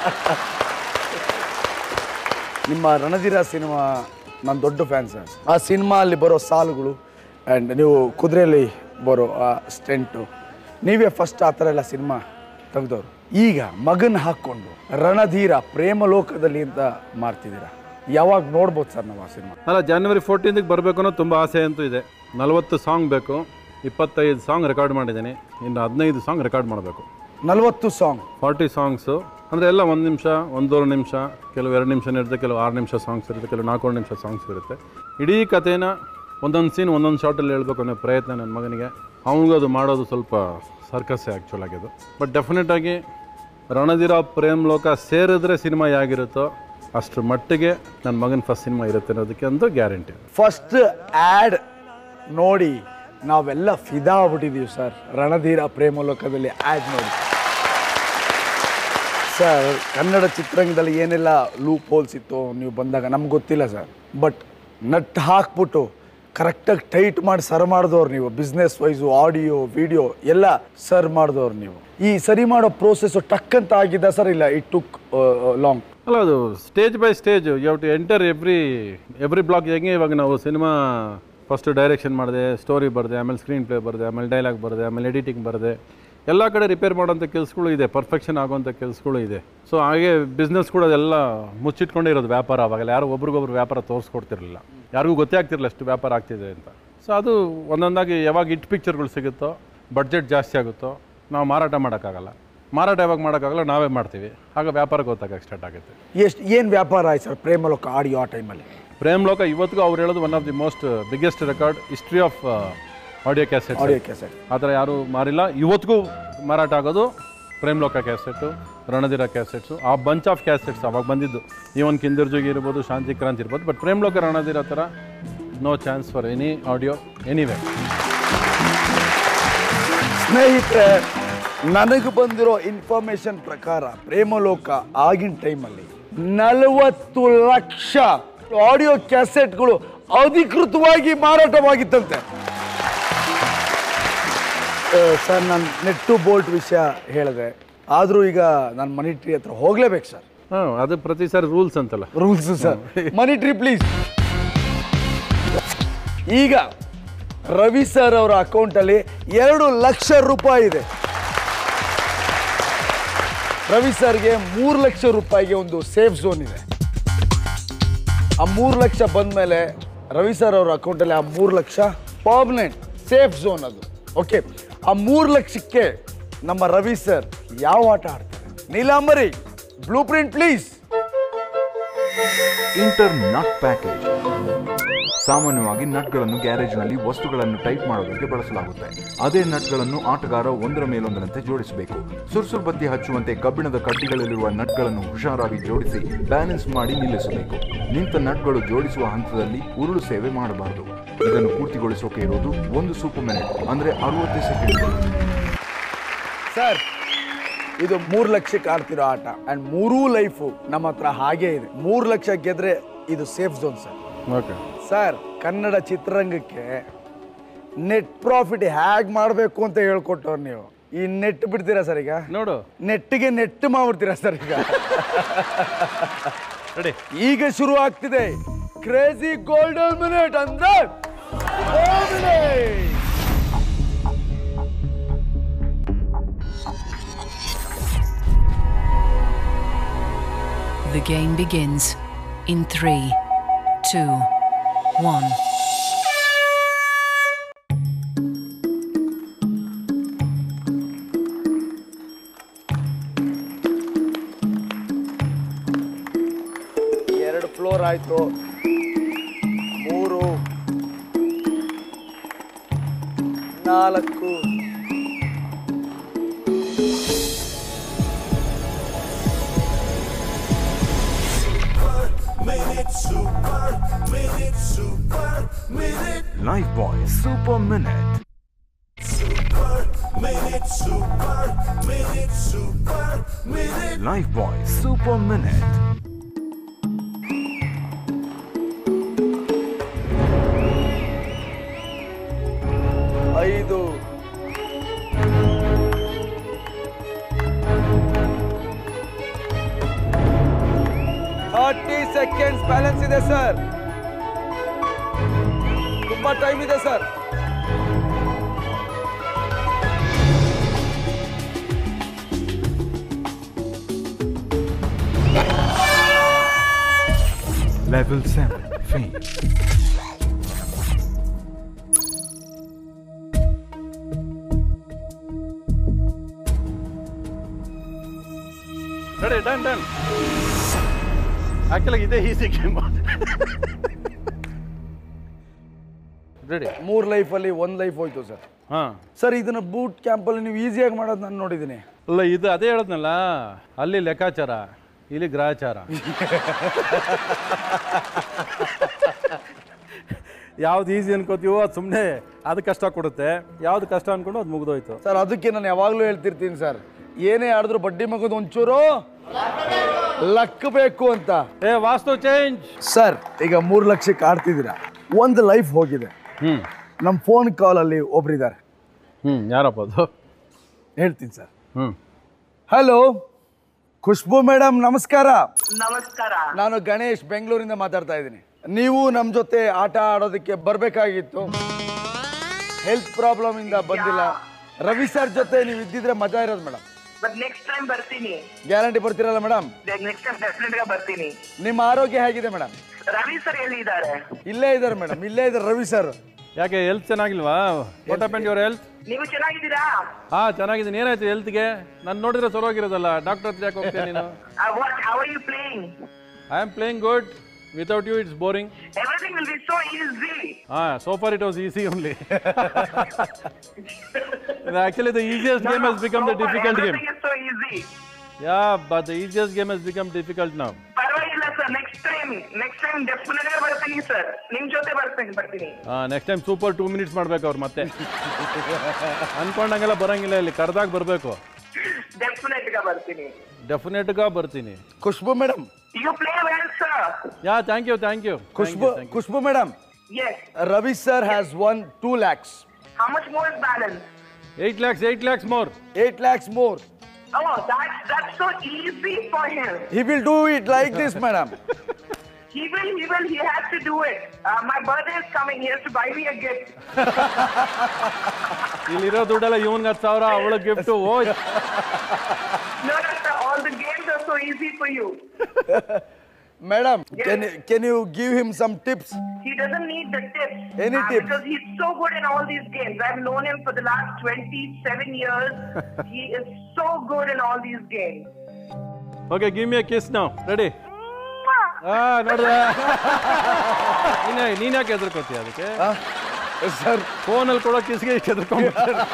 ನಿಮ್ಮ ರಣಧೀರ ಸಿನಿಮಾ ನಾನು ದೊಡ್ಡ ಫ್ಯಾನ್ ಸರ್. ಆ ಸಿನಿಮಾ ಅಲ್ಲಿ ಬರೋ ಸಾಲುಗಳು ಆ್ಯಂಡ್ ನೀವು ಕುದುರೆಯಲ್ಲಿ ಬರೋ ಆ ಸ್ಟೆಂಟು, ನೀವೇ ಫಸ್ಟ್ ಆ ಥರ ಎಲ್ಲ ಸಿನಿಮಾ ತೆಗೆದವರು. ಈಗ ಮಗನ್ ಹಾಕ್ಕೊಂಡು ರಣಧೀರ ಪ್ರೇಮ ಲೋಕದಲ್ಲಿ ಅಂತ ಮಾಡ್ತಿದ್ದೀರಾ, ಯಾವಾಗ ನೋಡ್ಬೋದು ಸರ್ ನಾವು ಆ ಸಿನಿಮಾ? ಅಲ್ಲ, ಜನವರಿ ಫೋರ್ಟೀನ್ಗೆ ಬರಬೇಕು ಅನ್ನೋ ತುಂಬ ಆಸೆ ಅಂತೂ ಇದೆ. ನಲವತ್ತು ಸಾಂಗ್ ಬೇಕು, ಇಪ್ಪತ್ತೈದು ಸಾಂಗ್ ರೆಕಾರ್ಡ್ ಮಾಡಿದ್ದೀನಿ, ಇನ್ನು ಹದಿನೈದು ಸಾಂಗ್ ರೆಕಾರ್ಡ್ ಮಾಡಬೇಕು. ನಲವತ್ತು ಸಾಂಗ್, ಫಾರ್ಟಿ ಸಾಂಗ್ಸು ಅಂದರೆ ಎಲ್ಲ ಒಂದು ನಿಮಿಷ, ಒಂದೂವರೆ ನಿಮಿಷ, ಕೆಲವು ಎರಡು ನಿಮಿಷ ಇರುತ್ತೆ, ಕೆಲವು ಆರು ನಿಮಿಷ ಸಾಂಗ್ಸ್ ಇರುತ್ತೆ, ಕೆಲವು ನಾಲ್ಕು ನಿಮಿಷ ಸಾಂಗ್ಸ್ ಇರುತ್ತೆ. ಇಡೀ ಕಥೆನ ಒಂದೊಂದು ಸೀನ್ ಒಂದೊಂದು ಶಾರ್ಟಲ್ಲಿ ಹೇಳ್ಬೇಕು ಅನ್ನೋ ಪ್ರಯತ್ನ ನನ್ನ ಮಗನಿಗೆ. ಅವನಿಗೂ ಅದು ಮಾಡೋದು ಸ್ವಲ್ಪ ಸರ್ಕಸ್ಸೇ ಆ್ಯಕ್ಚುಲ್ ಆಗಿದ್ದು. ಬಟ್ ಡೆಫಿನೆಟಾಗಿ ರಣಧೀರ ಪ್ರೇಮ್ ಲೋಕ ಸೇರಿದ್ರೆ ಸಿನಿಮಾ ಹೇಗಿರುತ್ತೋ ಅಷ್ಟರ ಮಟ್ಟಿಗೆ ನನ್ನ ಮಗನ ಫಸ್ಟ್ ಸಿನಿಮಾ ಇರುತ್ತೆ ಅನ್ನೋದಕ್ಕೆ ಒಂದು ಗ್ಯಾರಂಟಿ. ಫಸ್ಟ್ ಆ್ಯಡ್ ನೋಡಿ ನಾವೆಲ್ಲ ಫಿದಾ ಆಗ್ಬಿಟ್ಟಿದ್ದೀವಿ ಸರ್. ರಣಧೀರ ಪ್ರೇಮ ಲೋಕದಲ್ಲಿ ಆ್ಯಡ್ ನೋಡಿ ಸರ್. ಕನ್ನಡ ಚಿತ್ರರಂಗದಲ್ಲಿ ಏನೆಲ್ಲ ಲೂಪ್ ಹೋಲ್ಸ್ ಇತ್ತು ನೀವು ಬಂದಾಗ ನಮ್ಗೆ ಗೊತ್ತಿಲ್ಲ ಸರ್. ಬಟ್ ನಟ್ ಹಾಕ್ಬಿಟ್ಟು ಕರೆಕ್ಟಾಗಿ ಟೈಟ್ ಮಾಡಿ ಸರ್ ಮಾಡಿದವ್ರು ನೀವು. ಬಿಸ್ನೆಸ್ ವೈಸು, ಆಡಿಯೋ, ವಿಡಿಯೋ ಎಲ್ಲ ಸರ್ ಮಾಡಿದವ್ರು ನೀವು. ಈ ಸರಿ ಮಾಡೋ ಪ್ರೋಸೆಸ್ಸು ಟಕ್ ಅಂತ ಆಗಿದ್ದ ಸರ್, ಇಲ್ಲ ಇಟ್ ಟುಕ್ ಲಾಂಗ್? ಅಲ್ಲ, ಅದು stage by stage you have to enter every every block. ಹೆಂಗೆ ಇವಾಗ ನಾವು ಸಿನಿಮಾ ಫಸ್ಟ್ ಡೈರೆಕ್ಷನ್ ಮಾಡಿದೆ, ಸ್ಟೋರಿ ಬರೆದೆ, ಆಮೇಲೆ ಸ್ಕ್ರೀನ್ ಪ್ಲೇ ಬರೆದೆ, ಆಮೇಲೆ ಡೈಲಾಗ್ ಬರೆದೆ, ಆಮೇಲೆ ಎಡಿಟಿಂಗ್ ಬರೆದೆ, ಎಲ್ಲ ಕಡೆ ರಿಪೇರ್ ಮಾಡೋಂಥ ಕೆಲಸಗಳು ಇದೆ, ಪರ್ಫೆಕ್ಷನ್ ಆಗೋವಂಥ ಕೆಲಸಗಳು ಇದೆ. ಸೊ ಹಾಗೆ ಬಿಸ್ನೆಸ್ ಕೂಡ ಅದೆಲ್ಲ ಮುಚ್ಚಿಟ್ಕೊಂಡೇ ಇರೋದು ವ್ಯಾಪಾರ. ಅವಾಗೆಲ್ಲ ಯಾರು ಒಬ್ರಿಗೊಬ್ರು ವ್ಯಾಪಾರ ತೋರಿಸ್ಕೊಡ್ತಿರಲಿಲ್ಲ, ಯಾರಿಗೂ ಗೊತ್ತೇ ಆಗ್ತಿರಲಿಲ್ಲ ಅಷ್ಟು ವ್ಯಾಪಾರ ಆಗ್ತಿದೆ ಅಂತ. ಸೊ ಅದು ಒಂದೊಂದಾಗಿ ಯಾವಾಗ ಹಿಟ್ ಪಿಕ್ಚರ್ಗಳು ಸಿಗುತ್ತೋ, ಬಡ್ಜೆಟ್ ಜಾಸ್ತಿ ಆಗುತ್ತೋ, ನಾವು ಮಾರಾಟ ಮಾಡೋಕ್ಕಾಗಲ್ಲ. ಮಾರಾಟ ಯಾವಾಗ ಮಾಡೋಕ್ಕಾಗಲ್ಲ, ನಾವೇ ಮಾಡ್ತೀವಿ. ಆಗ ವ್ಯಾಪಾರ ಗೊತ್ತಾಗಕ್ಕೆ ಸ್ಟಾರ್ಟ್ ಆಗುತ್ತೆ. ಎಷ್ಟು ಏನು ವ್ಯಾಪಾರ ಆಯ್ತು ಸರ್ ಪ್ರೇಮಲೋಕ ಆಡಿಯೋ ಆ ಟೈಮಲ್ಲಿ? ಪ್ರೇಮ್ ಲೋಕ ಇವತ್ತಿಗೂ ಅವ್ರು ಹೇಳೋದು one of the most biggest record history of audio cassette. Audio cassette ಆ ಥರ ಯಾರೂ ಮಾರಿಲ್ಲ. ಇವತ್ತಿಗೂ ಮಾರಾಟ ಆಗೋದು ಪ್ರೇಮ್ ಲೋಕ ಕ್ಯಾಸೆಟ್ಟು, ರಣಧೀರ ಕ್ಯಾಸೆಟ್ಸು, ಆ ಬಂಚ್ ಆಫ್ ಕ್ಯಾಸೆಟ್ಸ್ ಅವಾಗ ಬಂದಿದ್ದು. ಈವನ್ ಕಿಂದರ್ಜುಗಿ ಇರ್ಬೋದು, ಶಾಂತಿ ಕ್ರಾಂತಿ ಇರ್ಬೋದು. ಬಟ್ ಪ್ರೇಮ್ ಲೋಕ ರಣಧೀರ ಥರ no chance for any audio anyway. ಸ್ನೇಹಿತರೆ, ನನಗೆ ಬಂದಿರೋ ಇನ್ಫಾರ್ಮೇಶನ್ ಪ್ರಕಾರ ಪ್ರೇಮಲೋಕ ಆಗಿನ ಟೈಮಲ್ಲಿ ನಲವತ್ತು ಲಕ್ಷ ಆಡಿಯೋ ಕ್ಯಾಸೆಟ್ಗಳು ಅಧಿಕೃತವಾಗಿ ಮಾರಾಟವಾಗಿತ್ತಂತೆ. ಸರ್, ನಾನು ನೆಟ್ಟು ಬೋಲ್ಟ್ ವಿಷಯ ಹೇಳಿದೆ, ಆದರೂ ಈಗ ನಾನು ಮನಿ ಟ್ರೀ ಹತ್ರ ಹೋಗ್ಲೇಬೇಕು ಸರ್. ಹಾಂ, ಅದು ಪ್ರತಿ ಸಾರಿ ರೂಲ್ಸ್ ಅಂತಲ್ಲ. Rules sir. Money tree please. ಈಗ ರವಿ ಸರ್ ಅವರ ಅಕೌಂಟಲ್ಲಿ ಎರಡು ಲಕ್ಷ ರೂಪಾಯಿ ಇದೆ. ರವಿ ಸರ್ಗೆ ಮೂರು ಲಕ್ಷ ರೂಪಾಯಿಗೆ ಒಂದು ಸೇಫ್ ಝೋನ್ ಇದೆ. ಆ ಮೂರು ಲಕ್ಷ ಬಂದ ಮೇಲೆ ರವಿ ಸರ್ ಅವರ ಅಕೌಂಟಲ್ಲಿ ಆ ಮೂರು ಲಕ್ಷ ಪರ್ಮನೆಂಟ್ ಸೇಫ್ ಝೋನ್ ಅದು. ಓಕೆ, ಆ ಮೂರು ಲಕ್ಷಕ್ಕೆ ನಮ್ಮ ರವಿ ಸರ್ ಯಾವ ಆಟ ಆಡ್ತಾರೆ? Neelambari, blue print please. Inter nut package. ಸಾಮಾನ್ಯವಾಗಿ ನಟ್ಗಳನ್ನು ಗ್ಯಾರೇಜ್ನಲ್ಲಿ ವಸ್ತುಗಳನ್ನು ಟೈಟ್ ಮಾಡೋದಕ್ಕೆ ಬಳಸಲಾಗುತ್ತೆ. ಅದೇ ನಟ್ಗಳನ್ನು ಆಟಗಾರ ಒಂದರ ಮೇಲೊಂದರಂತೆ ಜೋಡಿಸಬೇಕು. ಸುರ್ಸುರ್ ಬತ್ತಿ ಹಚ್ಚುವಂತೆ ಕಬ್ಬಿಣದ ಕಡ್ಡಿಗಳಲ್ಲಿರುವ ನಟ್ಗಳನ್ನು ಹುಷಾರಾಗಿ ಜೋಡಿಸಿ ಬ್ಯಾಲೆನ್ಸ್ ಮಾಡಿ ನಿಲ್ಲಿಸಬೇಕು. ನಿಂತ ನಟ್ಗಳು ಜೋಡಿಸುವ ಹಂತದಲ್ಲಿ ಉರುಳು ಸೇವೆ ಮಾಡಬಾರದು. ಇದನ್ನು ಪೂರ್ತಿಗೊಳಿಸೋಕೆ ಇರೋದು ಒಂದು ಸೂಪರ್ ಮಿನಿಟ್, ಅಂದ್ರೆ ಅರವತ್ತು ಸೆಕೆಂಡ್ಗಳು. ಸರ್, ಇದು ಮೂರು ಲಕ್ಷಕ್ಕೆ ಆಡ್ತಿರೋ ಆಟ ಅಂಡ್ ಮೂರೂ ಲೈಫು ನಮ್ಮ ಹತ್ರ ಹಾಗೇ ಇದೆ. ಮೂರು ಲಕ್ಷ ಗೆದ್ರೆ ಇದು safe zone sir. Okay sir Kannada ಚಿತ್ರರಂಗಕ್ಕೆ ನೆಟ್ ಪ್ರಾಫಿಟ್ ಹೇಗೆ ಮಾಡಬೇಕು ಅಂತ ಹೇಳ್ಕೊಟ್ಟವ್ರು ನೀವು. ಈ ನೆಟ್ ಬಿಡ್ತೀರಾ ಸರ್ ಈಗ? ನೋಡು ನೆಟ್ಟಿಗೆ ನೆಟ್ ಮಾಡ್ಬಿಡ್ತೀರಾ ಸರ್ ಈಗ? ರೆಡಿ. ಈಗ ಶುರು ಆಗ್ತಿದೆ ಕ್ರೇಜಿ ಗೋಲ್ಡನ್ ಮಿನಿಟ್ ಅಂದ್ರೆ The game begins in three, two, one. ಎರಡು ಫ್ಲೋರ್ ಆಯ್ತು, ಮೂರು, ನಾಲ್ಕು, Life Boy Super Minute. Life Boy Super Minute. ಐದು, ಥರ್ಟಿ ಸೆಕೆಂಡ್ಸ್ ಬ್ಯಾಲೆನ್ಸ್ ಇದೆ ಸರ್. ತುಂಬಾ ಟೈಮ್ ಇದೆ sir. Level seven. Fame. Ready, done done. Actually ಇದೇ ಈಸಿ ಗೇಮ್. ರೆಡಿ. ಮೂರ್ ಲೈಫ್ ಅಲ್ಲಿ ಒಂದ್ ಲೈಫ್ ಹೋಯ್ತು ಸರ್. ಹಾ ಸರ್ ಇದನ್ನ ಬೂಟ್ ಕ್ಯಾಂಪ್ ಅಲ್ಲಿ ನೀವು ಈಸಿಯಾಗಿ ಮಾಡೋದು ನಾನು ನೋಡಿದ್ದೀನಿ. ಅಲ್ಲ ಇದು ಅದೇ ಹೇಳದ್ನಲ್ಲ, ಅಲ್ಲಿ ಲೆಕ್ಕಾಚಾರ, ಇಲ್ಲಿ ಗ್ರಹಚಾರ. ಯಾವ್ದು ಈಸಿ ಅನ್ಕೋತೀವೋ ಅದು ಸುಮ್ಮನೆ ಅದು ಕಷ್ಟ ಕೊಡುತ್ತೆ, ಯಾವ್ದು ಕಷ್ಟ ಅನ್ಕೊಂಡು ಅದು ಮುಗ್ದೋಯ್ತು. ಸರ್ ಅದಕ್ಕೆ ನಾನು ಯಾವಾಗಲೂ ಹೇಳ್ತಿರ್ತೀನಿ ಸರ್, ಏನೇ ಆಡಿದ್ರು ಬಡ್ಡಿ ಮಗದ ಒಂಚೂರು ಲಕ್ ಬೇಕು ಅಂತ. ಏ ವಾಸ್ತು ಚೇಂಜ್. ಸರ್ ಈಗ ಮೂರು ಲಕ್ಷಕ್ಕೆ ಆಡ್ತಿದ್ದೀರಾ, ಒಂದು ಲೈಫ್ ಹೋಗಿದೆ. ಹ್ಮ್ ನಮ್ಮ ಫೋನ್ ಕಾಲಲ್ಲಿ ಒಬ್ರಿದ್ದಾರೆ, ಹ್ಮ್ ಯಾರಪ್ಪ ಅದು? ಹೇಳ್ತೀನಿ ಸರ್. ಹ್ಮ್ ಹಲೋ ಖುಷ್ಬು ಮೇಡಮ್, ನಮಸ್ಕಾರ. ನಮಸ್ಕಾರ. ನಾನು ಗಣೇಶ್ ಬೆಂಗಳೂರಿಂದ ಮಾತಾಡ್ತಾ ಇದ್ದೀನಿ. ನೀವು ನಮ್ಮ ಜೊತೆ ಆಟ ಆಡೋದಕ್ಕೆ ಬರಬೇಕಾಗಿತ್ತು, ಹೆಲ್ತ್ ಪ್ರಾಬ್ಲಮ್ ಇಂದ ಬಂದಿಲ್ಲ. ರವಿ ಸರ್ ಜೊತೆ ನೀವು ಇದ್ದಿದ್ರೆ ಮಜಾ ಇರೋದು ಮೇಡಮ್. ಬಟ್ ನೆಕ್ಸ್ಟ್ ಟೈಮ್ ಬರ್ತೀನಿ. ಗ್ಯಾರಂಟಿ ಬರ್ತೀರಲ್ಲ ಮೇಡಮ್? ನೆಕ್ಸ್ಟ್ ಟೈಮ್ ಡೆಫಿನೆಟ್ ಗೆ ಬರ್ತೀನಿ. ನಿಮ್ಮ ಆರೋಗ್ಯ ಹೇಗಿದೆ ಮೇಡಮ್? ರವಿ ಸರ್ ಎಲ್ಲಿ ಇದ್ದಾರೆ? ಇಲ್ಲೇ ಇದ್ದಾರೆ ಮೇಡಮ್, ಇಲ್ಲೇ ಇದ್ದಾರೆ ರವಿ ಸರ್. ಯಾಕೆ ಹೆಲ್ತ್ ಚೆನ್ನಾಗಿಲ್ವಾ? What happen your health? ನೀವು ಚೆನ್ನಾಗಿದ್ದೀರಾ? ಹಾ ಚೆನ್ನಾಗಿದ್ದೀನಿ. ಏನಾಯ್ತು ಹೆಲ್ತ್ಗೆ? ನಾನು ನೋಡಿದ್ರೆ ಸರೋಗಿರೋದಲ್ಲ, ಡಾಕ್ಟರ್ ಹತ್ರ ಯಾಕೆ ಹೋಗ್ತೀನಿ ನೀನು? What how are you playing? I am playing good. Without you, it's boring. Everything will be so easy. Ah, so far it was easy only. Actually, the easiest No, game no, has become so the far difficult game. Everything is so easy. Yeah, but the easiest game has become difficult now. ಪರವಾಗಿಲ್ಲ sir, next time next time definite ಆಗಿ ಬರ್ತೀನಿ sir, ನಿಮ್ ಜೊತೆ ಬರ್ತೀನಿ ಬರ್ತೀನಿ. Ah, next time super two minutes ಮಾಡ್ಬೇಕು ಅವ್ರು ಮತ್ತೆ. ಅನ್ಕೊಂಡಂಗೆಲ್ಲ ಬರಂಗಿಲ್ಲ, ಇಲ್ಲಿ ಕರೆದಾಗ ಬರಬೇಕು. ಡೆಫಿನೆಟ್ ಗೆ ಬರ್ತೀನಿ. ಡೆಫಿನೆಟ್ గా ಬರ್ತೀನಿ. Khushbu madam, You play well, sir. Yeah, thank you, thank you. Khushbu Khushbu madam, Yes. Ravi sir has won two lakhs. How much more is balance? eight lakhs, eight lakhs more. eight lakhs more. Oh, that's that's so easy for him. He will do it like this, madam. He will, he will, he has to do it. Uh, my birthday is coming. He has to buy me a gift. ಇಲ್ಲಿರೋ ದುಡ್ಡೆಲ್ಲ ಇವನ್ಗೆ ಹತ್ತು ಸಾವಿರ, ಅವಳ gift. Oh No, no, sir. All the games are so easy for you. Madam, Yes. can can you give him some tips? He doesn't need the tips. Any uh, tips? Because he's so good in all these games. I've known him for the last twenty-seven years. He is so good in all these games. Okay, give me a kiss now. Ready? ಹಾ ನೋಡ್ದ, ನೀನೇ ನೀನ್ ಯಾಕೆ ಹೆದರ್ಕೋತೀಯ ಅದಕ್ಕೆ? Sir, ಫೋನಲ್ಲಿ ಕೊಡೋ ಕಿಸ್ಗೆ ಹೆದರ್ಕೊಂಡು.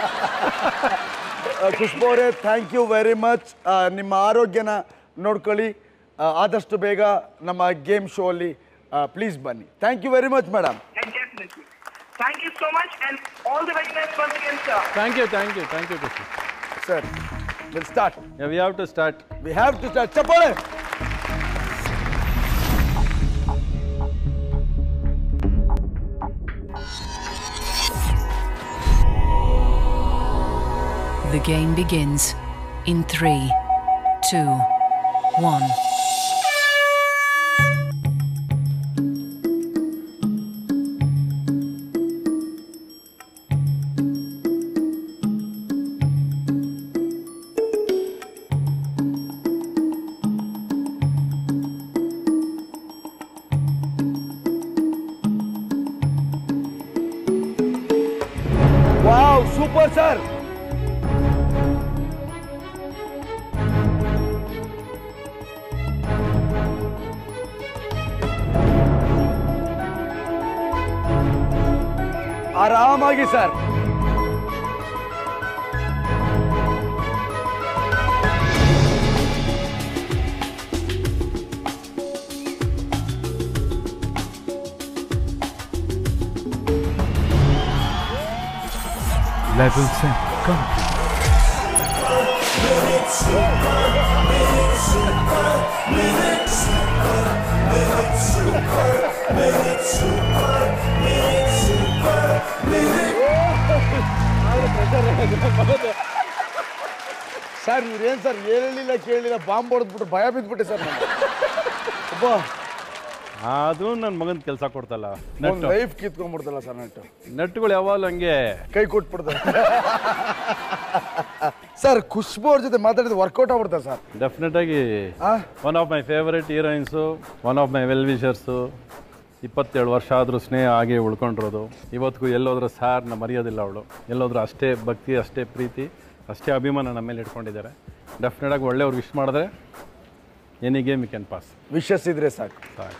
ಖುಷ್ಬು ಅವರೇ, ಥ್ಯಾಂಕ್ ಯು ವೆರಿ ಮಚ್. ನಿಮ್ಮ ಆರೋಗ್ಯನ ನೋಡ್ಕೊಳ್ಳಿ. ಆ, ಆದಷ್ಟು ಬೇಗ ನಮ್ಮ ಗೇಮ್ ಶೋ ಅಲ್ಲಿ ಪ್ಲೀಸ್ ಬನ್ನಿ. Thank you very much madam. And definitely. Thank you so much and all the very best once again, sir. Thank you, thank you, thank you Krishna. Sir, will start. We have to start. We have to start. ಚಪ್ಪಾಳೆ. game begins in three, two, one. Wow super sir. ಆರಾಮಾಗಿ sir. Level set. Come. Sir ಇವ್ರೇನ್ sir ಹೇಳಿಲ್ಲ ಕೇಳಿಲ್ಲ bomb ಹೊಡೆದ್ಬಿಟ್ಟು ಭಯ ಬಿದ್ಬಿಟ್ಟೆ sir. ಒಬ್ಬ ಅದು ನನ್ನ ಮಗನ ಕೆಲಸ ಕೊಡ್ತಲ್ಲ. ಒಂದು ಲೈಫ್ ಕಿತ್ಕೊಂಡ್ಬಿಡ್ತಲ್ಲ ಸರ್ ನೆಟ್ಟು. ನೆಟ್ಗಳು ಯಾವಾಗಲೂ ಹಂಗೆ ಕೈ ಕೊಟ್ಬಿಡ್ತಾರೆ. ಸರ್ ಖುಷ್ಬು ಅವ್ರ ಜೊತೆ ಮಾತಾಡಿದ್ರೆ ವರ್ಕೌಟ್ ಆಗ್ಬಿಡ್ತಾರೆ ಸರ್. ಡೆಫಿನೆಟ್ ಆಗಿ one of my favourite heroines, one of my well wishers. ಇಪ್ಪತ್ತೇಳು ವರ್ಷ ಆದರೂ ಸ್ನೇಹ ಹಾಗೆ ಉಳ್ಕೊಂಡಿರೋದು. ಇವತ್ತಿಗೂ ಎಲ್ಲೋದ್ರೂ ಸಾರ್ನ ಮರೆಯೋದಿಲ್ಲ ಅವಳು. ಎಲ್ಲೋದ್ರೂ ಅಷ್ಟೇ ಭಕ್ತಿ, ಅಷ್ಟೇ ಪ್ರೀತಿ, ಅಷ್ಟೇ ಅಭಿಮಾನ ನಮ್ಮ ಮೇಲೆ ಇಟ್ಕೊಂಡಿದ್ದಾರೆ. ಡೆಫಿನೆಟಾಗಿ ಒಳ್ಳೆಯವ್ರು ವಿಶ್ ಮಾಡಿದ್ರೆ any game you can pass. Wishes ಇದ್ರೆ ಸಾಕು. ಸಾಕು.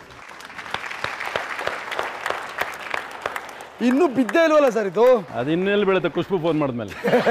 ಇನ್ನೂ ಬಿದ್ದೇ ಇಲ್ವಲ್ಲ ಸರ್ ಇದು? ಅದು ಇನ್ನೆಲ್ಲಿ ಬೀಳುತ್ತೆ ಖುಷ್ಬು ಫೋನ್ ಮಾಡಿದ್ಮೇಲೆ.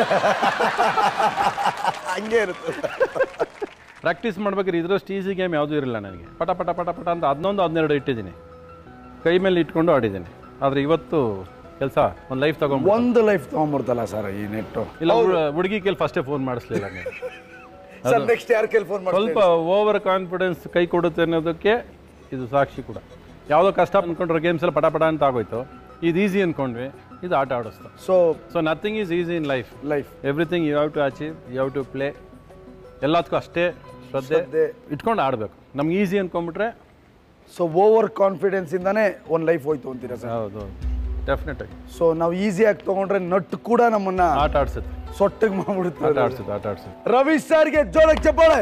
ಹಂಗೆ ಇರುತ್ತೆ. ಪ್ರಾಕ್ಟೀಸ್ ಮಾಡ್ಬೇಕಾದ್ರೆ ಇದರಷ್ಟು ಈಸಿ ಗೇಮ್ ಯಾವುದೂ ಇರಲಿಲ್ಲ ನನಗೆ. ಪಟ ಪಟ ಪಟ ಪಟ ಅಂತ ಹದಿನೊಂದು ಹದಿನೆರಡು ಇಟ್ಟಿದ್ದೀನಿ, ಕೈ ಮೇಲೆ ಇಟ್ಕೊಂಡು ಆಡಿದ್ದೀನಿ. ಆದರೆ ಇವತ್ತು ಕೆಲಸ ಒಂದು ಲೈಫ್ ತಗೊಂಡು ಒಂದು ಲೈಫ್ ತೊಗೊಂಡ್ಬಿಡ್ತಲ್ಲ ಸರ್ ಈ ನೆಟ್ಟು. ಇಲ್ಲ ಹುಡುಗಿ ಕೇಳಿ ಫಸ್ಟೇ ಫೋನ್ ಮಾಡಿಸ್ಲಿಲ್ಲ ನೀವು. ನೆಕ್ಸ್ಟ್ ಯಾರು ಕೇಳಿ ಫೋನ್ ಮಾಡಿ ಸ್ವಲ್ಪ ಓವರ್ ಕಾನ್ಫಿಡೆನ್ಸ್ ಕೈ ಕೊಡುತ್ತೆ ಅನ್ನೋದಕ್ಕೆ ಇದು ಸಾಕ್ಷಿ ಕೂಡ. ಯಾವುದೋ ಕಷ್ಟ ಅಂದ್ಕೊಂಡ್ರೆ ಗೇಮ್ಸ್ ಎಲ್ಲ ಪಟ ಪಟ ಅಂತ ಆಗೋಯ್ತು. ಇದು ಈಸಿ ಅಂದ್ಕೊಂಡ್ವಿ, ಇದು ಆಟ ಆಡಿಸ್ತು. So so nothing is easy in life. Life everything you have to achieve, you have to play. ಎಲ್ಲದಕ್ಕೂ ಅಷ್ಟೇ ಶ್ರದ್ಧೆ ಇಟ್ಕೊಂಡು ಆಡಬೇಕು. ನಮ್ಗೆ ಈಸಿ ಅಂದ್ಕೊಂಡ್ಬಿಟ್ರೆ ಸೊ ಓವರ್ ಕಾನ್ಫಿಡೆನ್ಸ್ ಇಂದಾನೆ ಒಂದು ಲೈಫ್ ಹೋಯ್ತು ಅಂತೀರಾ ಸರ್? ಹೌದು, ಡೆಫಿನೆಟ್ ಆಗಿ. ಸೊ ನಾವು ಈಸಿಯಾಗಿ ತಗೊಂಡ್ರೆ ನಟ್ಟು ಕೂಡ ನಮ್ಮನ್ನ ಆಟ ಆಡ್ಸುತ್ತೆ, ಸೊಟ್ಟಿಗೆ ಮಾಡ್ಬಿಡುತ್ತೆ. ಆಟ ಆಡ್ಸುತ್ತೆ ಆಟ ಆಡ್ಸುತ್ತೆ ರವಿ ಸರ್ಗೆ ಜೋರಕ್ಕೆ ಚಪ್ಪಾಳೆ.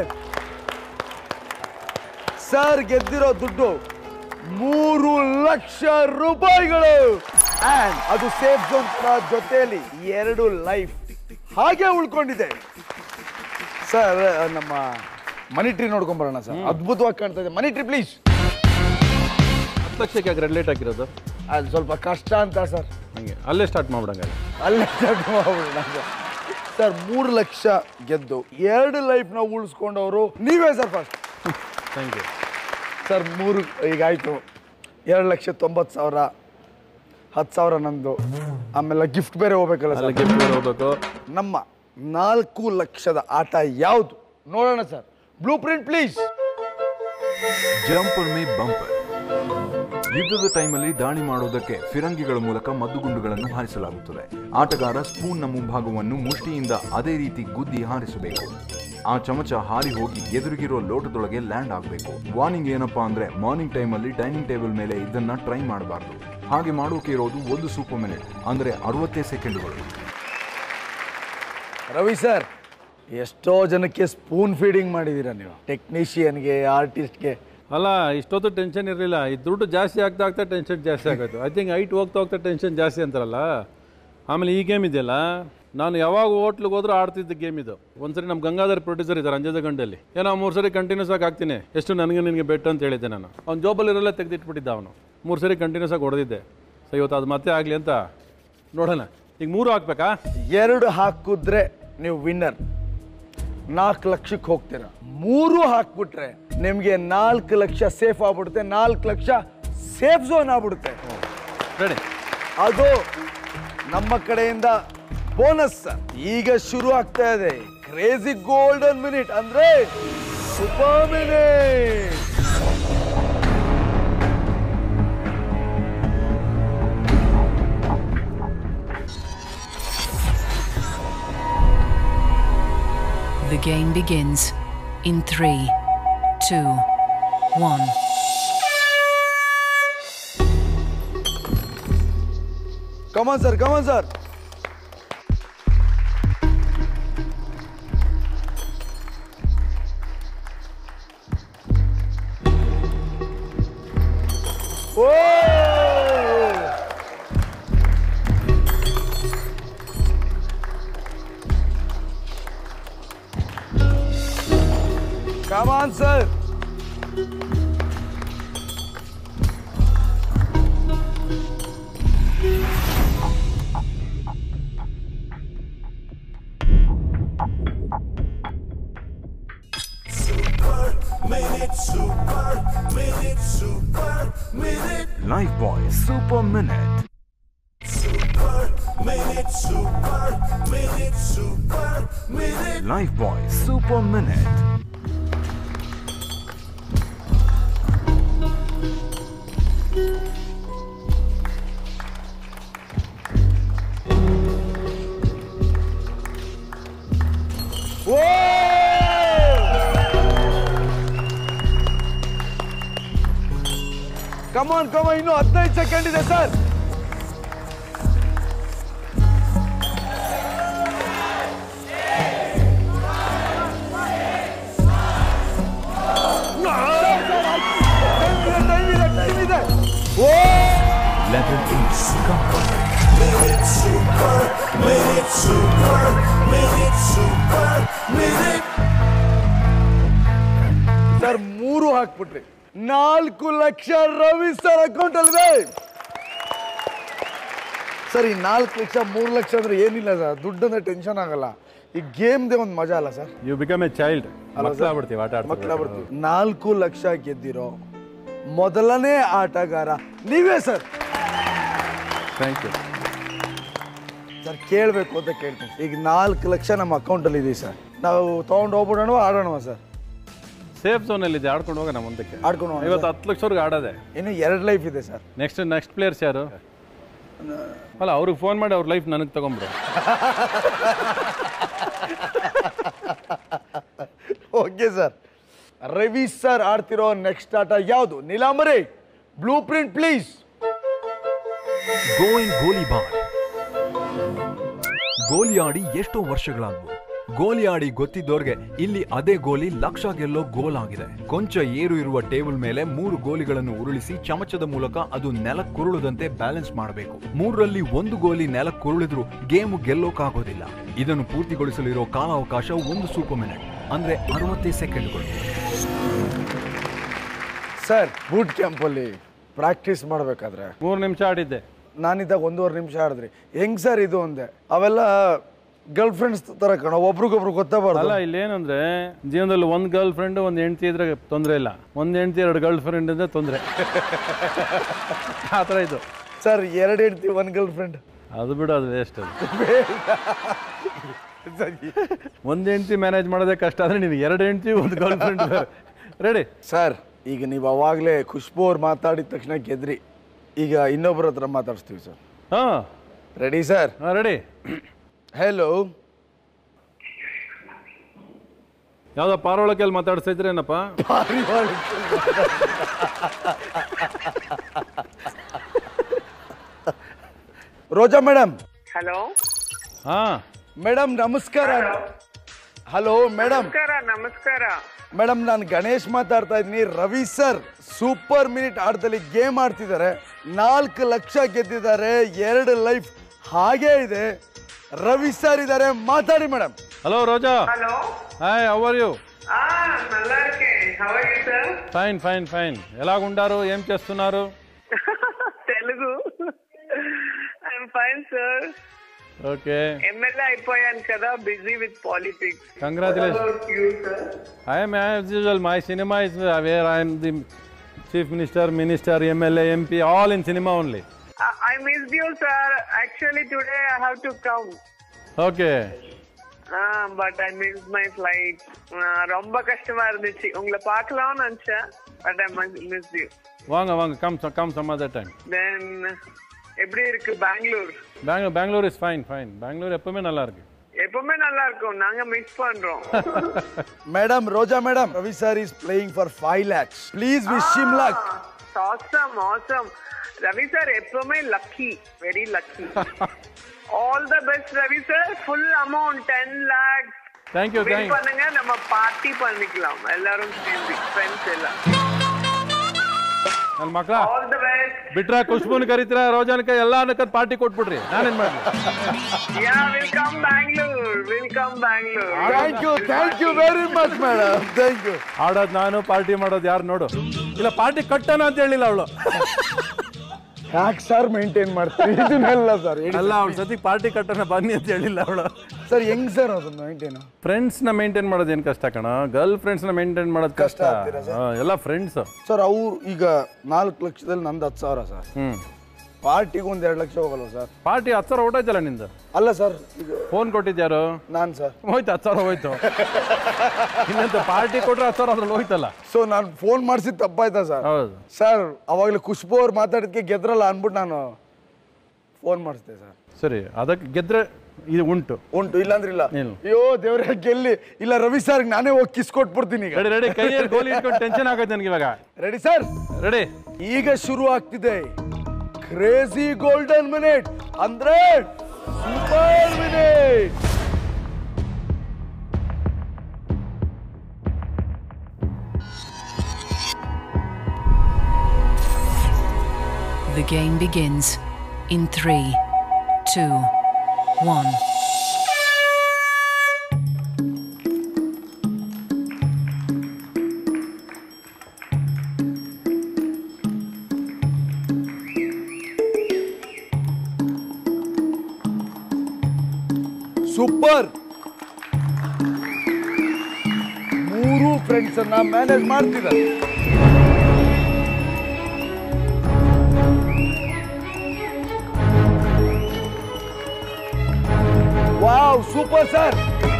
ಸರ್ ಗೆದ್ದಿರೋ ದುಡ್ಡು ಮೂರು ಲಕ್ಷ ರೂಪಾಯಿಗಳು. ಅಂಡ್ ಅದು ಸೇಫ್ ಝೋನ್ ಜೊತೆಯಲ್ಲಿ ಎರಡು ಲೈಫ್ ಹಾಗೆ ಉಳ್ಕೊಂಡಿದೆ. ಸರ್ ನಮ್ಮ ಮನಿ ಟ್ರೀ ನೋಡ್ಕೊಂಡ್ ಬರೋಣ ಸರ್. ಅದ್ಭುತವಾಗಿ ಕಾಣ್ತಾ ಇದೆ ಮನಿ ಟ್ರೀ. ಪ್ಲೀಸ್. ಹತ್ತು ಲಕ್ಷಕ್ಕೆ ಯಾಕೆ ರೆಡ್ ಲೈಟ್ ಹಾಕಿರೋದು? ಅದು ಸ್ವಲ್ಪ ಕಷ್ಟ ಅಂತ ಸರ್. ಹಂಗೆ ಅಲ್ಲೇ ಸ್ಟಾರ್ಟ್ ಮಾಡ್ಬಿಡಂಗ. ಅಲ್ಲೇ ಸ್ಟಾರ್ಟ್ ಮಾಡ್ಬಿಡೋಣ ಸರ್. ಮೂರು ಲಕ್ಷ ಗೆದ್ದು ಎರಡು ಲೈಫ್ನ ಉಳಿಸ್ಕೊಂಡವರು ನೀವೇ sir first. Thank you sir. ಮೂರು ಈಗಾಯಿತು. ಎರಡು ಲಕ್ಷ ತೊಂಬತ್ತು ಸಾವಿರ, ಹತ್ತು ಸಾವಿರ ನಂದು, ಆಮೇಲೆ ಗಿಫ್ಟ್ ಬೇರೆ ಹೋಗ್ಬೇಕಲ್ಲ ಸರ್. ಗಿಫ್ಟ್ ಬೇರೆ ಹೋಗ್ಬೇಕು. ನಮ್ಮ ನಾಲ್ಕು ಲಕ್ಷದ ಆಟ ಯಾವುದು ನೋಡೋಣ sir. Blue print please. Jumper ಮೇ ಬಂಪರ್. ಯುದ್ಧದ ಟೈಮಲ್ಲಿ ದಾಳಿ ಮಾಡುವುದಕ್ಕೆ ಫಿರಂಗಿಗಳ ಮೂಲಕ ಮದ್ದುಗುಂಡುಗಳನ್ನು ಹಾರಿಸಲಾಗುತ್ತದೆ. ಆಟಗಾರ ಸ್ಪೂನ್ನ ಮುಂಭಾಗವನ್ನು ಮುಷ್ಟಿಯಿಂದ ಅದೇ ರೀತಿ ಗುದ್ದಿ ಹಾರಿಸಬೇಕು. ಆ ಚಮಚ ಹಾರಿ ಹೋಗಿ ಎದುರಿಗಿರೋ ಲೋಟದೊಳಗೆ ಲ್ಯಾಂಡ್ ಆಗಬೇಕು. ವಾರ್ನಿಂಗ್ ಏನಪ್ಪಾ ಅಂದ್ರೆ ಮಾರ್ನಿಂಗ್ ಟೈಮಲ್ಲಿ ಡೈನಿಂಗ್ ಟೇಬಲ್ ಮೇಲೆ ಇದನ್ನ ಟ್ರೈ ಮಾಡಬಾರ್ದು. ಹಾಗೆ ಮಾಡೋಕೆ ಇರೋದು ಒಂದು ಸೂಪರ್ ಮಿನಿಟ್, ಅಂದ್ರೆ ಅರವತ್ತೇ ಸೆಕೆಂಡ್ಗಳು. ರವಿ ಸರ್, ಎಷ್ಟೋ ಜನಕ್ಕೆ ಸ್ಪೂನ್ ಫೀಡಿಂಗ್ ಮಾಡಿದ್ದೀರಾ ನೀವು, ಟೆಕ್ನಿಷಿಯನ್ಗೆ, ಆರ್ಟಿಸ್ಟ್ಗೆ. ಅಲ್ಲ, ಇಷ್ಟೊತ್ತು ಟೆನ್ಷನ್ ಇರಲಿಲ್ಲ. ಈ ದುಡ್ಡು ಜಾಸ್ತಿ ಆಗ್ತಾ ಆಗ್ತಾ ಟೆನ್ಷನ್ ಜಾಸ್ತಿ ಆಗೋಯ್ತು. ಐ ಥಿಂಕ್ ಹೈಟ್ ಹೋಗ್ತಾ ಹೋಗ್ತಾ ಟೆನ್ಷನ್ ಜಾಸ್ತಿ ಅಂತಾರಲ್ಲ. ಆಮೇಲೆ ಈ ಗೇಮ್ ಇದೆಯಲ್ಲ, ನಾನು ಯಾವಾಗ ಹೋಟ್ಲಿಗೆ ಹೋದ್ರೂ ಆಡ್ತಿದ್ದ ಗೇಮ್ ಇದು. ಒಂದ್ಸರಿ ನಮ್ಮ ಗಂಗಾಧರ್ ಪ್ರೊಡ್ಯೂಸರ್ ಇದ್ದಾರೆ ಅಂಜದ ಗಂಡಲ್ಲಿ. ಏನೋ ಮೂರು ಸರಿ ಕಂಟಿನ್ಯೂಸ್ ಆಗಿ ಆಗ್ತೀನಿ, ಎಷ್ಟು ನನಗೆ ನಿನಗೆ ಬೆಟ್ ಅಂತ ಹೇಳಿದ್ದೆ ನಾನು. ಅವ್ನು ಜೋಬಲ್ಲಿರಲ್ಲ ತೆಗೆದಿಟ್ಬಿಟ್ಟಿದ್ದ ಅವನು. ಮೂರು ಸರಿ ಕಂಟಿನ್ಯೂಸ್ ಆಗಿ ಹೊಡೆದಿದ್ದೆ. ಸೊ ಇವತ್ತು ಅದು ಮತ್ತೆ ಆಗಲಿ ಅಂತ ನೋಡೋಣ. ಈಗ ಮೂರು ಹಾಕ್ಬೇಕಾ? ಎರಡು ಹಾಕಿದ್ರೆ ನೀವು ವಿನ್ನರ್, ನಾಲ್ಕು ಲಕ್ಷಕ್ಕೆ ಹೋಗ್ತೀರಾ. ಮೂರು ಹಾಕ್ಬಿಟ್ರೆ ನಿಮಗೆ ನಾಲ್ಕು ಲಕ್ಷ ಸೇಫ್ ಆಗ್ಬಿಡುತ್ತೆ. ನಾಲ್ಕು ಲಕ್ಷ ಸೇಫ್ ಝೋನ್ ಆಗ್ಬಿಡುತ್ತೆ. ರೆಡಿ. ಅದು ನಮ್ಮ ಕಡೆಯಿಂದ ಬೋನಸ್. ಈಗ ಶುರು ಆಗ್ತಾ ಇದೆ ಕ್ರೇಜಿ ಗೋಲ್ಡನ್ ಮಿನಿಟ್, ಅಂದ್ರೆ super minute. game begins in three, two, one. Come on, sir. Come on, sir. Come on, sir. Life Boy Super Minute. Life Boy Super Minute. Come on, come on, ಇನ್ನು ಹದಿನೈದು second ಇದೆ sir. Level eight. Minute super, minute super, minute super, minute. Sir ಮೂರು ಹಾಕ್ಬಿಟ್ರಿ. ನಾಲ್ಕು lakh Ravi sir account ಅಲ್ಲಿದೆ sir. ಈ ನಾಲ್ಕು ಲಕ್ಷ ಮೂರು ಲಕ್ಷ ಅಂದ್ರೆ ಏನಿಲ್ಲ ಸರ್, ದುಡ್ಡಂದ್ರೆ ಟೆನ್ಷನ್ ಆಗಲ್ಲ. ಈ ಗೇಮ್ದೇ ಒಂದು ಮಜಾ ಅಲ್ಲ sir. You become a child. ಮಕ್ಕಳಾಗ್ಬಿಡ್ತೀವಿ ಆಟ ಮಕ್ಕಳಾಗ್ಬಿಡ್ತೀವಿ. ನಾಲ್ಕು ಲಕ್ಷ ಗೆದ್ದಿರೋ ಮೊದಲನೇ ಆಟಗಾರ ನೀವೇ ಸರ್. Thank you sir. ಕೇಳಬೇಕು ಅಂತ ಕೇಳ್ತೀನಿ. ಈಗ ನಾಲ್ಕು ಲಕ್ಷ ನಮ್ಮ ಅಕೌಂಟಲ್ಲಿ ಇದೆ ಸರ್. ನಾವು ತೊಗೊಂಡು ಹೋಗ್ಬಿಡೋಣ, ಆಡೋಣ ಸರ್. ಸೇಫ್ ಝೋನಲ್ಲಿ ಇದೆ, ಆಡ್ಕೊಂಡು ಹೋಗೋಣ ಮುಂದಕ್ಕೆ. ಆಡ್ಕೊಂಡು ಹೋಗೋಣ. ಇವತ್ತು ಹತ್ತು ಲಕ್ಷವರೆಗೆ ಆಡೋದೆ. ಇನ್ನು ಎರಡು ಲೈಫ್ ಇದೆ ಸರ್. ನೆಕ್ಸ್ಟ್ ನೆಕ್ಸ್ಟ್ ಪ್ಲೇಯರ್ಸ್ ಯಾರು? ಅಲ್ಲ, ಅವ್ರಿಗೆ ಫೋನ್ ಮಾಡಿ ಅವ್ರ ಲೈಫ್ ನನಗೆ ತಗೊಂಡ್ರು. Okay sir. ರವಿ ಸರ್ ಆಡ್ತಿರೋ ನೆಕ್ಸ್ಟ್ ಆಟ ಯಾವುದು? Neelambari, blue print please. Going ಗೋಲಿಬಾರ್. ಗೋಲಿ ಆಡಿ ಎಷ್ಟೋ ವರ್ಷಗಳಾದ್ವು. ಗೋಲಿ ಆಡಿ ಗೊತ್ತಿದ್ದವ್ರಿಗೆ ಇಲ್ಲಿ ಅದೇ ಗೋಲಿ ಲಕ್ಷ ಗೆಲ್ಲೋ ಗೋಲ್ ಆಗಿದೆ. ಕೊಂಚ ಏರು ಇರುವ ಟೇಬಲ್ ಮೇಲೆ ಮೂರು ಗೋಲಿಗಳನ್ನು ಉರುಳಿಸಿ ಚಮಚದ ಮೂಲಕ ಅದು ನೆಲಕ್ಕುರುಳದಂತೆ ಬ್ಯಾಲೆನ್ಸ್ ಮಾಡಬೇಕು. ಮೂರರಲ್ಲಿ ಒಂದು ಗೋಲಿ ನೆಲಕ್ಕುರುಳಿದ್ರು ಗೇಮ್ ಗೆಲ್ಲೋಕಾಗೋದಿಲ್ಲ. ಇದನ್ನು ಪೂರ್ತಿಗೊಳಿಸಲಿರೋ ಕಾಲಾವಕಾಶ ಒಂದು ಸೂಪರ್ ಮಿನಿಟ್, ಅಂದ್ರೆ ಅರವತ್ತೈದು ಸೆಕೆಂಡ್ಗಳು. ಸರ್, ಬೂಟ್ ಕ್ಯಾಂಪಲ್ಲಿ ಪ್ರಾಕ್ಟೀಸ್ ಮಾಡಬೇಕಾದ್ರೆ ಮೂರು ನಿಮಿಷ ಆಡಿದ್ದೆ. ನಾನಿದ್ದಾಗ ಒಂದೂವರೆ ನಿಮಿಷ ಆಡಿದ್ರಿ. ಹೆಂಗ್ ಸರ್ ಇದು ಅಂದೆ. ಅವೆಲ್ಲ ಗರ್ಲ್ ಫ್ರೆಂಡ್ಸ್ ತರ ಕಣ, ಒಬ್ರಿಗೊಬ್ರು ಗೊತ್ತಾಗಬಾರ್ದು. ಅಲ್ಲ, ಇಲ್ಲೇನಂದ್ರೆ ಜೀವನದಲ್ಲಿ ಒಂದು ಗರ್ಲ್ ಫ್ರೆಂಡ್ ಒಂದು ಹೆಂಡತಿ ಇದ್ರೆ ತೊಂದರೆ ಇಲ್ಲ, ಒಂದು ಹೆಂಡತಿ ಎರಡು ಗರ್ಲ್ ಫ್ರೆಂಡ್ ಇದ್ರೆ ತೊಂದರೆ. ಆ ಥರ ಇದು ಸರ್. ಎರಡು ಹೆಂಡತಿ ಒಂದು ಗರ್ಲ್ ಫ್ರೆಂಡ್ ಅದು ಬಿಡು, ಅದು ವೇಸ್ಟ್. ಅದು ಒಂದು ಹೆಂಡತಿ ಮ್ಯಾನೇಜ್ ಮಾಡೋದೇ ಕಷ್ಟ ಆದರೆ ನೀನು ಎರಡು ಹೆಂಡತಿ ಒಂದು ಗರ್ಲ್ ಫ್ರೆಂಡ್ ರೆಡಿ. ಸರ್, ಈಗ ನೀವು ಅವಾಗಲೇ ಖುಷ್ಬು ಅವ್ರು ಮಾತಾಡಿದ ತಕ್ಷಣ ಗೆದ್ರಿ. ಈಗ ಇನ್ನೊಬ್ಬರ ಹತ್ರ ಮಾತಾಡಿಸ್ತೀವಿ ಸರ್. ಹಾಂ, ರೆಡಿ ಸರ್? ಹಾಂ, ರೆಡಿ. ಹೆಲೋ. ಯಾವುದೋ ಪಾರೋಳಕೆಲ್ಲಿ ಮಾತಾಡ್ತಾ ಇದ್ರೆ ಏನಪ್ಪ? ರೋಜಾ ಮೇಡಮ್. ಹಲೋ. ಹಾಂ ಮೇಡಮ್ ನಮಸ್ಕಾರ. Hello madam. ನಮಸ್ಕಾರ. ನಮಸ್ಕಾರ ಮೇಡಮ್, ನಾನು ಗಣೇಶ್ ಮಾತಾಡ್ತಾ ಇದ್ದೀನಿ. ರವಿ ಸರ್ ಸೂಪರ್ ಮಿನಿಟ್ ಆಟದಲ್ಲಿ ಗೇಮ್ ಆಡ್ತಿದ್ದಾರೆ. ನಾಲ್ಕು ಲಕ್ಷ ಗೆದ್ದಿದ್ದಾರೆ. ಎರಡು ಲೈಫ್ ಹಾಗೇ ಇದೆ. ರವಿ ಸರ್ ಇದ್ದಾರೆ, ಮಾತಾಡಿ madam. Hello Roja. Hello. Hi, how are you? ఆ నల్లా ఇరుకే. How are you sir? Fine fine fine. ఎలాగుండారు? ఏం చేస్తున్నారు? Telugu. I am fine sir. Okay. MLA అయిపోయాను కదా, busy with politics. Congratulations. You sir. I am as usual. My cinema is where I am the chief minister, minister, MLA, MP, all in cinema only. I missed you, sir. Actually, today I have to come. Okay. Ah, but I missed my flight. ரொம்ப கஷ்டமா இருந்துச்சு. உங்களை பார்க்கலாம்னு நினைச்சேன், but I missed you. வாங்க வாங்க, come come some other time. Then எப்படி இருக்கு Bengaluru? Bengaluru Bengaluru is fine fine. Bengaluru எப்பவுமே நல்லா இருக்கு. எப்பவுமே நல்லா இருக்கும். நாங்க மிஸ் பண்றோம். Madam Roja madam, Ravi sir is playing for five lakhs. Please wish him luck. Awesome, awesome. Ravi sir எப்பவுமே lucky, very lucky. All the best Ravi sir. Full amount ten lakhs. Thank you, thank you. பண்ணுங்க, நம்ம party பண்ணிக்கலாம் எல்லாரும் சேர்ந்து, friends எல்லாம். ನನ್ನ ಮಕ್ಕಳ All the best. ಬಿಟ್ರ ಖುಷ್ಬುನ್ ಕರಿತೀರ, ರೋಜಾನಕ ಎಲ್ಲಾನಕ ಪಾರ್ಟಿ ಕೊಟ್ಬಿಡ್ರಿ. ನಾನೇನ್ ಮಾಡ್ಲಿ? Yeah, we'll come Bangalore. We'll come Bangalore. Thank you, thank you very much madam. Thank you. ಆಡೋದು ನಾನು, ಪಾರ್ಟಿ ಮಾಡೋದು ಯಾರು ನೋಡು. ಇಲ್ಲ ಪಾರ್ಟಿ ಕಟ್ಟಣ ಅಂತ ಹೇಳಿಲ್ಲ ಅವಳು. ಯಾಕೆ ಸರ್ ಮೇಂಟೈನ್ ಮಾಡ್ತೀರಿ ಇದನ್ನೆಲ್ಲ ಸರ್? ಅಲ್ಲ, ಅವ್ಳ ಸತಿ ಪಾರ್ಟಿ ಕಟ್ಟಣ ಬನ್ನಿ ಅಂತ ಹೇಳಿಲ್ಲ ಅವಳು. ಸರ್ ಹೆಂಗ್ ಸರ್ ಅದನ್ನ ಮೇಂಟೈನ್? ಫ್ರೆಂಡ್ಸ್ ನ ಮೇಂಟೈನ್ ಮಾಡೋದು ಏನ್ ಕಷ್ಟ ಕಣ, ಗರ್ಲ್ ಫ್ರೆಂಡ್ಸ್ ನ ಮೇಂಟೈನ್ ಮಾಡೋದು ಕಷ್ಟ. ಎಲ್ಲ ಫ್ರೆಂಡ್ಸ್ ಸರ್. ಅವ್ರು ಈಗ ನಾಲ್ಕು ಲಕ್ಷದಲ್ಲಿ ನಂದು ಹತ್ತು ಸಾವಿರ ಸರ್. ಹ್ಮ್ ಪಾರ್ಟಿಗೆ ಒಂದ್ ಎರಡು ಲಕ್ಷ ಹೋಗಲ್ವ ಸರ್? ಪಾರ್ಟಿ ಹತ್ತು ಸಾವಿರ ಹೊಟ್ಟೈತಲ್ಲ ನಿಂದು. ಅಲ್ಲ ಸರ್, ಈಗ ಫೋನ್ ಕೊಟ್ಟಿದ್ಯಾರು? ನಾನ್ ಸರ್. ಹೋಯ್ತು, ಹತ್ತು ಸಾವಿರ ಹೋಯ್ತು. ಇನ್ನಂತ ಪಾರ್ಟಿ ಕೊಟ್ರೆ ಹತ್ತು ಸಾವಿರ ಅದ್ರಲ್ಲಿ ಹೋಯ್ತಲ್ಲ. ಸೊ ನಾನು ಫೋನ್ ಮಾಡಿಸಿದ್ ತಪ್ಪಾಯ್ತಾ ಸರ್? ಹೌದು ಸರ್. ಅವಾಗಲೇ ಖುಷ್ಬು ಅವ್ರು ಮಾತಾಡಿದ್ಕೆ ಗೆದ್ರಲ್ಲ ಅನ್ಬಿಟ್ಟು ನಾನು ಫೋನ್ ಮಾಡಿಸ್ದೆ ಸರ್. ಸರಿ, ಅದಕ್ಕೆ ಗೆದ್ರೆ ಇದು ಉಂಟು ಉಂಟು, ಇಲ್ಲಾಂದ್ರೆ ಇಲ್ಲ. ಏನು? ಅಯ್ಯೋ ದೇವ್ರೆ, ಗೆಲ್ಲಿ. ಇಲ್ಲ ರವಿ ಸರ್ ನಾನೇ ಹೋಗಿ ಕಿಸ್ ಕೊಟ್ಬಿಡ್ತೀನಿ ಈಗ. ರೆಡಿ ರೆಡಿ ಕೈಯಲ್ಲಿ ಗೋಲಿ ಇಟ್ಕೊಂಡು ಟೆನ್ಷನ್ ಆಗುತ್ತೆ ನನಗೆ ಇವಾಗ. Ready sir? ರೆಡಿ. ಈಗ ಶುರು ಆಗ್ತಿದೆ crazy golden minute, hundred super minute. The game begins in three, two, one. Super. ಮೂರು ಫ್ರೆಂಡ್ಸ್ ಅನ್ನ ಮ್ಯಾನೇಜ್ ಮಾಡ್ತಿದ್ದಾರೆ. Wow, super sir.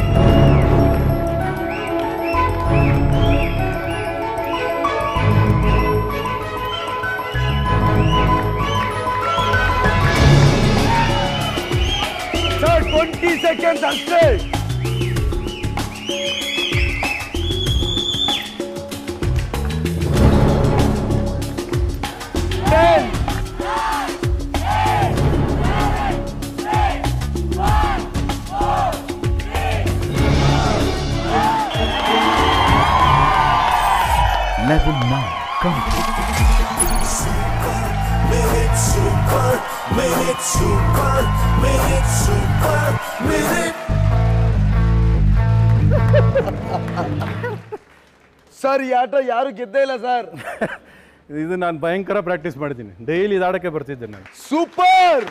Sir twenty seconds ಅಷ್ಟೇ. Ten, Level nine complete. Minute super, minute super, minute super, minute. Sir ಈ ಆಟ ಯಾರು ಗೆದ್ದೇ ಇಲ್ಲ sir. ಇದು ನಾನು ಭಯಂಕರ ಪ್ರಾಕ್ಟೀಸ್ ಮಾಡಿದ್ದೀನಿ, ಡೈಲಿ ಇದಾಡಕ್ಕೆ ಬರ್ತಿದ್ದೆ ನಾನು. Super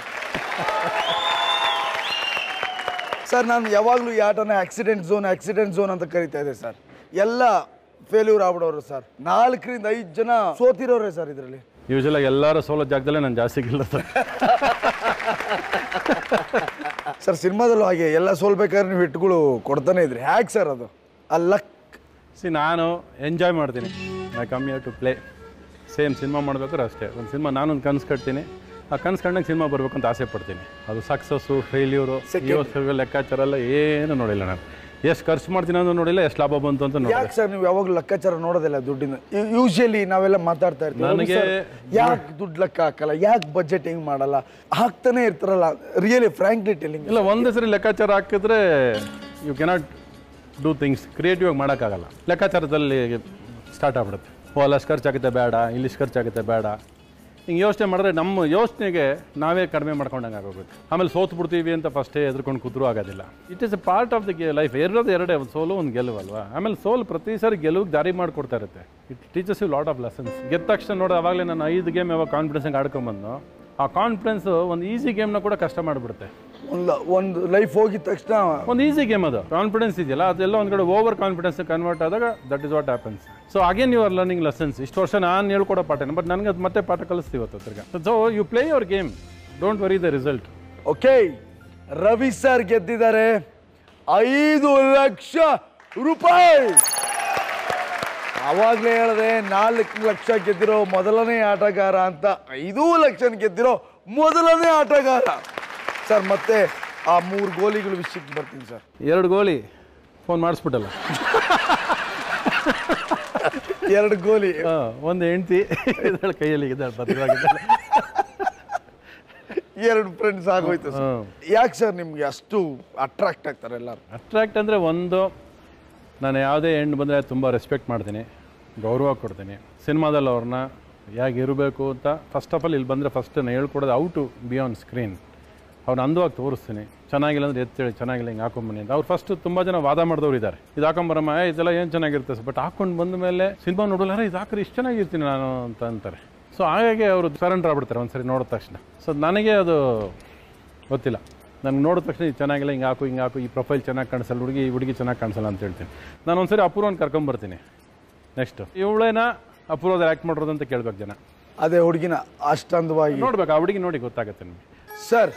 sir. ನಾನು ಯಾವಾಗಲೂ ಈ ಆಟನ ಆಕ್ಸಿಡೆಂಟ್ ಝೋನ್ ಆಕ್ಸಿಡೆಂಟ್ ಝೋನ್ ಅಂತ ಕರಿತಾ ಇದ್ದೆ ಸರ್. ಎಲ್ಲ ಫೇಲ್ಯೂರ್ ಆಗ್ಬಿಡೋರು ಸರ್. ನಾಲ್ಕರಿಂದ ಐದು ಜನ ಸೋತಿರೋರೆ ಸರ್ ಇದರಲ್ಲಿ. ಯೂಶಲಾಗಿ ಎಲ್ಲರೂ ಸೋಲೋ ಜಾಗದಲ್ಲೇ ನಾನು ಜಾಸ್ತಿ ಗೆಲ್ಲ ಸರ್. ಸರ್ ಸಿನಿಮಾದಲ್ಲೂ ಹಾಗೆ ಎಲ್ಲ ಸೋಲ್ಬೇಕಾದ್ರೆ ನೀವು ಹಿಟ್ಗಳು ಕೊಡ್ತಾನೆ ಇದ್ರಿ, ಹ್ಯಾಕ್ ಸರ್ ಅದು? ಆ ಲಕ್. ಸಿ ನಾನು ಎಂಜಾಯ್ ಮಾಡ್ತೀನಿ, I come here to play. Same cinema ಮಾಡ್ಬೇಕಾದ್ರೆ ಅಷ್ಟೇ, ಒಂದು ಸಿನಿಮಾ ನಾನೊಂದು ಕನಸು ಕಟ್ತೀನಿ, ಆ ಕನಸು ಕಂಡಂಗೆ ಸಿನಿಮಾ ಬರಬೇಕು ಅಂತ ಆಸೆ ಪಡ್ತೀನಿ. ಅದು ಸಕ್ಸಸ್ಸು ಫೇಲ್ಯೂರು ಇವತ್ತು ಲೆಕ್ಕಾಚಾರ ಎಲ್ಲ ಏನು ನೋಡಿಲ್ಲ ನಾನು. ಎಷ್ಟು ಖರ್ಚು ಮಾಡ್ತೀನಿ ಅಂತ ನೋಡಿಲ್ಲ, ಎಷ್ಟು ಲಾಭ ಬಂತು ಅಂತ ನೋಡಿ. ಯಾಕೆ ಸರ್ ನೀವು ಯಾವಾಗಲೂ ಲೆಕ್ಕಾಚಾರ ನೋಡೋದಿಲ್ಲ ದುಡ್ಡಿನ? ಯೂಶಲಿ ನಾವೆಲ್ಲ ಮಾತಾಡ್ತಾ ಇರ್ತೀವಿ, ನನಗೆ ಯಾಕೆ ದುಡ್ಡು ಲೆಕ್ಕ ಹಾಕಲ್ಲ, ಯಾಕೆ ಬಜೆಟಿಂಗ್ ಮಾಡಲ್ಲ, ಹಾಕ್ತಾನೆ ಇರ್ತಾರಲ್ಲ. ರಿಯಲಿ ಫ್ರಾಂಕ್ಲಿ ಟೆಲ್ಲಿಂಗ್ ಇಲ್ಲ, ಒಂದೇ ಸರಿ ಲೆಕ್ಕಾಚಾರ ಹಾಕಿದ್ರೆ you cannot do things creative ಆಗಿ ಮಾಡೋಕ್ಕಾಗಲ್ಲ. ಲೆಕ್ಕಾಚಾರದಲ್ಲಿ ಸ್ಟಾರ್ಟ್ ಆಗ್ಬಿಡುತ್ತೆ. ಓ ಅಲ್ಲಷ್ಟು ಖರ್ಚಾಗುತ್ತೆ ಬೇಡ, ಇಲ್ಲಿಷ್ಟು ಖರ್ಚಾಗುತ್ತೆ ಬೇಡ, ಹಿಂಗೆ ಯೋಚನೆ ಮಾಡಿದ್ರೆ ನಮ್ಮ ಯೋಚನೆಗೆ ನಾವೇ ಕಡಿಮೆ ಮಾಡ್ಕೊಂಡಂಗೆ ಆಗೋಗುತ್ತೆ. ಆಮೇಲೆ ಸೋತು ಬಿಡ್ತೀವಿ ಅಂತ ಫಸ್ಟೇ ಎದ್ಕೊಂಡು ಕೂತ್ರೂ ಆಗೋದಿಲ್ಲ. It is a part of the ಗೆ ಲೈಫ್. ಎರಡೋದು ಎರಡೇ, ಒಂದು ಸೋಲು ಒಂದು ಗೆಲುವು ಅಲ್ವಾ. ಆಮೇಲೆ ಸೋಲು ಪ್ರತಿ ಸಾರಿ ಗೆಲುವಿಗೆ ದಾರಿ ಮಾಡಿಕೊಡ್ತಾ ಇರುತ್ತೆ. It teaches you lot of lessons. ಗೆದ್ದ ತಕ್ಷಣ ನೋಡಿ ಆವಾಗಲೇ ನಾನು ಐದು ಗೇಮ್ ಯಾವಾಗ ಕಾನ್ಫಿಡೆನ್ಸಾಗಿ ಆಡ್ಕೊಂಬಂದು, ಆ ಕಾನ್ಫಿಡೆನ್ಸು ಒಂದು ಈಸಿ ಗೇಮ್ನ ಕೂಡ ಕಷ್ಟ ಮಾಡಿಬಿಡುತ್ತೆ. ಒಂದು ಒಂದು ಲೈಫ್ ಹೋಗಿದ ತಕ್ಷಣ ಒಂದು ಈಸಿ ಗೇಮ್ ಅದು. ಕಾನ್ಫಿಡೆನ್ಸ್ ಇದೆಯಲ್ಲ, ಅದೆಲ್ಲ ಒಂದು ಕಡೆ ಓವರ್ ಕಾನ್ಫಿಡೆನ್ಸ್ ಕನ್ವರ್ಟ್ ಆದಾಗ that is what happens. So again you are learning lessons. ಇಷ್ಟು ವರ್ಷ ನಾನು ಹೇಳ್ಕೊಡೋ ಪಾಠನ, ಬಟ್ ನನಗೆ ಅದು ಮತ್ತೆ ಪಾಠ ಕಲಿಸ್ತೀವಿ ಇವತ್ತು ತಿರ್ಗಾ. So you play your game, don't worry the result. Okay, Ravi sir ಗೆದ್ದಿದ್ದಾರೆ ಐದು ಲಕ್ಷ ರೂಪಾಯಿ. ಅವಾಗಲೇ ಹೇಳಿದೆ ನಾಲ್ಕು ಲಕ್ಷ ಗೆದ್ದಿರೋ ಮೊದಲನೇ ಆಟಗಾರ ಅಂತ. ಐದು ಲಕ್ಷ ಗೆದ್ದಿರೋ ಮೊದಲನೇ ಆಟಗಾರ ಸರ್. ಮತ್ತೆ ಆ ಮೂರು ಗೋಲಿಗಳು ವಿಷಯಕ್ಕೆ ಬರ್ತೀನಿ ಸರ್. ಎರಡು ಗೋಲಿ ಫೋನ್ ಮಾಡಿಸ್ಬಿಟ್ಟಲ್ಲ. ಎರಡು ಗೋಲಿ, ಒಂದು ಹೆಂಡ್ತಿ ಇದ್ದಾಳೆ ಕೈಯಲ್ಲಿ, ಇದ್ದಾಳೆ ಭದ್ರವಾಗಿದ್ದಾಳೆ. ಎರಡು ಫ್ರೆಂಡ್ಸ್ ಆಗೋಯ್ತು ಸರ್. ಯಾಕೆ ಸರ್ ನಿಮ್ಗೆ ಅಷ್ಟು ಅಟ್ರಾಕ್ಟ್ ಆಗ್ತಾರೆ ಎಲ್ಲರೂ? ಅಟ್ರಾಕ್ಟ್ ಅಂದರೆ ಒಂದು, ನಾನು ಯಾವುದೇ ಹೆಣ್ಣು ಬಂದರೆ ತುಂಬ ರೆಸ್ಪೆಕ್ಟ್ ಮಾಡ್ತೀನಿ, ಗೌರವ ಕೊಡ್ತೀನಿ. ಸಿನಿಮಾದಲ್ಲಿ ಅವ್ರನ್ನ ಹೇಗೆ ಇರಬೇಕು ಅಂತ ಫಸ್ಟ್ ಆಫ್ ಆಲ್ ಇಲ್ಲಿ ಬಂದರೆ ಫಸ್ಟ್ ನಾನು ಹೇಳ್ಕೊಡೋದು ಔ ಟು ಬಿ ಆನ್ ಸ್ಕ್ರೀನ್. ಅವ್ರು ಅಂದವಾಗಿ ತೋರಿಸ್ತೀನಿ. ಚೆನ್ನಾಗಿಲ್ಲ ಅಂದರೆ ಎತ್ತೇಳಿ ಚೆನ್ನಾಗಿಲ್ಲ ಹಿಂಗೆ ಹಾಕೊಂಬನ್ನಿ ಅಂತ. ಅವ್ರು ಫಸ್ಟು ತುಂಬ ಜನ ವಾದ ಮಾಡಿದವ್ರು ಇದ್ದಾರೆ, ಇದು ಹಾಕೊಂಬರಮ್ಮ ಇದೆಲ್ಲ ಏನು ಚೆನ್ನಾಗಿರುತ್ತೆ ಸರ್. ಬಟ್ ಹಾಕೊಂಡು ಬಂದ ಮೇಲೆ ಸಿನಿಮಾ ನೋಡೋಲ್ಲ, ಇದು ಹಾಕ್ರೆ ಇಷ್ಟು ಚೆನ್ನಾಗಿರ್ತೀನಿ ನಾನು ಅಂತ ಅಂತಾರೆ. ಸೊ ಹಾಗಾಗಿ ಅವರು ಸರೆಂಡರ್ ಆಗ್ಬಿಡ್ತಾರೆ ಒಂದು ಸರಿ ನೋಡಿದ ತಕ್ಷಣ. ಸೊ ನನಗೆ ಅದು ಗೊತ್ತಿಲ್ಲ, ನನಗೆ ನೋಡಿದ ತಕ್ಷಣ ಇದು ಚೆನ್ನಾಗಿಲ್ಲ, ಹಿಂಗೆ ಹಾಕು ಹಿಂಗೆ ಹಾಕು, ಈ ಪ್ರೊಫೈಲ್ ಚೆನ್ನಾಗಿ ಕಾಣಿಸಲ್ಲ, ಹುಡುಗಿ ಈ ಹುಡುಗಿ ಚೆನ್ನಾಗಿ ಕಾಣಿಸಲ್ಲ ಅಂತ ಹೇಳ್ತೀನಿ. ನಾನು ಒಂದು ಸರಿ ಅಪೂರ್ವನ ಕರ್ಕೊಂಬರ್ತೀನಿ. ನೆಕ್ಸ್ಟು ಇವಳೇನ ಅಪೂರ್ವದಲ್ಲಿ ಆ್ಯಕ್ಟ್ ಮಾಡೋದು ಅಂತ ಕೇಳ್ಬೇಕು ಜನ. ಅದೇ ಹುಡುಗಿನ ಅಷ್ಟಂದವಾಗಿ ನೋಡ್ಬೇಕು, ಆ ಹುಡುಗಿ ನೋಡಿ ಗೊತ್ತಾಗುತ್ತೆ ನಿಮಗೆ ಸರ್.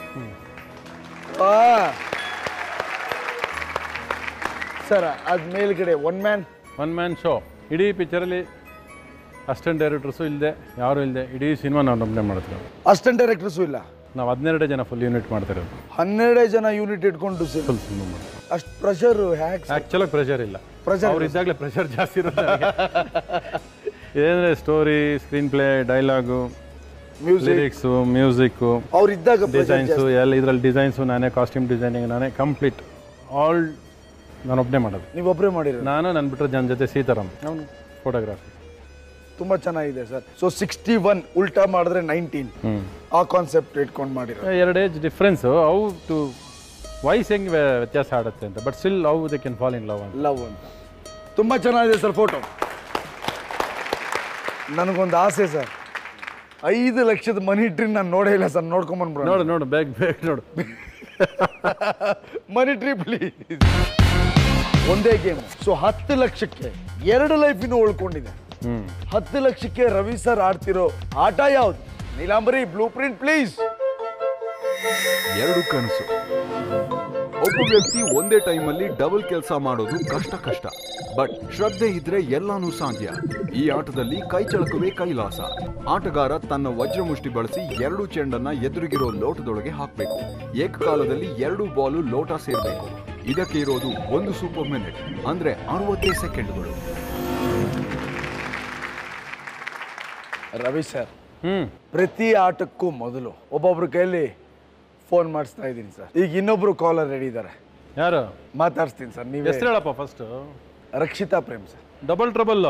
ಸರ್ ಅದು ಮೇಲ್ಗಡೆ one man one man show. ಇಡೀ ಪಿಕ್ಚರಲ್ಲಿ ಅಸಿಸ್ಟೆಂಟ್ ಡೈರೆಕ್ಟರ್ಸು ಇಲ್ಲದೆ ಯಾರೂ ಇಲ್ಲದೆ ಇಡೀ ಸಿನಿಮಾ ನಾವು ನಮ್ಮನೆ ಮಾಡ್ತೀವಿ. ಅಸಿಸ್ಟೆಂಟ್ ಡೈರೆಕ್ಟರ್ಸು ಇಲ್ಲ, ನಾವು ಹದಿನೆರಡೇ ಜನ ಫುಲ್ ಯೂನಿಟ್ ಮಾಡ್ತಿರೋದು. ಹನ್ನೆರಡೇ ಜನ ಯೂನಿಟ್ ಇಟ್ಕೊಂಡು ಫುಲ್ ಸಿನಿಮಾ ಮಾಡ್ತೀವಿ. ಅಷ್ಟು ಪ್ರೆಷರ್ ಹ್ಯಾಕ್? ಆ್ಯಕ್ಚುಲಾಗಿ ಪ್ರೆಷರ್ ಇಲ್ಲ, ಪ್ರೆಷರ್ ಅವ್ರು ಇದ್ದಾಗಲೇ ಪ್ರೆಷರ್ ಜಾಸ್ತಿ ಇರುತ್ತೆ. ಏನಂದರೆ story, screenplay, dialogue, lyrics, music, ಅವ್ರು ಇದ್ದಾಗ ಡಿಸೈನ್ಸು ಎಲ್ಲ, ಇದರಲ್ಲಿ ಡಿಸೈನ್ಸು ನಾನೇ, ಕಾಸ್ಟ್ಯೂಮ್ ಡಿಸೈನಿಂಗ್ ನಾನೇ, ಕಂಪ್ಲೀಟ್ ಆಲ್ ನಾನು ಒಬ್ಬನೇ ಮಾಡೋದು. ನೀವು ಒಬ್ಬರೇ ಮಾಡಿರೋ? ನಾನು ನನ್ನ ಬಿಟ್ಟರೆ ಜನ ಜೊತೆ ಸೀತಾರಾಮ್ ಅವನು ಫೋಟೋಗ್ರಾಫಿ. ತುಂಬ ಚೆನ್ನಾಗಿದೆ ಸರ್. ಸೊ ಸಿಕ್ಸ್ಟಿ ಒನ್ ಉಲ್ಟಾ ಮಾಡಿದ್ರೆ ನೈನ್ಟೀನ್, ಆ ಕಾನ್ಸೆಪ್ಟ್ ಇಟ್ಕೊಂಡು ಮಾಡಿರೋ. ಎರಡು age difference, how to voice ಹೆಂಗೆ ವ್ಯತ್ಯಾಸ ಆಡುತ್ತೆ ಅಂತ, but still how they can fall in love ಅಂತ. ಲವ್ ಅಂತ ತುಂಬ ಚೆನ್ನಾಗಿದೆ ಸರ್ ಫೋಟೋ. ನನಗೊಂದು ಆಸೆ ಸರ್, ಐದು ಲಕ್ಷದ ಮನಿ ಟ್ರೀ ನಾನು ನೋಡೇ ಇಲ್ಲ ಸರ್, ನೋಡ್ಕೊಂಬಂದ್ಬಿಡ. ನೋಡು ನೋಡು ಬೇಗ ಬೇಗ ನೋಡು. Money tree please. ಒಂದೇ ಗೇಮ್, ಸೊ ಹತ್ತು ಲಕ್ಷಕ್ಕೆ ಎರಡು ಲೈಫ್ ಇನ್ನು ಉಳ್ಕೊಂಡಿದೆ. ಹತ್ತು ಲಕ್ಷಕ್ಕೆ ರವಿ ಸರ್ ಆಡ್ತಿರೋ ಆಟ ಯಾವುದು? Neelambari blue print please. ಎರಡು ಕನಸು. ಒಬ್ಬ ವ್ಯಕ್ತಿ ಒಂದೇ ಟೈಮಲ್ಲಿ ಡಬಲ್ ಕೆಲಸ ಮಾಡೋದು ಕಷ್ಟ ಕಷ್ಟ, ಬಟ್ ಶ್ರದ್ಧೆ ಇದ್ರೆ ಎಲ್ಲಾನು ಸಾಧ್ಯ. ಈ ಆಟದಲ್ಲಿ ಕೈ ಚಳಕವೇ ಕೈಲಾಸ. ಆಟಗಾರ ತನ್ನ ವಜ್ರಮುಷ್ಟಿ ಬಳಸಿ ಎರಡು ಚೆಂಡನ್ನ ಎದುರಿಗಿರೋ ಲೋಟದೊಳಗೆ ಹಾಕಬೇಕು. ಏಕಕಾಲದಲ್ಲಿ ಎರಡು ಬಾಲು ಲೋಟ ಸೇರಬೇಕು. ಇದಕ್ಕೆ ಇರೋದು ಒಂದು ಸೂಪರ್ ಮಿನಿಟ್, ಅಂದ್ರೆ ಅರವತ್ತೇ ಸೆಕೆಂಡ್ಗಳು. ರವಿ ಸರ್, ಹ್ಮ್ ಪ್ರತಿ ಆಟಕ್ಕೂ ಮೊದಲು ಒಬ್ಬೊಬ್ರ ಕೈಯಲ್ಲಿ ಫೋನ್ ಮಾಡಿಸ್ತಾ ಇದ್ದೀನಿ ಸರ್. ಈಗ ಇನ್ನೊಬ್ರು ಕಾಲರ್ ರೆಡಿ ಇದ್ದಾರೆ, ಯಾರು ಮಾತಾಡ್ಸ್ತೀನಿ ಸರ್. ನೀವು ಹೆಸರು ಹೇಳಪ್ಪ first. Rakshita Prem sir. Double trouble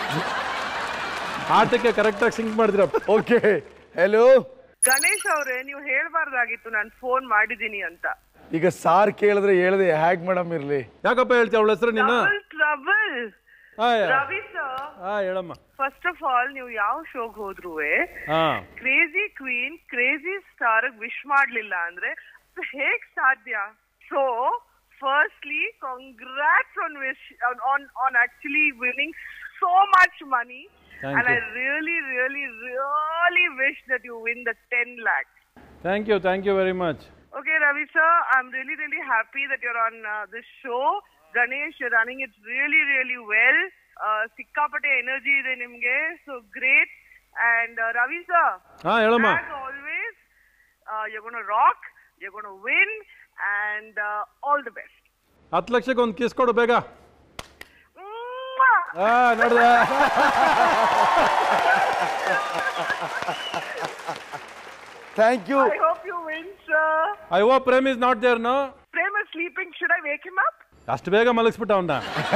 ಆಟಕ್ಕೆ ಕರೆಕ್ಟಾಗಿ ಸಿಂಕ್ ಮಾಡಿದ್ರ. ಓಕೆ, ಹೆಲೋ ಗಣೇಶ್ ಅವ್ರೆ, ನೀವು ಹೇಳ್ಬಾರ್ದಾಗಿತ್ತು ನಾನು ಫೋನ್ ಮಾಡಿದೀನಿ ಅಂತ. ಈಗ ಸಾರ್ ಕೇಳಿದ್ರೆ ಹೇಳ್ದೆ ಹ್ಯಾಗ್ ಮೇಡಮ್ ಇರ್ಲಿ. ಯಾಕಪ್ಪ ಹೇಳ್ತೀಯ ಅವಳ ಹೆಸರು ನೀನು? Trouble Ravi sir. ಹಾ ಹೇಳಮ್ಮ. ಫಸ್ಟ್ ಆಫ್ ಆಲ್ ನೀವು ಯಾವ ಶೋಗ್ ಹೋದ್ರು crazy queen crazy star wish ಮಾಡ್ಲಿಲ್ಲ ಅಂದ್ರೆ ಹೇಗ್ ಸಾಧ್ಯ? So firstly congrats on wish on on actually winning so much money. And I really, really, really wish that you win the ten lakhs. Thank you, thank you very much. Okay, Ravi sir, I'm really, really happy that you're on uh, this show. Ganesh, you're running it really, really well. Uh, Sikkapate energy ide nimge, so great. And uh, Ravi sir, ah, helamma. As always, uh, you're going to rock, you're going to win, and uh, all the best. ಹತ್ತು ಲಕ್ಷಕ್ಕೆ ಒಂದು kiss ಕೊಡು ಬೇಗ. ಆ ನೋಡ್ದ. Thank you. I hope you win, sir. I hope Prem is not there, no? Prem is sleeping. Should I wake him up? ಅಷ್ಟು ಬೇಗ ಮಲಗಿಸ್ಬಿಟ್ಟ ಅವನ್ನ.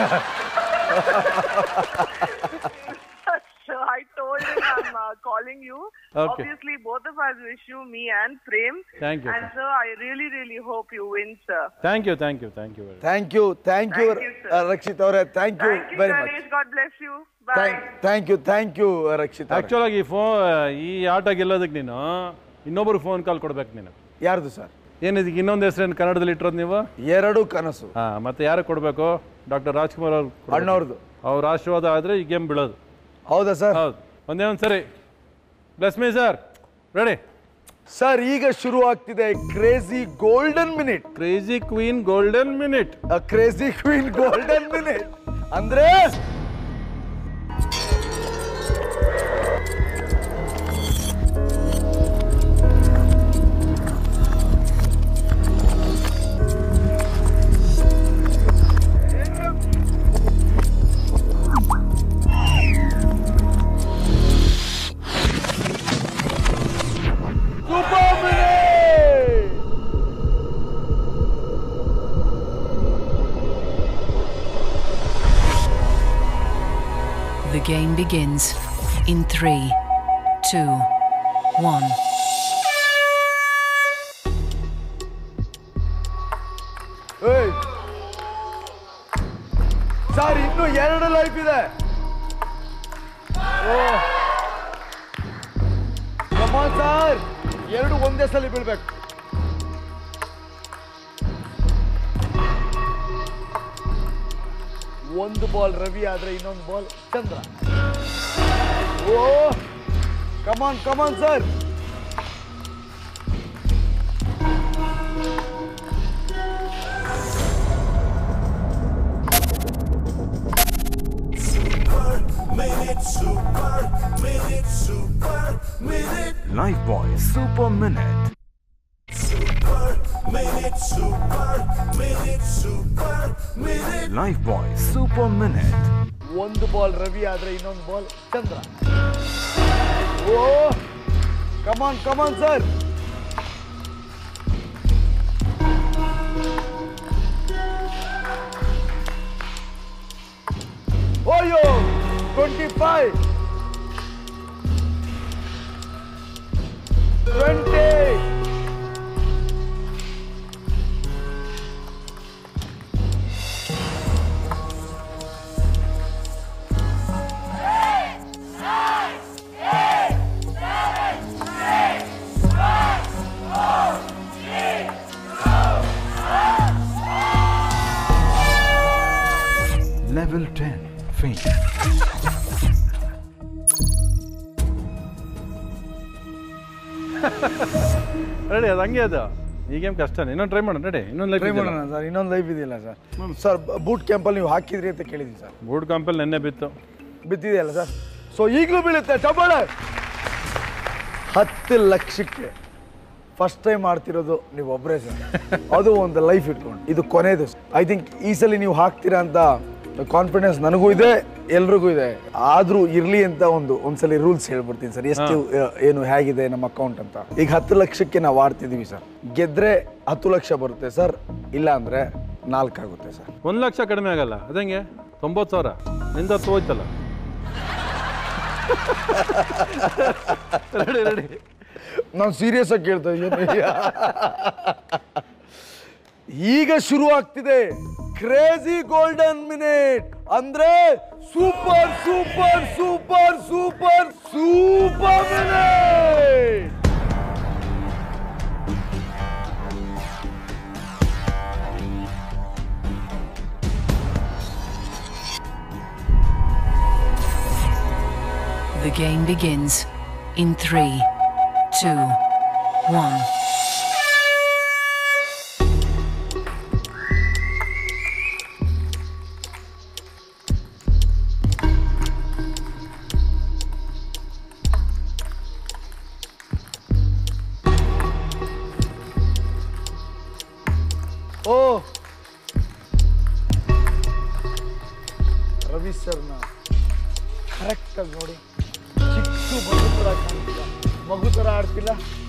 So I told him I'm uh, calling you. Okay. Obviously, both of us wish you, me and Prem. Thank you. And sir, I really, really hope you win, sir. Thank you, thank you, thank you very much. Thank you, thank you, Thank you, sir. Rakshit ಅವರೇ. Thank you Thank you, very much. Ganesh. God bless you. Bye. Thank, thank you, thank you, Rakshit ಅವರೇ. Actual ಆಗಿ ಈ ಫೋ ಈ ಆಟ ಗೆಲ್ಲೋದಕ್ಕೆ ನೀನು ಇನ್ನೊಬ್ಬರು phone call ಕೊಡ್ಬೇಕು ನೀನು. ಯಾರ್ದು ಸರ್? ಏನಿದಕ್ಕೆ ಇನ್ನೊಂದು ಹೆಸರೇನು ಕನ್ನಡದಲ್ಲಿ ಇಟ್ಟಿರೋದು ನೀವು? ಎರಡು ಕನಸು. ಹಾಂ, ಮತ್ತೆ ಯಾರು ಕೊಡಬೇಕು? ಡಾಕ್ಟರ್ ರಾಜ್ಕುಮಾರ್ ಅವ್ರು ಅಣ್ಣವ್ರದ್ದು. ಅವ್ರ ಆಶೀರ್ವಾದ ಆದರೆ ಈ ಗೇಮ್ ಬೀಳೋದು. ಹೌದಾ ಸರ್? ಹೌದು. ಒಂದೇ ಒಂದು ಸರಿ bless me sir. Ready sir, ಈಗ ಶುರು ಆಗ್ತಿದೆ crazy golden minute. Crazy queen golden minute. Crazy queen golden minute ಅಂದ್ರೆ game begins in three, two, one. Sir ಇನ್ನು ಎರಡು ಲೈಫ್ ಇದೆ. ಸರ್ ಎರಡು ಒಂದೇ ಸಲ ಬೀಳ್ಬೇಕು. ಒಂದು ಬಾಲ್ ರವಿ ಆದ್ರೆ ಇನ್ನೊಂದು ball Chandra. Oh come on come on sir. Minute Super Minute Super Minute Life Boy Super Minute. Super Minute Super Minute Super Minute Life Boy Super Minute. ಒಂದು ಬಾಲ್ ರವಿ ಆದ್ರೆ ಇನ್ನೊಂದು ball Chandra. Oh come on come on sir. ಓಯೋ twenty-five, twenty. Level ten. Fame. Ready ಅದು ಹಂಗೆ ಅದು ಈ game ಕಷ್ಟನೇ. ಇನ್ನೊಂದು ಟ್ರೈ ಮಾಡೋಣ ರೆಡಿ. ಇನ್ನೊಂದು ಲೈಫ್ ಟ್ರೈ ಮಾಡೋಣ ಸರ್. ಇನ್ನೊಂದು ಲೈಫ್ ಇದೆಯಲ್ಲ ಸರ್. ಸರ್ ಬೂಟ್ ಕ್ಯಾಂಪಲ್ಲಿ ನೀವು ಹಾಕಿದ್ರಿ ಅಂತ ಕೇಳಿದ್ದೀನಿ ಸರ್. ಬೂಟ್ ಕ್ಯಾಂಪಲ್ಲಿ ನೆನ್ನೆ ಬಿತ್ತು. ಬಿದ್ದಿದೆಯಲ್ಲ ಸರ್. ಸೊ ಈಗಲೂ ಬೀಳುತ್ತೆ ಚಪ್ಪಾಳೆ. ಹತ್ತು ಲಕ್ಷಕ್ಕೆ ಫಸ್ಟ್ ಟೈಮ್ ಮಾಡ್ತಿರೋದು ನೀವು ಒಬ್ಬರೇ ಸರ್. ಅದು ಒಂದು ಲೈಫ್ ಇಟ್ಕೊಂಡು ಇದು ಕೊನೆಯದು. ಐ ಥಿಂಕ್ ಈ ಸಲ ನೀವು ಹಾಕ್ತೀರಾ ಅಂತ ಕಾನ್ಫಿಡೆನ್ಸ್ ನನಗೂ ಇದೆ, ಎಲ್ರಿಗೂ ಇದೆ. ಆದರೂ ಇರಲಿ ಅಂತ ಒಂದು ಒಂದ್ಸಲಿ ರೂಲ್ಸ್ ಹೇಳ್ಬಿಡ್ತೀನಿ ಸರ್. ಎಷ್ಟು ಏನು ಹೇಗಿದೆ ನಮ್ಮ ಅಕೌಂಟ್ ಅಂತ. ಈಗ ಹತ್ತು ಲಕ್ಷಕ್ಕೆ ನಾವು ಆಡ್ತಿದ್ದೀವಿ ಸರ್. ಗೆದ್ರೆ ಹತ್ತು ಲಕ್ಷ ಬರುತ್ತೆ ಸರ್, ಇಲ್ಲ ಅಂದರೆ ನಾಲ್ಕಾಗುತ್ತೆ ಸರ್. ಒಂದು ಲಕ್ಷ ಕಡಿಮೆ ಆಗಲ್ಲ. ಅದಂಗೆ ತೊಂಬತ್ತು ಸಾವಿರ ನಿಂದ ಹತ್ತು ಹೋಯ್ತಲ್ಲ. Ready ready. ನಾನು ಸೀರಿಯಸ್ ಆಗಿ ಕೇಳ್ತಾ ಇದ್ದೀನಿ. ಈಗ ಶುರು ಆಗ್ತಿದೆ ಕ್ರೇಜಿ ಗೋಲ್ಡನ್ ಮಿನಿಟ್. ಅಂದ್ರೆ super super super super super minute. The game begins in three, two, one. Oh Ravi ಸರ್ನ ಕರೆಕ್ಟಾಗಿ ನೋಡಿ. ಚಿಕ್ಕ ಮಗು ಥರ ಕಾಣ್ತಿಲ್ಲ, ಮಗು ಥರ ಆಡ್ತಿಲ್ಲ.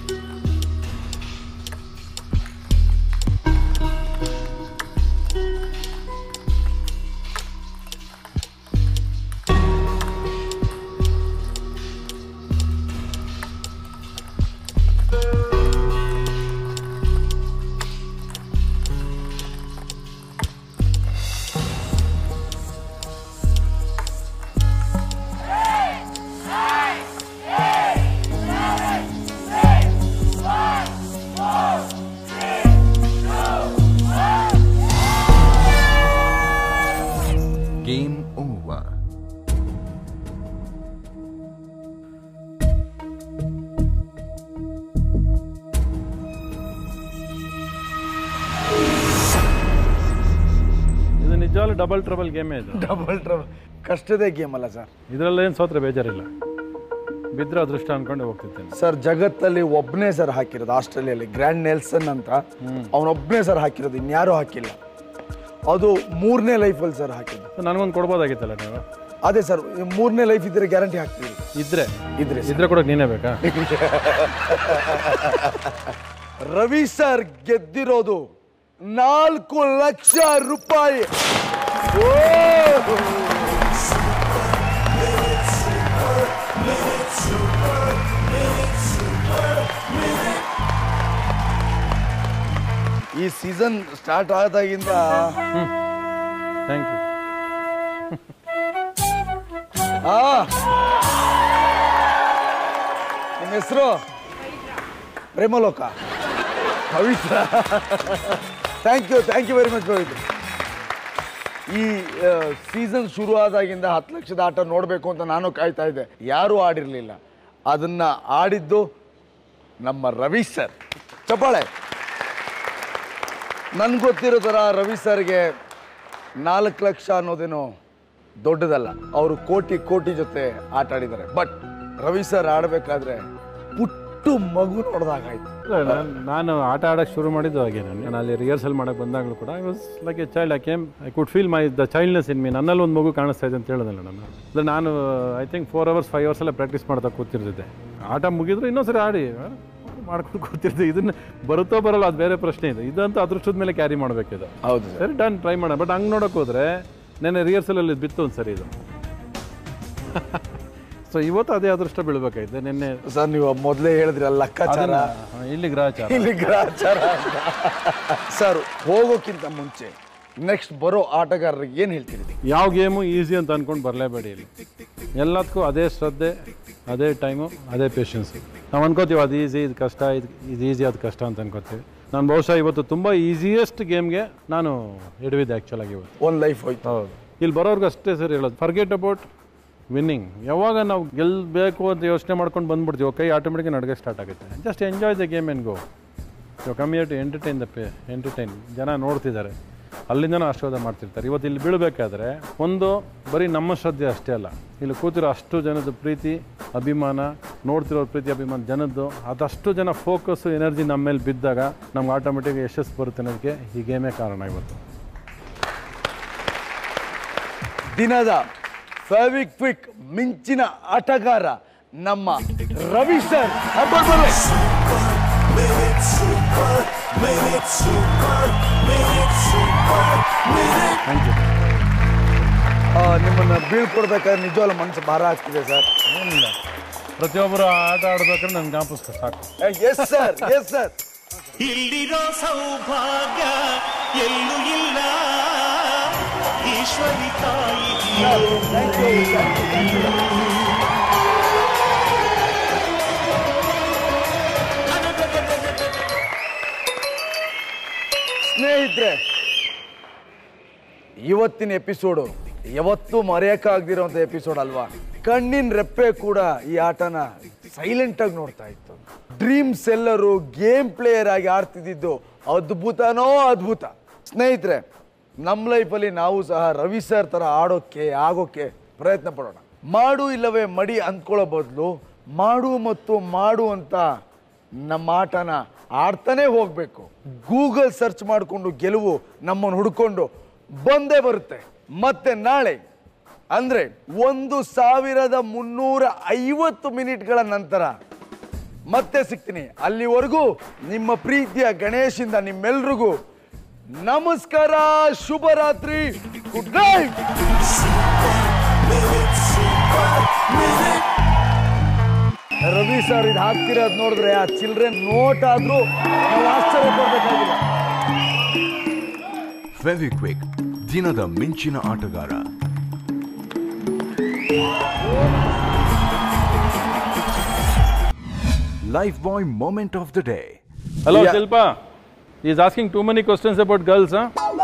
Game over. ಇದು ನಿಜವಾಗ್ಲೂ ಡಬಲ್ ಟ್ರಬಲ್ ಗೇಮೇ ಇದು. ಡಬಲ್ ಟ್ರಬಲ್ ಕಷ್ಟದೇ ಗೇಮ್ ಅಲ್ಲ ಸರ್. ಇದರಲ್ಲಿ ಏನು ಸೋತ್ರೆ ಬೇಜಾರಿಲ್ಲ, ಬಿದ್ದರೆ ಅದೃಷ್ಟ ಅನ್ಕೊಂಡು ಹೋಗ್ತಿರ್ತೇನೆ ಸರ್. ಜಗತ್ತಲ್ಲಿ ಒಬ್ಬನೇ ಸರ್ ಹಾಕಿರೋದು ಆಸ್ಟ್ರೇಲಿಯಲ್ಲಿ, ಗ್ರ್ಯಾಂಡ್ ನೆಲ್ಸನ್ ಅಂತ. ಅವನೊಬ್ಬನೇ ಸರ್ ಹಾಕಿರೋದು, ಇನ್ಯಾರೂ ಹಾಕಿಲ್ಲ. ಅದು ಮೂರನೇ ಲೈಫಲ್ಲಿ ಸರ್ ಹಾಕಿದ್ದು. ನನಗೊಂದು ಕೊಡ್ಬೋದಾಗಿತ್ತಲ್ಲ ನೀವು. ಅದೇ ಸರ್, ಮೂರನೇ ಲೈಫ್ ಇದ್ರೆ ಗ್ಯಾರಂಟಿ ಹಾಕ್ತೀವಿ. ಇದ್ರೆ ಇದ್ರೆ ಇದ್ರೆ ಕೊಡೋಕೆ ನೀನೇ ಬೇಕಾ? ರವಿ ಸರ್ ಗೆದ್ದಿರೋದು ನಾಲ್ಕು ಲಕ್ಷ ರೂಪಾಯಿ. ಓ ಈ ಸೀಸನ್ ಸ್ಟಾರ್ಟ್ ಆದಾಗಿಂದ ಥ್ಯಾಂಕ್ ಯು. ಆ ನಿಮ್ಮ ಹೆಸರು Premaloka Pavithra. Thank you thank you very much Pavithra. ಈ ಸೀಸನ್ ಶುರು ಆದಾಗಿಂದ ಹತ್ತು ಲಕ್ಷದ ಆಟ ನೋಡಬೇಕು ಅಂತ ನಾನು ಕಾಯ್ತಾ ಇದ್ದೆ. ಯಾರೂ ಆಡಿರಲಿಲ್ಲ. ಅದನ್ನ ಆಡಿದ್ದು ನಮ್ಮ ರವಿ ಸರ್. ಚಪ್ಪಾಳೆ. ನನ್ಗೆ ಗೊತ್ತಿರೋ ಥರ ರವಿ ಸರ್ಗೆ ನಾಲ್ಕು ಲಕ್ಷ ಅನ್ನೋದೇನೋ ದೊಡ್ಡದಲ್ಲ. ಅವರು ಕೋಟಿ ಕೋಟಿ ಜೊತೆ ಆಟ ಆಡಿದ್ದಾರೆ. ಬಟ್ ರವಿ ಸರ್ ಆಡಬೇಕಾದ್ರೆ ಪುಟ್ಟು ಮಗು ನೋಡ್ದಾಗಾಯ್ತು. ನಾನು ಆಟ ಆಡೋಕ್ಕೆ ಶುರು ಮಾಡಿದ್ದು ಹಾಗೆ. ನಾನು ನಾನು ಅಲ್ಲಿ ರಿಹರ್ಸಲ್ ಮಾಡೋಕ್ಕೆ ಬಂದಾಗಲೂ ಕೂಡ I was like a child. I came I could feel my the childness in me. ನನ್ನಲ್ಲಿ ಒಂದು ಮಗು ಕಾಣಿಸ್ತಾ ಇದೆ ಅಂತ ಹೇಳಿದಲ್ಲ ನಾನು. ಅಂದರೆ ನಾನು I think four hours five hours ಎಲ್ಲ ಪ್ರಾಕ್ಟೀಸ್ ಮಾಡ್ತಾ ಕೂತಿರ್ತಿದ್ದೆ. ಆಟ ಮುಗಿದ್ರು ಇನ್ನೊಂದ್ಸರಿ ಆಡಿ ಮಾಡ್ಕೊಂಡು ಕೂತಿರ್ತಿದ್ದೆ. ಇದನ್ನ ಬರುತ್ತೋ ಬರಲ್ಲ ಅದು ಬೇರೆ ಪ್ರಶ್ನೆ ಇದೆ. ಇದಂತೂ ಅದೃಷ್ಟದ ಮೇಲೆ ಕ್ಯಾರಿ ಮಾಡಬೇಕಿದೆ. ಹೌದು ಸರಿ ಡನ್ ಟ್ರೈ ಮಾಡೋಣ. ಬಟ್ ಹಂಗೆ ನೋಡೋಕೆ ಹೋದರೆ ನೆನ್ನೆ ರಿಹರ್ಸಲಲ್ಲಿ ಬಿತ್ತು ಒಂದು ಸರಿ ಇದು. ಸೊ ಇವತ್ತು ಅದೇ ಅದೃಷ್ಟ ಬೀಳ್ಬೇಕಾಯ್ತು. ನಿನ್ನೆ ಸರ್ ನೀವು ಮೊದಲೇ ಹೇಳಿದ್ರಿ ಲೆಕ್ಕಾಚಾರ, ಇಲ್ಲಿ ಗ್ರಹಚಾರ, ಇಲ್ಲಿ ಗ್ರಹಚಾರ. ಸರ್ ಹೋಗೋಕ್ಕಿಂತ ಮುಂಚೆ ನೆಕ್ಸ್ಟ್ ಬರೋ ಆಟಗಾರರಿಗೆ ಏನು ಹೇಳ್ತೀರಿ? ಯಾವ ಗೇಮು ಈಸಿ ಅಂತ ಅಂದ್ಕೊಂಡು ಬರಲೇಬೇಡಿ. ಇಲ್ಲಿ ಎಲ್ಲದಕ್ಕೂ ಅದೇ ಶ್ರದ್ಧೆ, ಅದೇ ಟೈಮು, ಅದೇ ಪೇಷನ್ಸು. ನಾವು ಅನ್ಕೋತೀವಿ ಅದು ಈಸಿ, ಇದು ಕಷ್ಟ, ಇದು ಇದು ಈಸಿ, ಅದು ಕಷ್ಟ ಅಂತ ಅನ್ಕೋತೀವಿ. ನಾನು ಬಹುಶಃ ಇವತ್ತು ತುಂಬ ಈಸಿಯೆಸ್ಟ್ ಗೇಮ್ಗೆ ನಾನು ಹಿಡಿದಿದ್ದೆ ಆ್ಯಕ್ಚುಲಾಗಿ ಇವತ್ತು. ಒಂದು ಲೈಫ್ ಹೋಯ್ತು. ಹೌದು. ಇಲ್ಲಿ ಬರೋರ್ಗು ಅಷ್ಟೇ ಸರಿ ಹೇಳೋದು, ಫರ್ಗೆಟ್ ಅಬೌಟ್ ವಿನ್ನಿಂಗ್. ಯಾವಾಗ ನಾವು ಗೆಲ್ಲಬೇಕು ಅಂತ ಯೋಚನೆ ಮಾಡ್ಕೊಂಡು ಬಂದ್ಬಿಡ್ತೀವಿ, ಕೈ ಆಟೋಮೆಟಿಕ್ ನಡ್ಗೆ ಸ್ಟಾರ್ಟ್ ಆಗುತ್ತೆ. Just enjoy the game and go. You come here to entertain the pay entertain. ಜನ ನೋಡ್ತಿದ್ದಾರೆ, ಅಲ್ಲಿಂದನೂ ಆಶೀರ್ವಾದ ಮಾಡ್ತಿರ್ತಾರೆ. ಇವತ್ತು ಇಲ್ಲಿ ಬೀಳಬೇಕಾದ್ರೆ ಒಂದು ಬರೀ ನಮ್ಮ ಶ್ರದ್ಧೆ ಅಷ್ಟೇ ಅಲ್ಲ, ಇಲ್ಲಿ ಕೂತಿರೋ ಅಷ್ಟು ಜನದ ಪ್ರೀತಿ ಅಭಿಮಾನ, ನೋಡ್ತಿರೋ ಪ್ರೀತಿ ಅಭಿಮಾನ ಜನದ್ದು, ಅದಷ್ಟು ಜನ ಫೋಕಸ್ಸು ಎನರ್ಜಿ ನಮ್ಮ ಮೇಲೆ ಬಿದ್ದಾಗ ನಮ್ಗೆ ಆಟೋಮೆಟಿಕ್ ಯಶಸ್ಸು ಬರುತ್ತೆ ಅನ್ನೋದಕ್ಕೆ ಈ ಗೇಮೇ ಕಾರಣ. ಇವತ್ತು ದಿನದ ಫೆವಿಕ್ವಿಕ್ ಮಿಂಚಿನ ಆಟಗಾರ ನಮ್ಮ Ravi sir. Minute super, minute super, minute super, minute. Thank you. ನಿಮ್ಮನ್ನು ಬೀಳ್ಕೊಡ್ಬೇಕಾದ್ರೆ ನಿಜವಾಗ್ಲೂ ಮನಸ್ಸು ಭಾರ ಆಗ್ತಿದೆ ಸರ್. ಏನಿಲ್ಲ, ಪ್ರತಿಯೊಬ್ಬರು ಆಟ ಆಡ್ಬೇಕಾದ್ರೆ ನನ್ಗೆ ಜ್ಞಾಪಿಸ್ಕೊ ಸಾಕು. Yes sir, yes sir. ಇಲ್ಲಿರೋ ಸೌಭಾಗ್ಯ ಎಲ್ಲೂ ಇಲ್ಲ, ಈಶ್ವರಿ ತಾಯಿ. ಸ್ನೇಹಿತರೆ, ಇವತ್ತಿನ ಎಪಿಸೋಡು ಯಾವತ್ತೂ ಮರೆಯೋಕ್ಕಾಗದಿರೋಂಥ ಎಪಿಸೋಡ್ ಅಲ್ವಾ? ಕಣ್ಣಿನ ರೆಪ್ಪೆ ಕೂಡ ಈ ಆಟನ ಸೈಲೆಂಟಾಗಿ ನೋಡ್ತಾ ಇತ್ತು. ಡ್ರೀಮ್ಸ್ ಎಲ್ಲರೂ ಗೇಮ್ ಪ್ಲೇಯರ್ ಆಗಿ ಆಡ್ತಿದ್ದು ಅದ್ಭುತನೋ ಅದ್ಭುತ. ಸ್ನೇಹಿತರೆ, ನಮ್ಮ ಲೈಫಲ್ಲಿ ನಾವು ಸಹ ರವಿ ಸರ್ ಥರ ಆಡೋಕ್ಕೆ ಆಗೋಕ್ಕೆ ಪ್ರಯತ್ನ ಪಡೋಣ. ಮಾಡು ಇಲ್ಲವೇ ಮಡಿ ಅಂದ್ಕೊಳ್ಳೋ ಬದಲು ಮಾಡು ಮತ್ತು ಮಾಡು ಅಂತ ನಮ್ಮ ಆಟನ ಆಡ್ತಾನೆ ಹೋಗಬೇಕು. ಗೂಗಲ್ ಸರ್ಚ್ ಮಾಡಿಕೊಂಡು ಗೆಲುವು ನಮ್ಮನ್ನು ಹುಡ್ಕೊಂಡು ಬಂದೇ ಬರುತ್ತೆ. ಮತ್ತೆ ನಾಳೆ ಅಂದರೆ ಒಂದು ಸಾವಿರದ ಮುನ್ನೂರ ಐವತ್ತು ಮಿನಿಟ್ಗಳ ನಂತರ ಮತ್ತೆ ಸಿಗ್ತೀನಿ. ಅಲ್ಲಿವರೆಗೂ ನಿಮ್ಮ ಪ್ರೀತಿಯ ಗಣೇಶಿಂದ ನಿಮ್ಮೆಲ್ರಿಗೂ ನಮಸ್ಕಾರ, ಶುಭರಾತ್ರಿ, ಗುಡ್ ನೈಟ್. ರವಿ ಸರ್ ಇದು ಹಾಕ್ತಿರೋದು ನೋಡಿದ್ರೆ ಆ ಚಿಲ್ಡ್ರನ್ ನೋಟ್ ಆದ್ರೂ ನಾವು ಆಶ್ಚರ್ಯ ಪಡ್ಬೇಕಾಗಿಲ್ಲ. ಫೆವಿಕ್ವಿಕ್ ದಿನದ ಮಿಂಚಿನ ಆಟಗಾರ. Lifebuoy moment of the day. Hello Yeah. Shilpa, is asking too many questions about girls.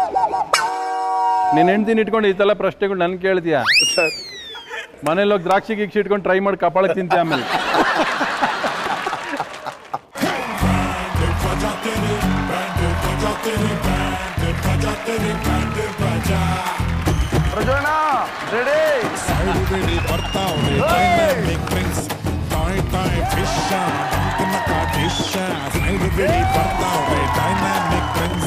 ನೀನು ಹೆಂಡ್ತಿನ ಇಟ್ಕೊಂಡು ಈ ಥರ ಪ್ರಶ್ನೆಗಳು ನನ್ಗೆ ಕೇಳ್ತೀಯಾ? ಮನೇಲಿ ಹೋಗಿ ದ್ರಾಕ್ಷಿ ಗೀಕ್ಷಿ ಇಟ್ಕೊಂಡು ಟ್ರೈ ಮಾಡಿ ಕಪಾಳಕ್ಕೆ ತಿಂತೀಯ ಆಮೇಲೆ. ಪ್ರಜೋಣ ರೆಡಿ Everybody ಬರ್ತಾವ್ರೆ dynamic drinks, toy toy fish, ಅಂಕನಕ dish. Everybody ಬರ್ತಾವ್ರೆ dynamic drinks.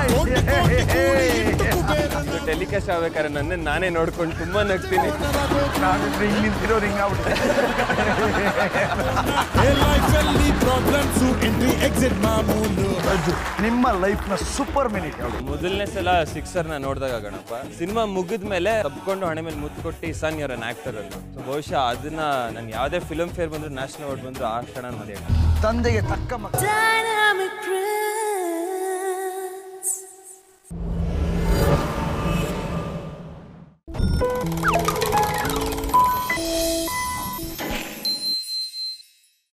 ಟೆಲಿಕಾಸ್ಟ್ ಆಗ್ಬೇಕಾದ್ರೆ ನನ್ನ ನಾನೇ ನೋಡ್ಕೊಂಡು ತುಂಬಾ ನಗ್ತೀನಿ. ನಾನು ರಿಂಗ್ ನಿಂತಿರೋ ರಿಂಗ್ ಆಗ್ಬಿಟ್ಟೆ. ಲೈಫಲ್ಲಿ ಪ್ರಾಬ್ಲಮ್ಸ್ ಎಂಟ್ರಿ ಎಕ್ಸಿಟ್ ಮಾಮೂಲು. ನಿಮ್ಮ ಲೈಫ್ನ ಸೂಪರ್ ಮಿನಿಟ್ ಯಾವುದು? ಮೊದಲನೇ ಸಲ ಸಿಕ್ಸರ್ ನ ನೋಡಿದಾಗ ಗಣಪ ಸಿನಿಮಾ ಮುಗಿದ ಮೇಲೆ ತಬ್ಕೊಂಡು ಹಣೆ ಮೇಲೆ ಮುತ್ತು ಕೊಟ್ಟು ಸನ್ ಯುವರ್ ಅನ್ ಆಕ್ಟರ್ ಅಲ್ಲ. ಬಹುಶಃ ಅದನ್ನ ನಾನು ಯಾವುದೇ ಫಿಲ್ಮ್ ಫೇರ್ ಬಂದ್ರು ನ್ಯಾಷನಲ್ ಅವಾರ್ಡ್ ಬಂದ್ರು ಆ ಕ್ಷಣ ನೋಡಿ. ತಂದೆಗೆ ತಕ್ಕ ಮಕ್ಕಳು.